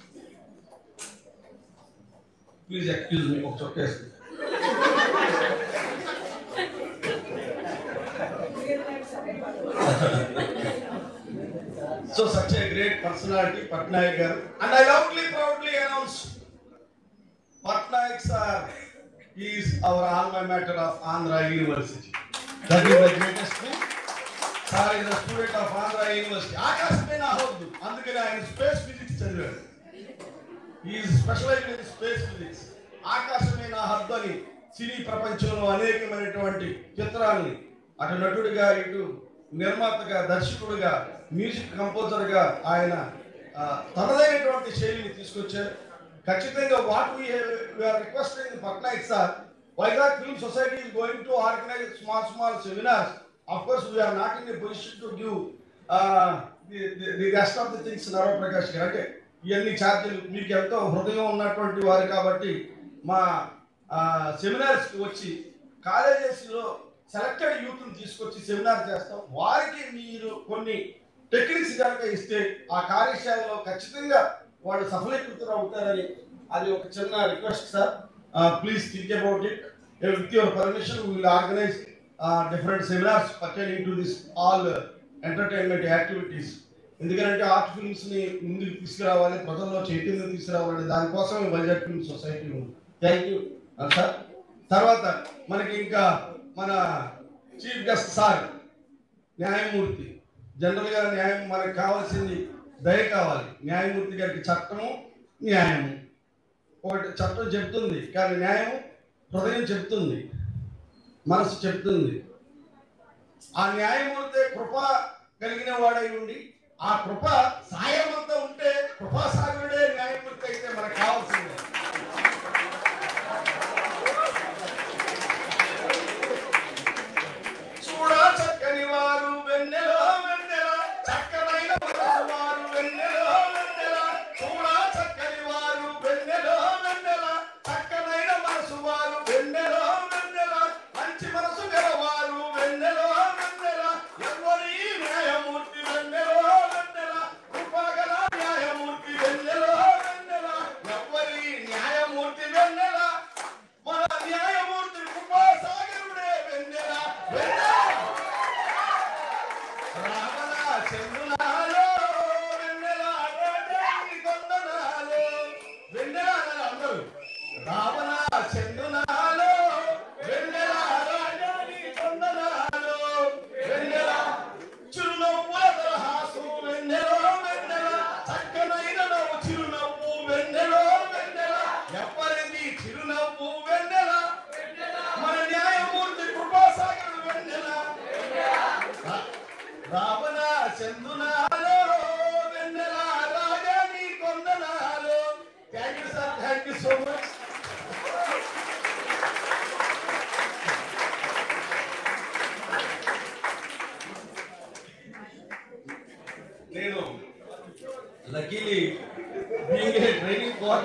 Please excuse me. Okay. So such a great personality, Patnaik garu, and I loudly, proudly announce, Patnaik sir is our alma mater of Andhra University. That is the greatest thing. Sir is a student of Andhra University. Akashame na hoddu, andukane ayana space physics chadivadu. He is specialized in space physics. Akashame na hoddu ani సినీ ప్రపంచంలో అనేకమైనటువంటి చిత్రాలని అటు నటుడిగా, ఇటు నిర్మాతగా, దర్శకుడిగా, music కంపోజర్గా ఆయన తనదైనటువంటి శైలిని తీసుకొచ్చారు. ఖచ్చితంగా what we are requesting Patnaik sir, Vizag film society is going to organize small small seminars. Of course we are not in a position to give uh, the, the, the rest of the things. Nara Prakash garu అంటే ఇవన్నీ ఛార్జీలు మీకు ఎంతో హృదయం ఉన్నటువంటి వారు కాబట్టి మా సెమినార్స్కి వచ్చి కాలేజెస్లో సెలెక్టెడ్ యూత్ని తీసుకొచ్చి సెమినార్ చేస్తాం. వారికి మీరు కొన్ని టెక్నిక్స్ కనుక ఇస్తే ఆ కార్యశాలలో ఖచ్చితంగా వాళ్ళు సఫలీకృతులు అవుతారని అది ఒక చిన్న request sir. Please think about it. With your permission we will organise different seminars pertaining to this all entertainment activities. ఎందుకంటే ఆర్ట్ ఫిల్మ్స్ని ముందుకు తీసుకురావాలి, ప్రజల్లో చైతన్యం తీసుకురావాలని దానికోసం వైజాగ్ ఫిల్మ్ సొసైటీ ఉంది. Thank you sir. తర్వాత మనకి ఇంకా మన చీఫ్ గెస్ట్ సార్ న్యాయమూర్తి. జనరల్గా న్యాయం మనకు కావాల్సింది దయ కావాలి. న్యాయమూర్తి గారికి చట్టము, న్యాయము. ఒకటి చట్టం చెప్తుంది కానీ న్యాయం హృదయం చెప్తుంది, మనసు చెప్తుంది. ఆ న్యాయమూర్తి కృప కలిగిన వాడై ఉండి ఆ కృప సాయం అంతా ఉంటే కృపాసాగరుడే న్యాయమూర్తి అయితే మనకు కావాల్సిందే. చూడా చక్కని వారు వెన్నెలో వెన్నెల, చక్కనైన వారు వెన్నెలో వెన్నెల, చూడా చక్కని వారు వెన్నెలో వెన్నెల, చక్కనైన మనసు వారు వెన్నెలో వెన్నెల, మంచి మనసు గలవారు వెన్నెలో వెన్నెల, ఎవరి న్యాయమూర్తి వెన్నెలో వెన్నెల, కృపగల న్యాయమూర్తి వెన్నెలో వెన్నెల, ఎవరి న్యాయ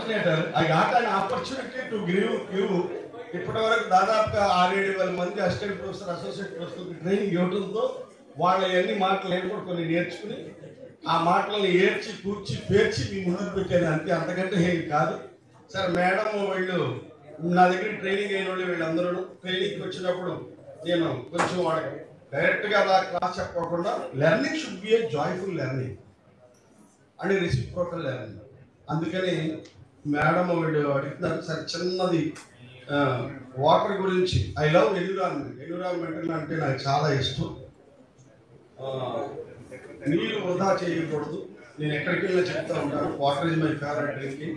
coordinator I got an opportunity to give you ఇప్పటి వరకు దాదాపుగా ఆరేడు వేల మంది assistant professor associate professor training ఇవ్వడంతో వాళ్ళ ఎన్ని మాటలు నేను కూడా కొన్ని నేర్చుకుని ఆ మాటలను ఏర్చి కూర్చి పేర్చి మీ ముందుకు పెట్టాను అంతే, అంతకంటే ఏం కాదు. సార్ మేడం వీళ్ళు నా దగ్గర ట్రైనింగ్ అయిన వాళ్ళు వీళ్ళందరూ ట్రైనింగ్కి వచ్చినప్పుడు నేను కొంచెం వాళ్ళకి డైరెక్ట్గా అలా క్లాస్ చెప్పకుండా learning should be a joyful learning and reciprocal learning. అందుకని మేడం వీళ్ళు అడుగుతున్నారు సార్ చిన్నది వాటర్ గురించి. I love environment. ఎన్విరాన్మెంట్ అంటే నాకు చాలా ఇష్టం. నీళ్ళు వృధా చేయకూడదు. నేను ఎక్కడికి వెళ్ళినా చెప్తా ఉంటాను water is my favourite drinking.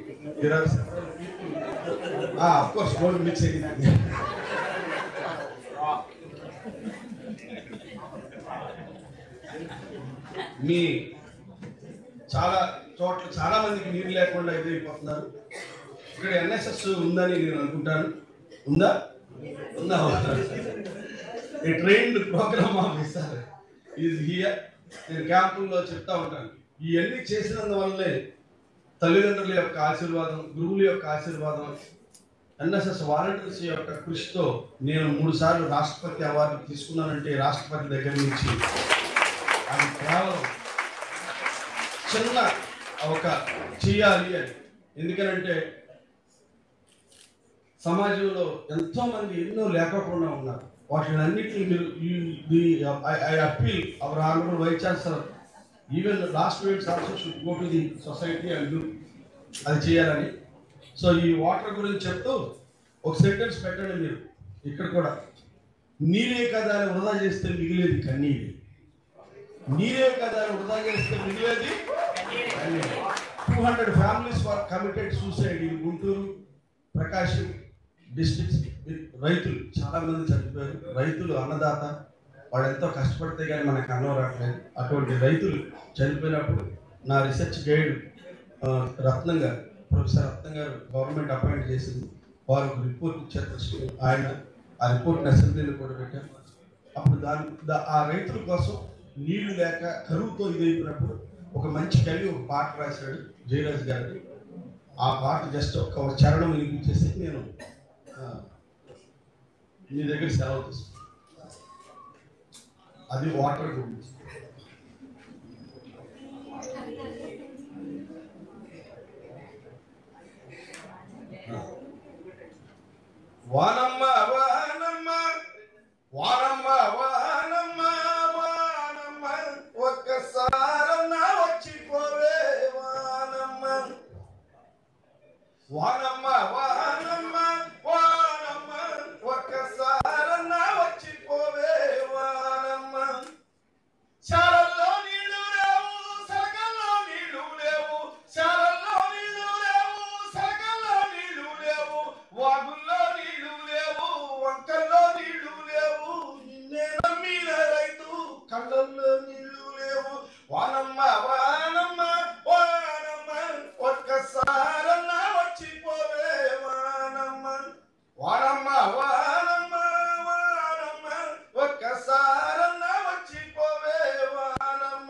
Of course don't mix anything. మీ చాలా చోట్ల చాలా మందికి నీరు లేకుండా ఎదురైపోతున్నారు. ఇక్కడ ఎన్ఎస్ఎస్ ఉందని నేను అనుకుంటాను. ఉందా ఉందా a trained programme officer is here. నేను క్యాంపుల్లో చెప్తా ఉంటాను ఇవన్నీ చేసినందువల్లే తల్లిదండ్రుల యొక్క ఆశీర్వాదం, గురువుల యొక్క ఆశీర్వాదం, ఎన్ఎస్ఎస్ వాలంటీర్స్ యొక్క కృషితో నేను మూడు సార్లు రాష్ట్రపతి అవార్డు తీసుకున్నానంటే రాష్ట్రపతి దగ్గర నుంచి అది కేవలం చిన్న ఒక చేయాలి అని. ఎందుకనంటే సమాజంలో ఎంతో మంది ఎన్నో లేకపోకుండా ఉన్నారు. వాటిని అన్నింటినీ మీరు I appeal our honourable vice chancellor even last weeks also should go to the society and do అది చేయాలని. సో ఈ వాటర్ గురించి చెప్తూ ఒక సెంటెన్స్ పెట్టండి మీరు ఇక్కడ కూడా. నీరే కదా అని వృధా చేస్తే మిగిలేది కన్నీరే. నీరే కదా అని వృధా చేస్తే మిగిలేది కన్నీరే. Two hundred families were committed suicide in Guntur Prakasam districts. రైతులు చాలా మంది చనిపోయారు. రైతులు అన్నదాత, వాడు ఎంతో కష్టపడితే కానీ మనకు అన్నం రావట్లేదు. అటువంటి రైతులు చనిపోయినప్పుడు నా రీసెర్చ్ గైడ్ రత్నం గారు, ప్రొఫెసర్ రత్నం గారు గవర్నమెంట్ అపాయింట్ చేసింది. వారు ఒక రిపోర్ట్ ఇచ్చారు. ఆయన ఆ రిపోర్ట్ని అసెంబ్లీలో కూడా పెట్టారు. అప్పుడు దాని ఆ రైతుల కోసం నీళ్లు లేక కరువుతో ఇదైపోయినప్పుడు ఒక మంచి కవి ఒక పాట రాశాడు జయరాజ్ గారు. ఆ పాట జస్ట్ ఒక చరణం వినిపించేసి నేను మీ దగ్గర సెలవు తీసుకున్నాను. అది వాటర్ గురించి. వానమ్మ వానమ్మ వానమ్మ వానమ్మ వానమ్మ ఒక్కసారన్న వచ్చిపోవే వానమ్మ. వానమ్మ వానమ్మ వానమ్మ ఒక్కసారన్న వచ్చిపోవే వానమ్మ. శాలల్లో నీళ్లు లేవు, సరకల్లో నీళ్లు లేవు, శాలల్లో నీళ్లు లేవు, సరకల్లో నీళ్లు లేవు, వాగుల్లో నీళ్లు లేవు, వంకల్లో నీళ్లు లేవు, నిన్నే నమ్మిన రైతు కళ్ళల్లో నీళ్లు లేవు. వానమ్మ వానమ్మ వానమ్మ ఒక్కసారన్న వచ్చిపోవే వానమ్మ. వానమ్మ వానమ్మ వానమ్మ ఒక్కసారన్న వచ్చిపోవే వానమ్మ.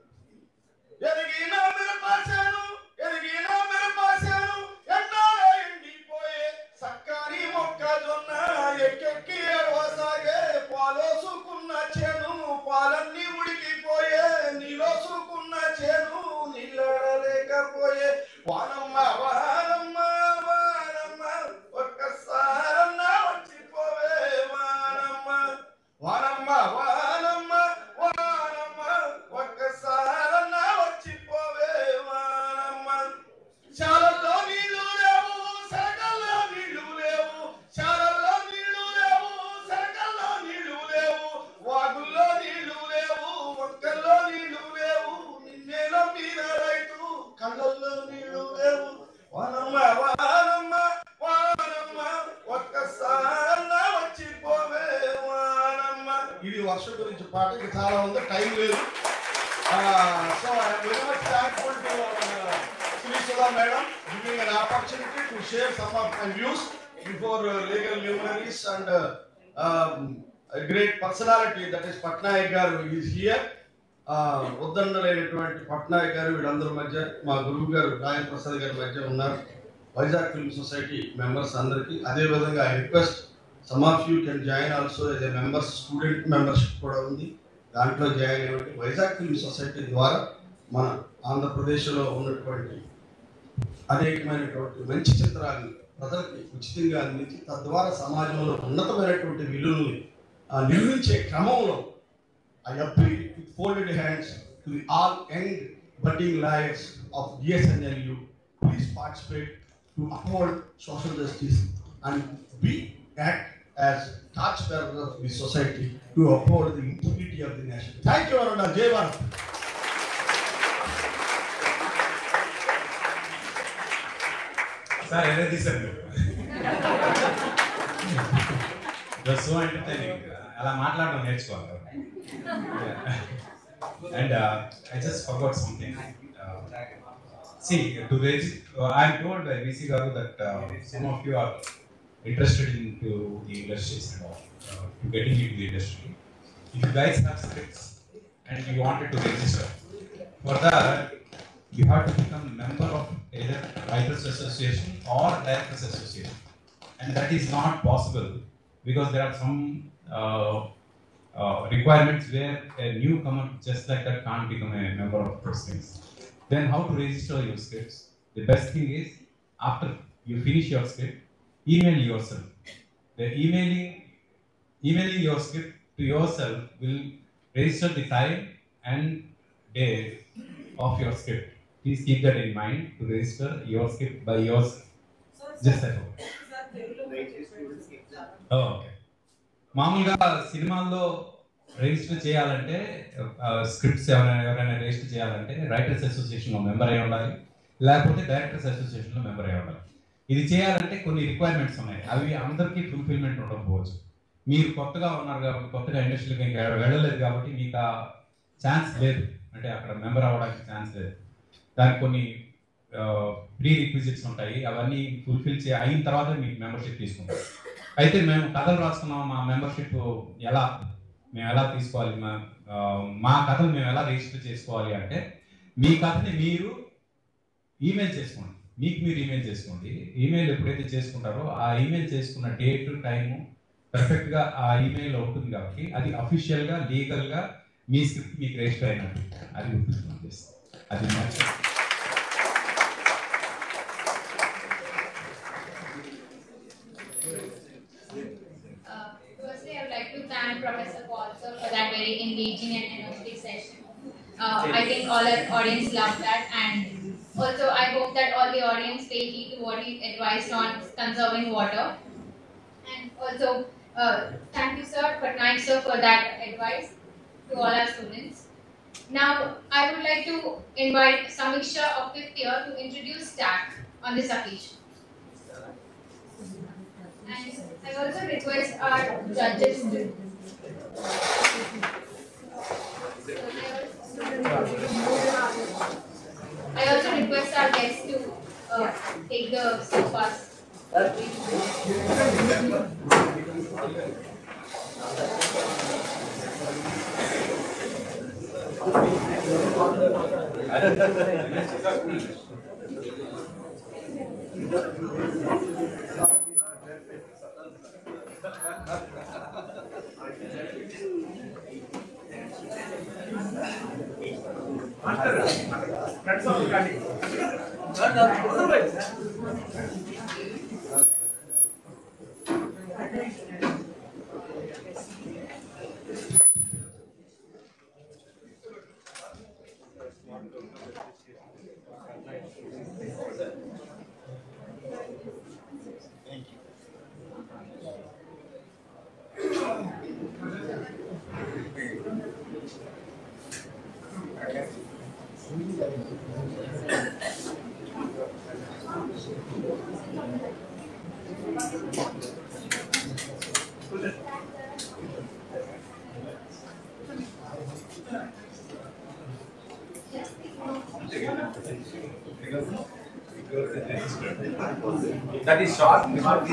ఎదిగిన మిరపాశాను ఎదిగిన మిరపాశాను ఎండాలో ఎండిపోయే సక్కని మొక్కజొన్న ఎక్కెక్కి ఎడవసాగే. పాలోసుకున్న చేను పాలన్నీ ఉడికిపోయే, నీలోసుకున్న చేను నీళ్ళలేకపోయే. వానమ్మ వానమ్మ వానమ్మ ఒక్కసారన్న వచ్చిపోవే వానమ్మ. వానమ్మ వానమ్మ వానమ్మ ఒక్కసారన్న వచ్చిపోవే వానమ్మ. శాలల్లో నీళ్లు లేవు, సరకల్లో నీళ్లు లేవు, శాలల్లో నీళ్లు లేవు, సరకల్లో నీళ్లు లేవు, వాగుల్లో నీళ్లు లేవు, వంకల్లో నీళ్లు లేవు, నిన్నే నమ్మిన రైతు కళ్ళల్లో నీళ్లు లేవు. వానమ్మ వానమ్మ వానమ్మ ఒక్కసారన్న వచ్చిపోవే వానమ్మ. ఇది వర్షం గురించి పాట. ఇది చాలా ఉంది, టైం లేదు. So very much thankful to Sri Sudha Madam giving an opportunity to share some of my views before uh, legal luminaries and uh, um, a great personality that is Patnaik garu is here. ఉద్దండలైనటువంటి పట్నాయక్ గారు వీళ్ళందరి మధ్య మా గురువు గారు royal Prasad గారి మధ్య ఉన్నారు. Vizag Film Society members అందరికి అదే విధంగా I request some of you can join also as a members student membership కూడా ఉంది దాంట్లో జాయిన్ అవ్వండి. వైజాగ్ ఫిల్మ్ సొసైటీ ద్వారా మన ఆంధ్రప్రదేశ్లో ఉన్నటువంటి అనేకమైనటువంటి మంచి చిత్రాలను ప్రజలకి ఉచితంగా అందించి తద్వారా సమాజంలో ఉన్నతమైనటువంటి విలువల్ని నిర్మించే క్రమంలో I appeal with folded hands to the all young budding lions of D S N L U. Please participate to uphold social justice and be act as torchbearers of the society to uphold the integrity of the nation. Thank you, Aruna. Jai Bharat. Sir, anything sir? That's so entertaining. అలా మాట్లాడడం నేర్చుకోవాలి. And uh, I just forgot something. Uh, see, to raise, uh, I am told by V C Garu that uh, some of you are interested into the industries and all, uh, to getting into the industry. If you guys have scripts and you wanted to register, for that you have to become a member of either Writers Association or Directors Association, and that is not possible because there are some uh, uh, requirements where a newcomer just like that can't become a member of those things. Then how to register your scripts? The best thing is after you finish your script, email yourself. The emailing, emailing your script to yourself will register the time and day of your script. Please keep that in mind to register your script by yourself. Just that. Oh, okay. మామూలుగా సినిమాల్లో register చేయాలంటే scripts ఎవరైనా ఎవరైనా register చేయాలంటే writers అసోసియేషన్లో member అయి ఉండాలి, లేకపోతే డైరెక్టర్స్ అసోసియేషన్లో మెంబర్ అయి ఉండాలి. ఇది చేయాలంటే కొన్ని రిక్వైర్మెంట్స్ ఉన్నాయి, అవి అందరికీ ఫుల్ఫిల్మెంట్ ఉండకపోవచ్చు. మీరు కొత్తగా ఉన్నారు కాబట్టి, కొత్తగా ఇండస్ట్రీకి ఇంకా వెళ్ళలేదు కాబట్టి మీకు ఆ ఛాన్స్ లేదు, అంటే అక్కడ మెంబర్ అవ్వడానికి ఛాన్స్ లేదు. దానికి కొన్ని ప్రీ రిక్విజిట్స్ ఉంటాయి, అవన్నీ ఫుల్ఫిల్ చే అయిన తర్వాత మీకు మెంబర్షిప్ తీసుకుంటారు. అయితే మేము కథలు రాసుకున్నాం, మా మెంబర్షిప్ ఎలా మేము ఎలా తీసుకోవాలి, మా మా కథలు మేము ఎలా రిజిస్టర్ చేసుకోవాలి అంటే మీ కథని మీరు ఈమెయిల్ చేసుకోండి, మీకు మీరు ఈమెయిల్ చేసుకోండి. ఈమెయిల్ ఎప్పుడైతే చేసుకుంటారో ఆ ఈమెయిల్ చేసుకున్న డేట్ టైము పర్ఫెక్ట్గా ఆ ఈమెయిల్ ఉంటుంది కాబట్టి అది అఫీషియల్గా లీగల్గా మీ స్క్రిప్ట్ మీకు రిజిస్టర్ అయినట్టు అది గుర్తుంచుకోండి. అది thank Professor Paul sir for that very engaging and energetic session. Uh, I think all our audience loved that, and also I hope that all the audience take heed to what he advised on conserving water. And also, uh, thank you sir, Patnaik sir, for that advice to all our students. Now, I would like to invite Samiksha of fifth year to introduce S T A C on this occasion. And I also request our judges to I also request our guests to uh, take the sofas. That is short.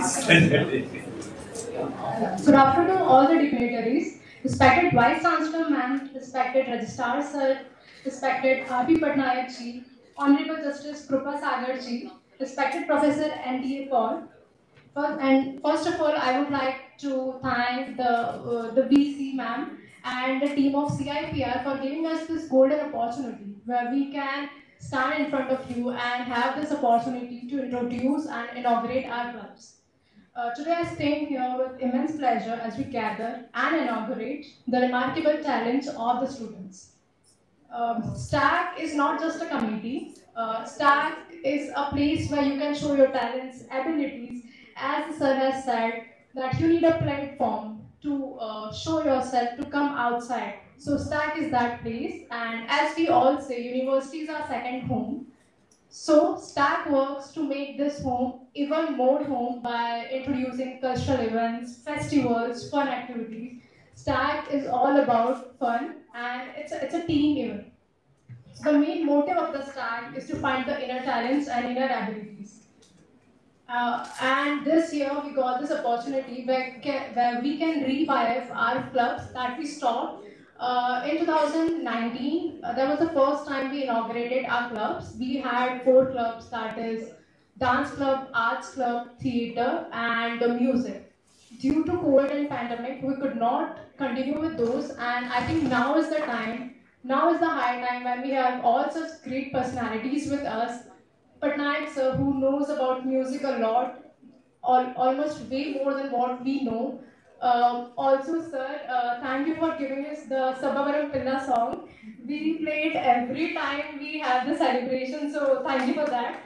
Good afternoon, all the dignitaries. Respected Vice Chancellor Ma'am, respected Registrar Sir, respected R B Patnaik Ji, Honorable Justice Krupa Sagar Ji, respected Professor N D A Paul. First, and first of all, I would like to thank the uh, the V C ma'am and the team of C I P R for giving us this golden opportunity where we can stand in front of you and have this opportunity to introduce and inaugurate our clubs. Uh, today I stand here with immense pleasure as we gather and inaugurate the remarkable talents of the students. Um, STACK is not just a committee. Uh, STACK is a place where you can show your talents, abilities. As the sir has said, that you need a platform to uh, show yourself, to come outside. So STACK is that place. And as we all say, universities are second home. So STACK works to make this home even more home by introducing cultural events, festivals, fun activities. STACK is all about fun and it's a, it's a team event. So the main motive of the STACK is to find the inner talents and inner abilities. Uh, and this year we got this opportunity where, can, where we can revive our clubs that we stopped. Uh, in two thousand nineteen, uh, that was the first time we inaugurated our clubs. We had four clubs, that is dance club, arts club, theatre and uh, music. Due to COVID and pandemic, we could not continue with those, and I think now is the time, now is the high time when we have all such great personalities with us. Patnaik sir, who knows about music a lot, all, almost way more than what we know. Uh, also, sir, uh, thank you for giving us the Sabavaram Pilla song. We play it every time we have the celebration, so thank you for that.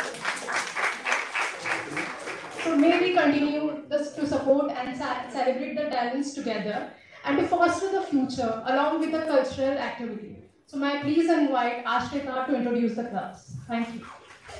So may we continue this to support and celebrate the talents together and to foster the future along with the cultural activity. So may I please invite Ashrita to introduce the clubs. Thank you.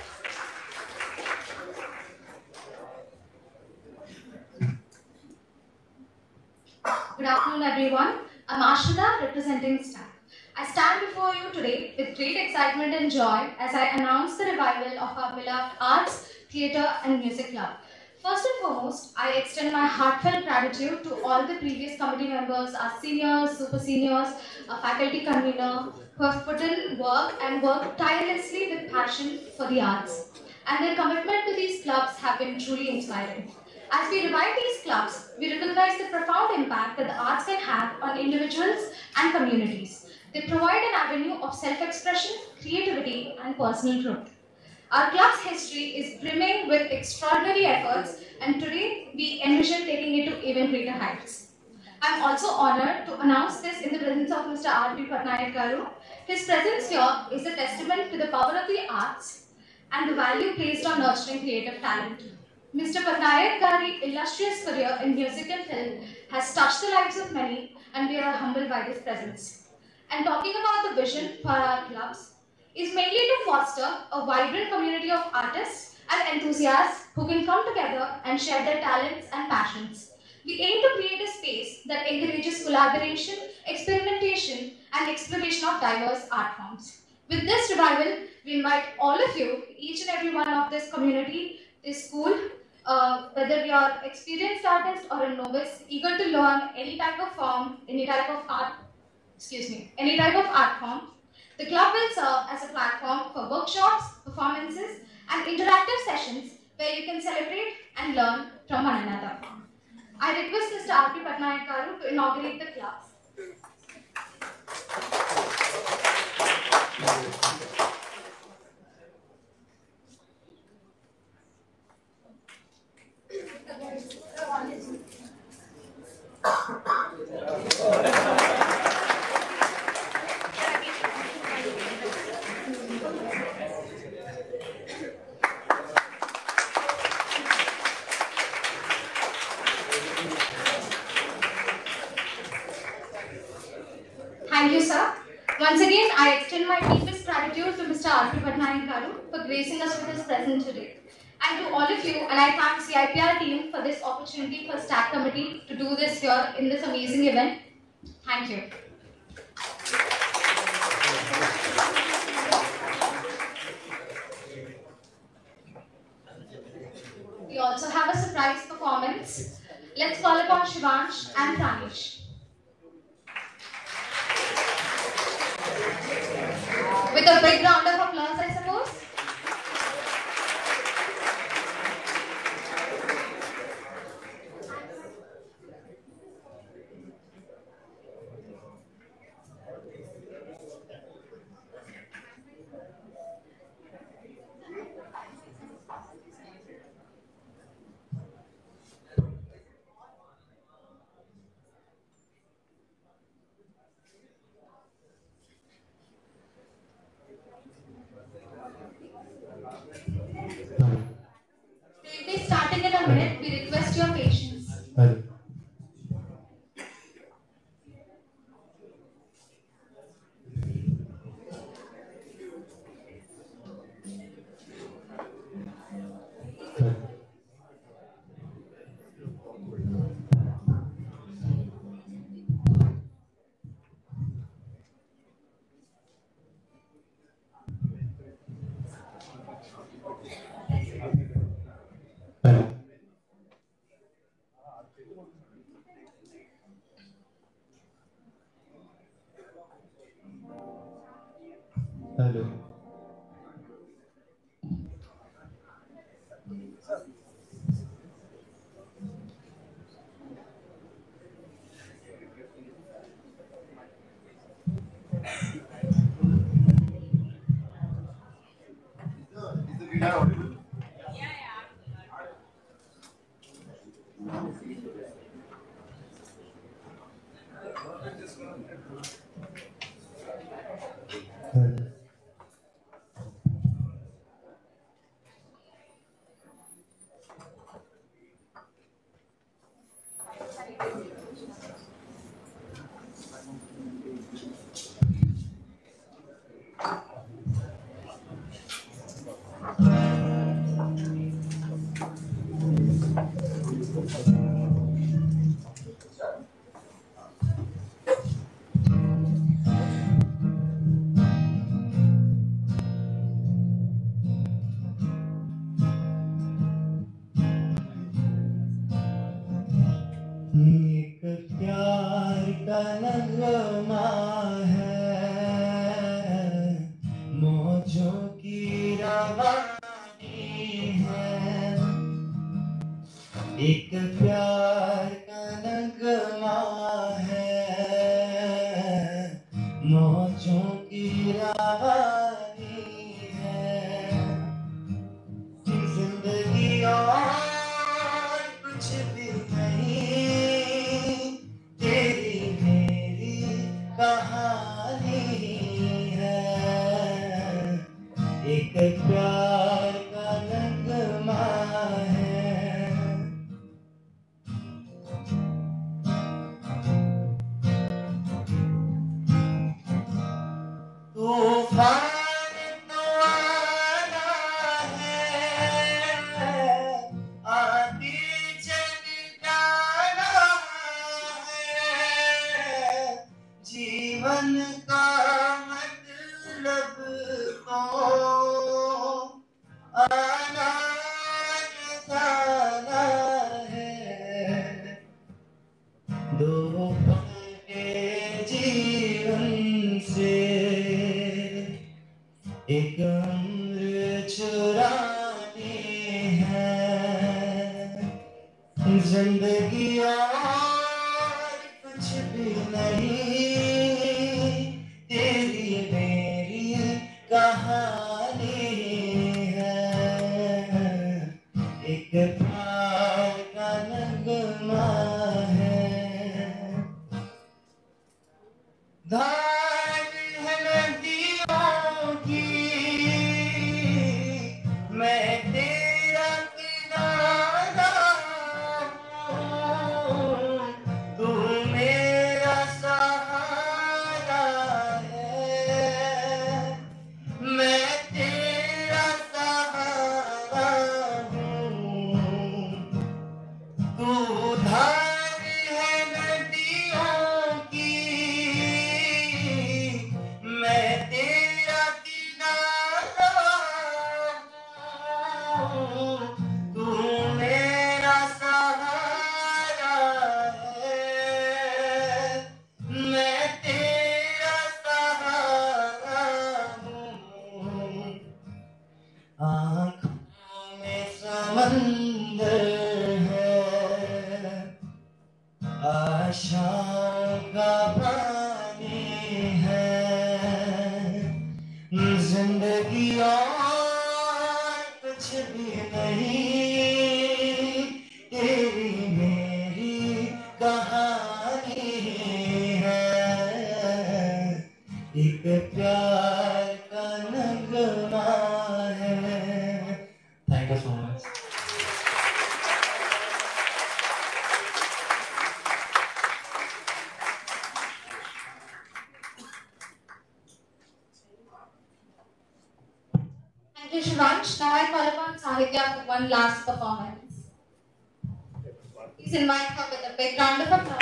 Good afternoon, everyone. I'm Ashrita, representing STACK. I stand before you today with great excitement and joy as I announce the revival of our beloved Arts, Theatre and Music Club. First and foremost, I extend my heartfelt gratitude to all the previous committee members, our seniors, super seniors, our faculty convener, who have put in work and worked tirelessly with passion for the arts. And their commitment to these clubs have been truly inspiring. As we revive these clubs, we recognize the profound impact that the arts can have on individuals and communities. They provide an avenue of self-expression, creativity, and personal growth. Our club's history is brimming with extraordinary efforts, and today we envision taking it to even greater heights. I am also honored to announce this in the presence of Mister R P Patnaik Garu. His presence here is a testament to the power of the arts and the value placed on nurturing creative talent. Mister Patnaik Garu's illustrious career in music and film has touched the lives of many, and we are humbled by his presence. And talking about the vision for our clubs is mainly to foster a vibrant community of artists and enthusiasts who can come together and share their talents and passions. We aim to create a space that encourages collaboration, experimentation, and exploration of diverse art forms. With this revival, we invite all of you, each and every one of this community, this school, uh, whether you are experienced artist or a novice, eager to learn any type of form, any type of art, excuse me, any type of art form. The club will serve as a platform for workshops, performances, and interactive sessions where you can celebrate and learn from one another. I request Mister R P Patnaik Garu to inaugurate the clubs. Thank you, sir. Once again, I extend my deepest gratitude to Mister R P Patnaik Garu for gracing us with his presence today. And to all of you, and I thank C I P R team for this opportunity for STACK committee to do this here in this amazing event. Thank you. We also have a surprise performance. Let's call upon Shivansh and Pranish. With a big round of applause, I suppose. We'll be starting in a minute. We request your patience. Hello. Hello. एक प्यार का नगमा है, मौजों की रवानी है। एक प्यार का नगमा है, मौजों की रवानी है। जिंदगी और कुछ भी नहीं, तेरी मेरी कहानी है। एक प्यार का नगमा है। तूफान तो आना है, आती चलना है। जीवन का मतलब तो आना जाना है। दो पल के जीवन से एक उम्र चुरानी है। जिंदगी और कुछ भी नहीं, तेरी मेरी कहानी है। एक प्यार का नगमा है। धार है नदियों की, मैं तेरा किनारा हूँ। तू मेरा सहारा है, मैं तेरा सहारा हूँ। तू धार है नदियों की, मैं तेरा किनारा हूँ। तू मेरा सहारा है, मैं तेरा सहारा हूँ। आँखों में समंदर है, आशाओं का पानी है। जिंदगी और कुछ भी नहीं, तेरी मेरी कहानी है। एक प्यार का नगमा है। Shivansh, now I call upon Sahitya for one last performance. Please invite her with a big round of applause.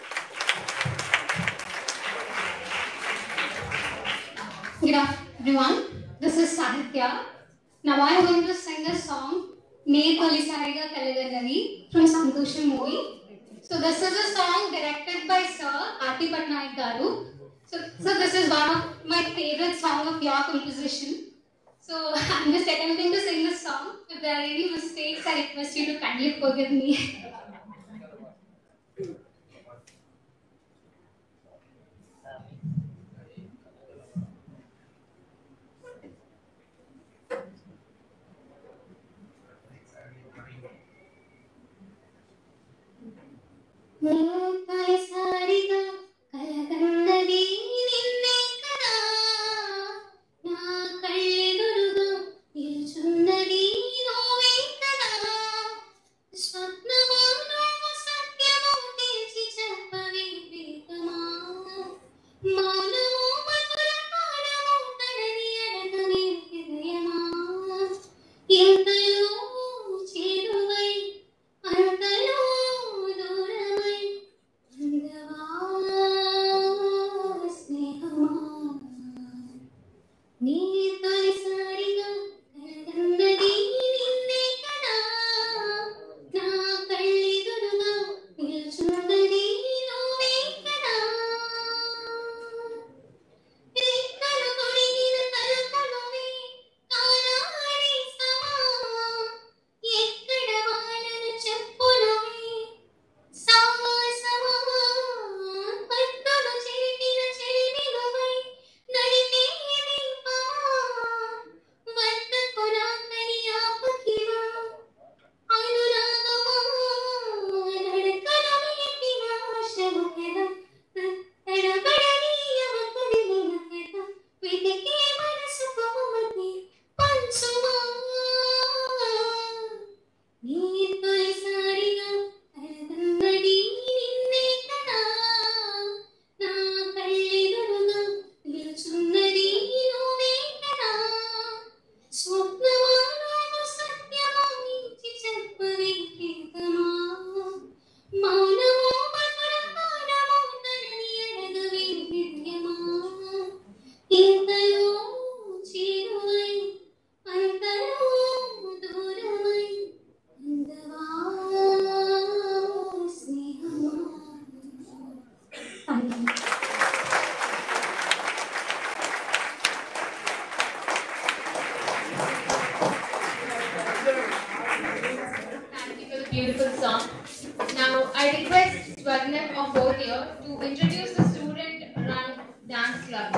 Good afternoon, everyone. This is Sahitya. Now I am going to sing a song, Nee Kolisariga Kalaganari from Santosham movie. So this is a song directed by Sir R T Patnaik Garu. So, so this is one of my favorite song of your composition. So I'm just attempting to sing this song. If there are any mistakes, I request you to kindly forgive me. Kolisariga Kalaganari ninne kada na kalleduruga nilchunnadi nove kada swapnamano satyamo telchi cheppave pritama maunamo madura paadamo tanani adagani hridayama intalo cheduvai antalo duravai andava snehama nee kolisariga kalaganadi ninne kada na kalleduruga nilchunnadi nove kada రెక్కలు తొడిగిన తలుపులువి కానాడి సమా ఎక్కడ వానను చెప్పులువి సావాసమా పట్టును చెరిపిన చెరిమిలువై నడిపే దీపమా వద్దకు రాకని ఆపకివా అనురాగమా నడకను మీటిన ఆశలు కదా తడబడనీయమ కదిలిన కదా వెతికే మనసుకు మమతి పంచుమా నీ తొలిసారిగా కలగన్నది నిన్నే కదా నా కళ్ళెదురుగా నిలుచున్నది నువ్వే కదా స్వప్నమా నువ్వు సత్యమా మించి చెప్పవే ప్రియతమా మౌనమో మధుర పాడమో తనని అడగవే హృదయమా ఇంతలో చేరువై అంతలో దూరమై అందవా స్నేహమా. Thank you. Thank you for the beautiful song. Now I request Swarnam of both here to introduce the student-run dance club.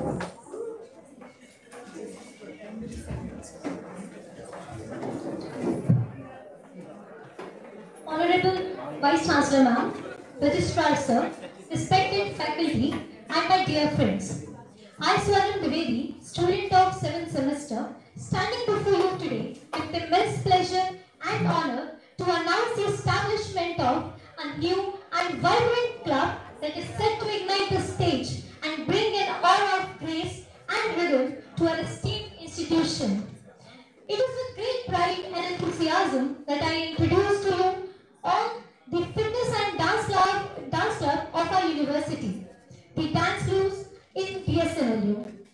Honorable Vice Chancellor Ma'am, Registrar Sir, respected faculty, and my dear friends. I, Swarnam Dwivedi, student of seventh semester, standing before you today with immense pleasure and honor to announce the establishment of a new and vibrant club that is set to ignite the stage and bring an aura of grace and rhythm to our esteemed institution. It is with great pride and enthusiasm that I introduce to you all the fitness and dance club, dance club of our university, the Dance Blues in D S N L U.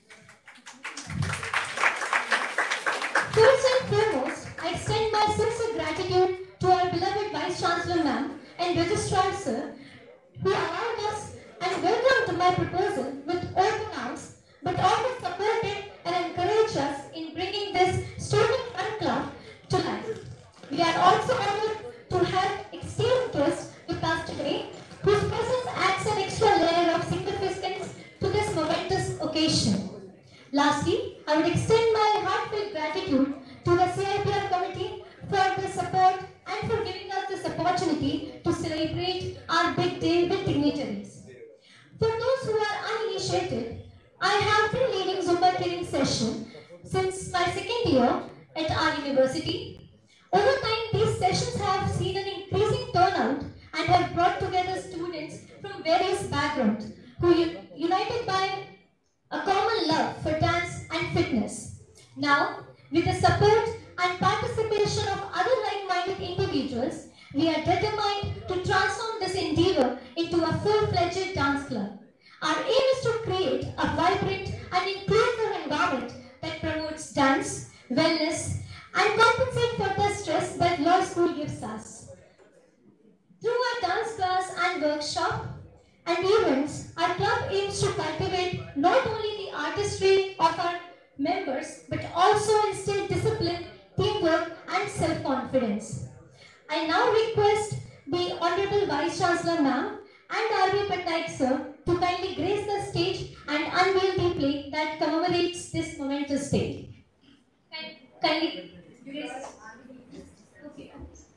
First and foremost, I extend my sincere gratitude to our beloved Vice Chancellor Ma'am and Registrar Sir, who allowed us and welcomed my proposal with open arms, but also supported and encouraged us in bringing this student fun club to life. We are also honored to have esteemed guests with us today, whose presence adds an extra layer of significance to this momentous occasion. Lastly, I would extend my heartfelt gratitude to the C I P R committee for the support and for giving us this opportunity to celebrate our big day with dignitaries. For those who are uninitiated, I have been leading Zumba training session since my second year at our university. Over time, these sessions have seen an increasing turnout and have brought together students from various backgrounds who are united by a common love for dance and fitness. Now, With the support and participation of other like-minded individuals, we are determined to transform this endeavor into a full-fledged dance club. Our aim is to create a vibrant and inclusive environment that promotes dance, wellness, and compensate for the stress that law school gives us. Through our dance class and workshop and events, our club aims to cultivate not only the artistry of our members, but also instill discipline, teamwork, and self-confidence. I now request the Honorable Vice Chancellor Ma'am and R B Patnaik Sir to kindly grace the stage and unveil the plaque that commemorates this momentous day. Kindly grace. Okay.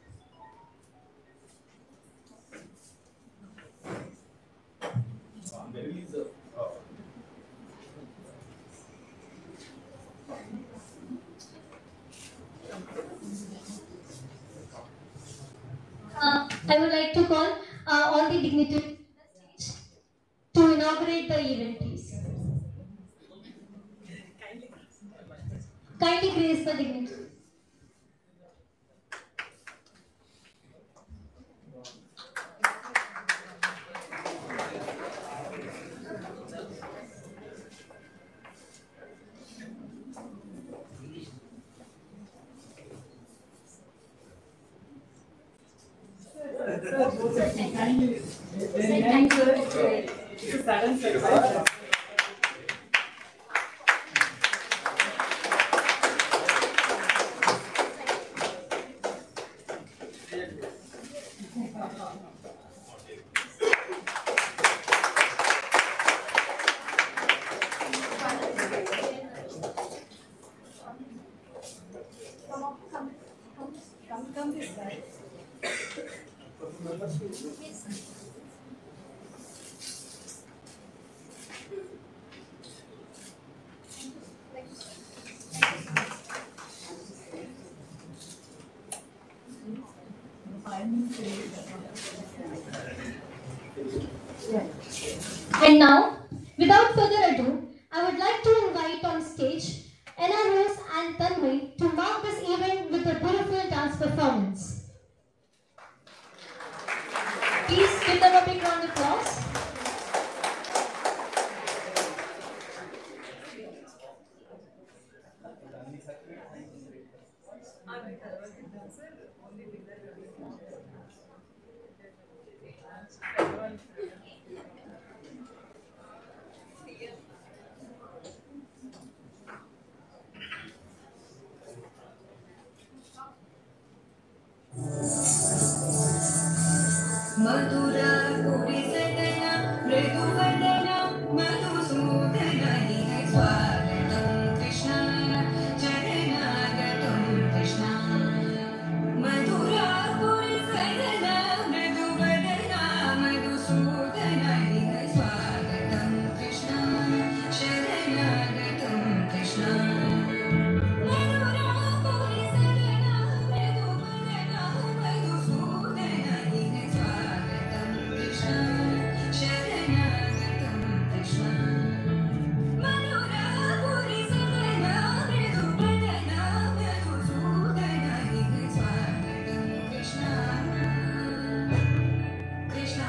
Uh, I would like to call uh, all the dignitaries to inaugurate the event, please. Kindly grace the dignitaries. And now, without further ado, I would like to invite on stage Anna Rose and Tanmay to mark this event with a beautiful dance performance. Please give them a big round of applause. Madhura Puri Sadana Mridu Vadana Madhusudana Hine Swagatam Krishna Charanagatam Krishna Madhura Puri Sadana Mridu Vadana Madhusudana Hine Swagatam Krishna Charanagatam Krishna Madhura Puri Sadana Mridu Vadana Madhusudana Hine Swagatam Krishna Sharanagatam Krishna Madhura Puri Sadana Mridu Vadana Madhusudana Hine Swagatam Krishna Krishna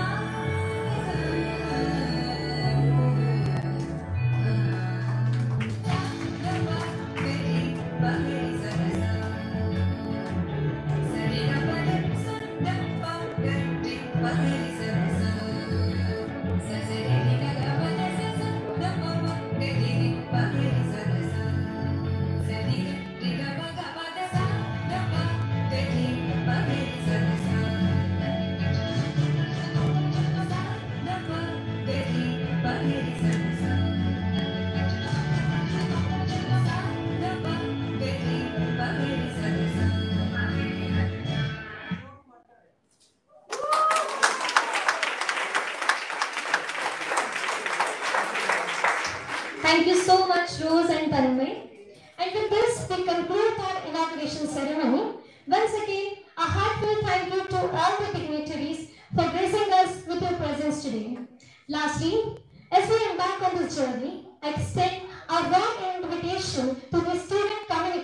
Thank you so much, Rose and Tanmay. And with this, we conclude our inauguration ceremony. Once again, a heartfelt thank you to all the dignitaries for gracing us with your presence today. Lastly, as we embark on this journey, I extend a warm invitation to the student community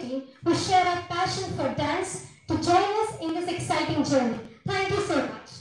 share our passion for dance to join us in this exciting journey. Thank you so much.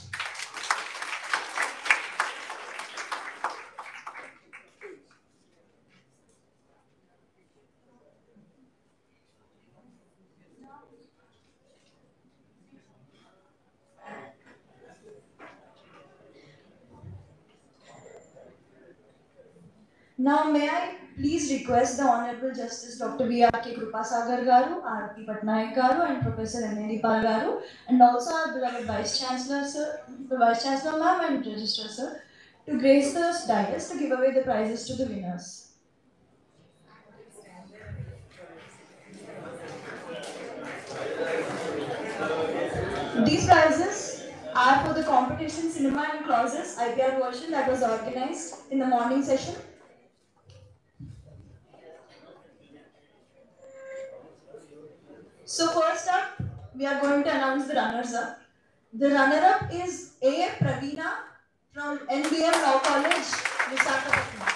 Now, may I please request the Honorable Justice Doctor V R K Krupasagar Garu, R P Patnaik Garu, and Professor M A D Pal Garu, and also our beloved Vice Chancellor, Sir, the Vice Chancellor Ma'am, and Registrar Sir, to grace the dais to give away the prizes to the winners. These prizes are for the competition Cinema and Clauses I P R version that was organized in the morning session. So first up, we are going to announce the runners-up. The runner-up is A. Praveena from N B M Law College, Visakhapatnam.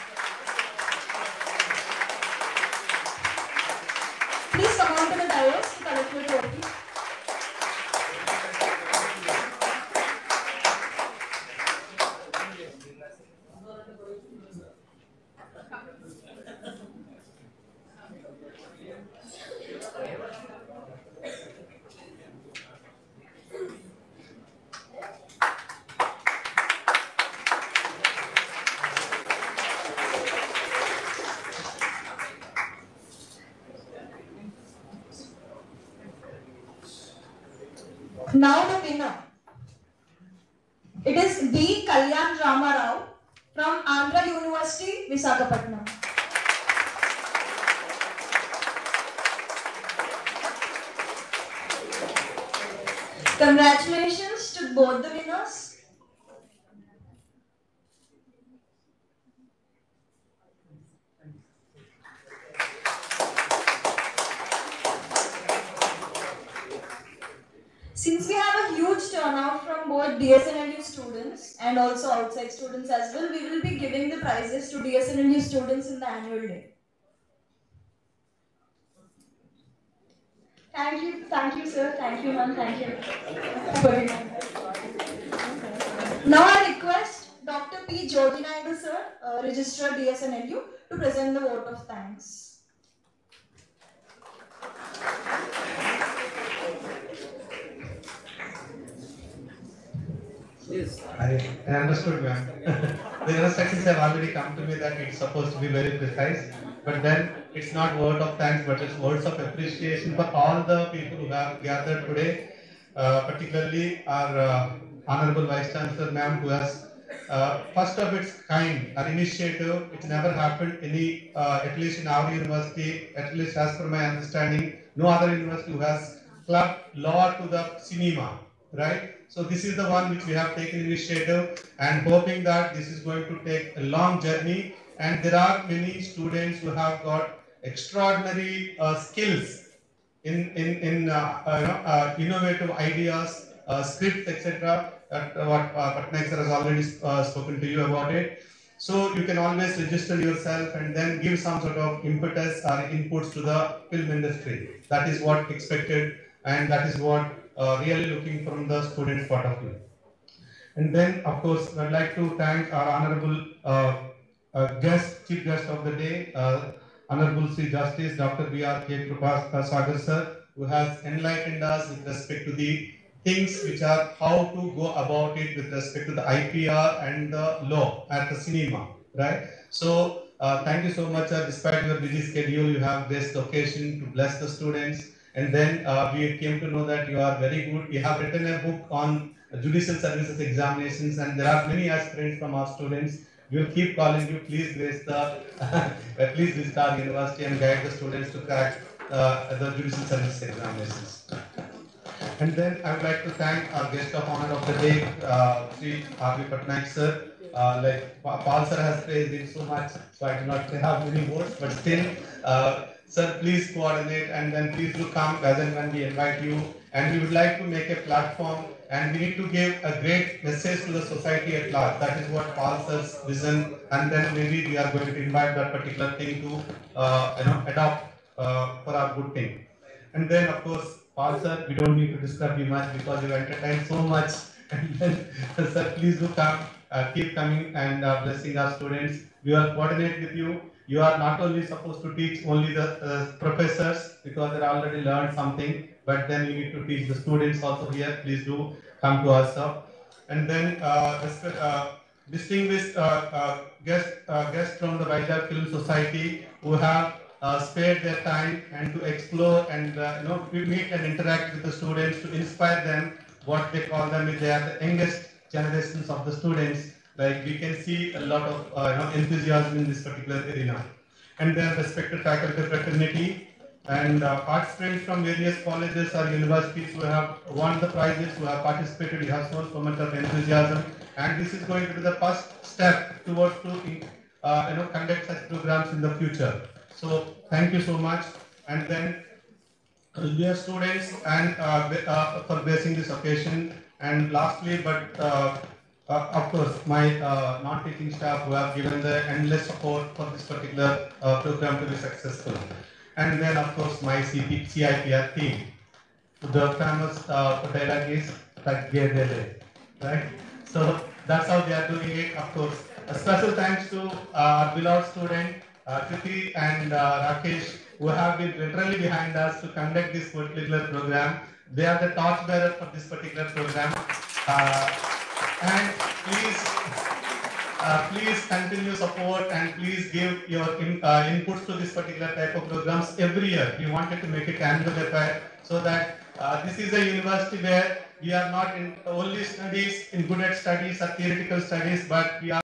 Please come on to the dais to collect your trophy. Now the winner. It is B. Kalyan Rama Rao from Andhra University, Visakhapatnam. Congratulations to both the winners. Since we have a huge turnout from both D S N L U students and also outside students as well, we will be giving the prizes to D S N L U students in the annual day. Thank you, thank you sir, thank you ma'am, thank you. Now I request Doctor P. Jyoti Naidu sir, uh, Registrar D S N L U, to present the vote of thanks. Yes, I, I understood, ma'am. The instructions have already come to me that it's supposed to be very precise, but then it's not word of thanks, but it's words of appreciation for all the people who have gathered today, uh, particularly our uh, Honorable Vice Chancellor, ma'am, who has uh, first of its kind, an initiative which never happened any, uh, at least in our university, at least as per my understanding, no other university who has clubbed law to the cinema, right? So this is the one which we have taken initiative and hoping that this is going to take a long journey, and there are many students who have got extraordinary uh, skills in, in, in uh, uh, you know, uh, innovative ideas, uh, scripts, et cetera. That uh, what uh, Patnaik sir has already uh, spoken to you about it. So you can always register yourself and then give some sort of impetus or inputs to the film industry. That is what expected, and that is what Uh, really looking from the students' point of view. And then, of course, I'd like to thank our honorable uh, uh, guest, chief guest of the day, uh, Honorable Sri Justice Doctor V R K Krupasagar sir, who has enlightened us with respect to the things which are how to go about it with respect to the I P R and the law at the cinema, right? So, uh, thank you so much, sir. Despite your busy schedule, you have graced the occasion to bless the students. And then uh, we came to know that you are very good. You have written a book on judicial services examinations, and there are many aspirants from our students. We will keep calling you. Please grace the, please visit our university and guide the students to crack uh, the judicial services examinations. And then I would like to thank our guest of honor of the day, uh, Sri R P Patnaik sir. Uh, like Paul sir has praised him so much, so I do not have many words, but still. Uh, Sir, please coordinate, and then please do come as and when we invite you. And we would like to make a platform, and we need to give a great message to the society at large. That is what Paul sir's vision, and then maybe we are going to invite that particular thing to uh, you know adopt uh, for our good thing. And then, of course, Paul sir, we don't need to disturb you much because you entertained so much. And then, sir, please do come, uh, keep coming and uh, blessing our students. We will coordinate with you. You are not only supposed to teach only the uh, professors because they already learned something, but then you need to teach the students also here. Please do come to us, sir. And then uh, respe- uh, distinguished uh, uh, guest uh, guests from the Vizag Film Society who have uh, spared their time and to explore and uh, you know meet and interact with the students to inspire them. What they call them is they are the youngest generations of the students. Like we can see a lot of uh, you know enthusiasm in this particular arena. And then respected faculty fraternity and uh, participants from various colleges or universities who have won the prizes, who have participated, you have shown so much of enthusiasm, and this is going to be the first step towards to uh, you know conduct such programs in the future. So thank you so much, and then dear students and uh, uh, for blessing this occasion, and lastly but uh, uh, of course my uh, non-teaching staff who have given the endless support for this particular uh, program to be successful. And then, of course, my C I P R team. The famous uh, dialogue is Tagedele, right? So that's how they are doing it. Of course, a special thanks to uh, our beloved student uh, Kriti and uh, Rakesh, who have been literally behind us to conduct this particular program. They are the torchbearer for this particular program. Uh, and please. Uh, please continue support and please give your in, uh, inputs to this particular type of programs every year. We wanted to make it annual affair so that uh, this is a university where we are not in only studies in good at studies or theoretical studies, but we are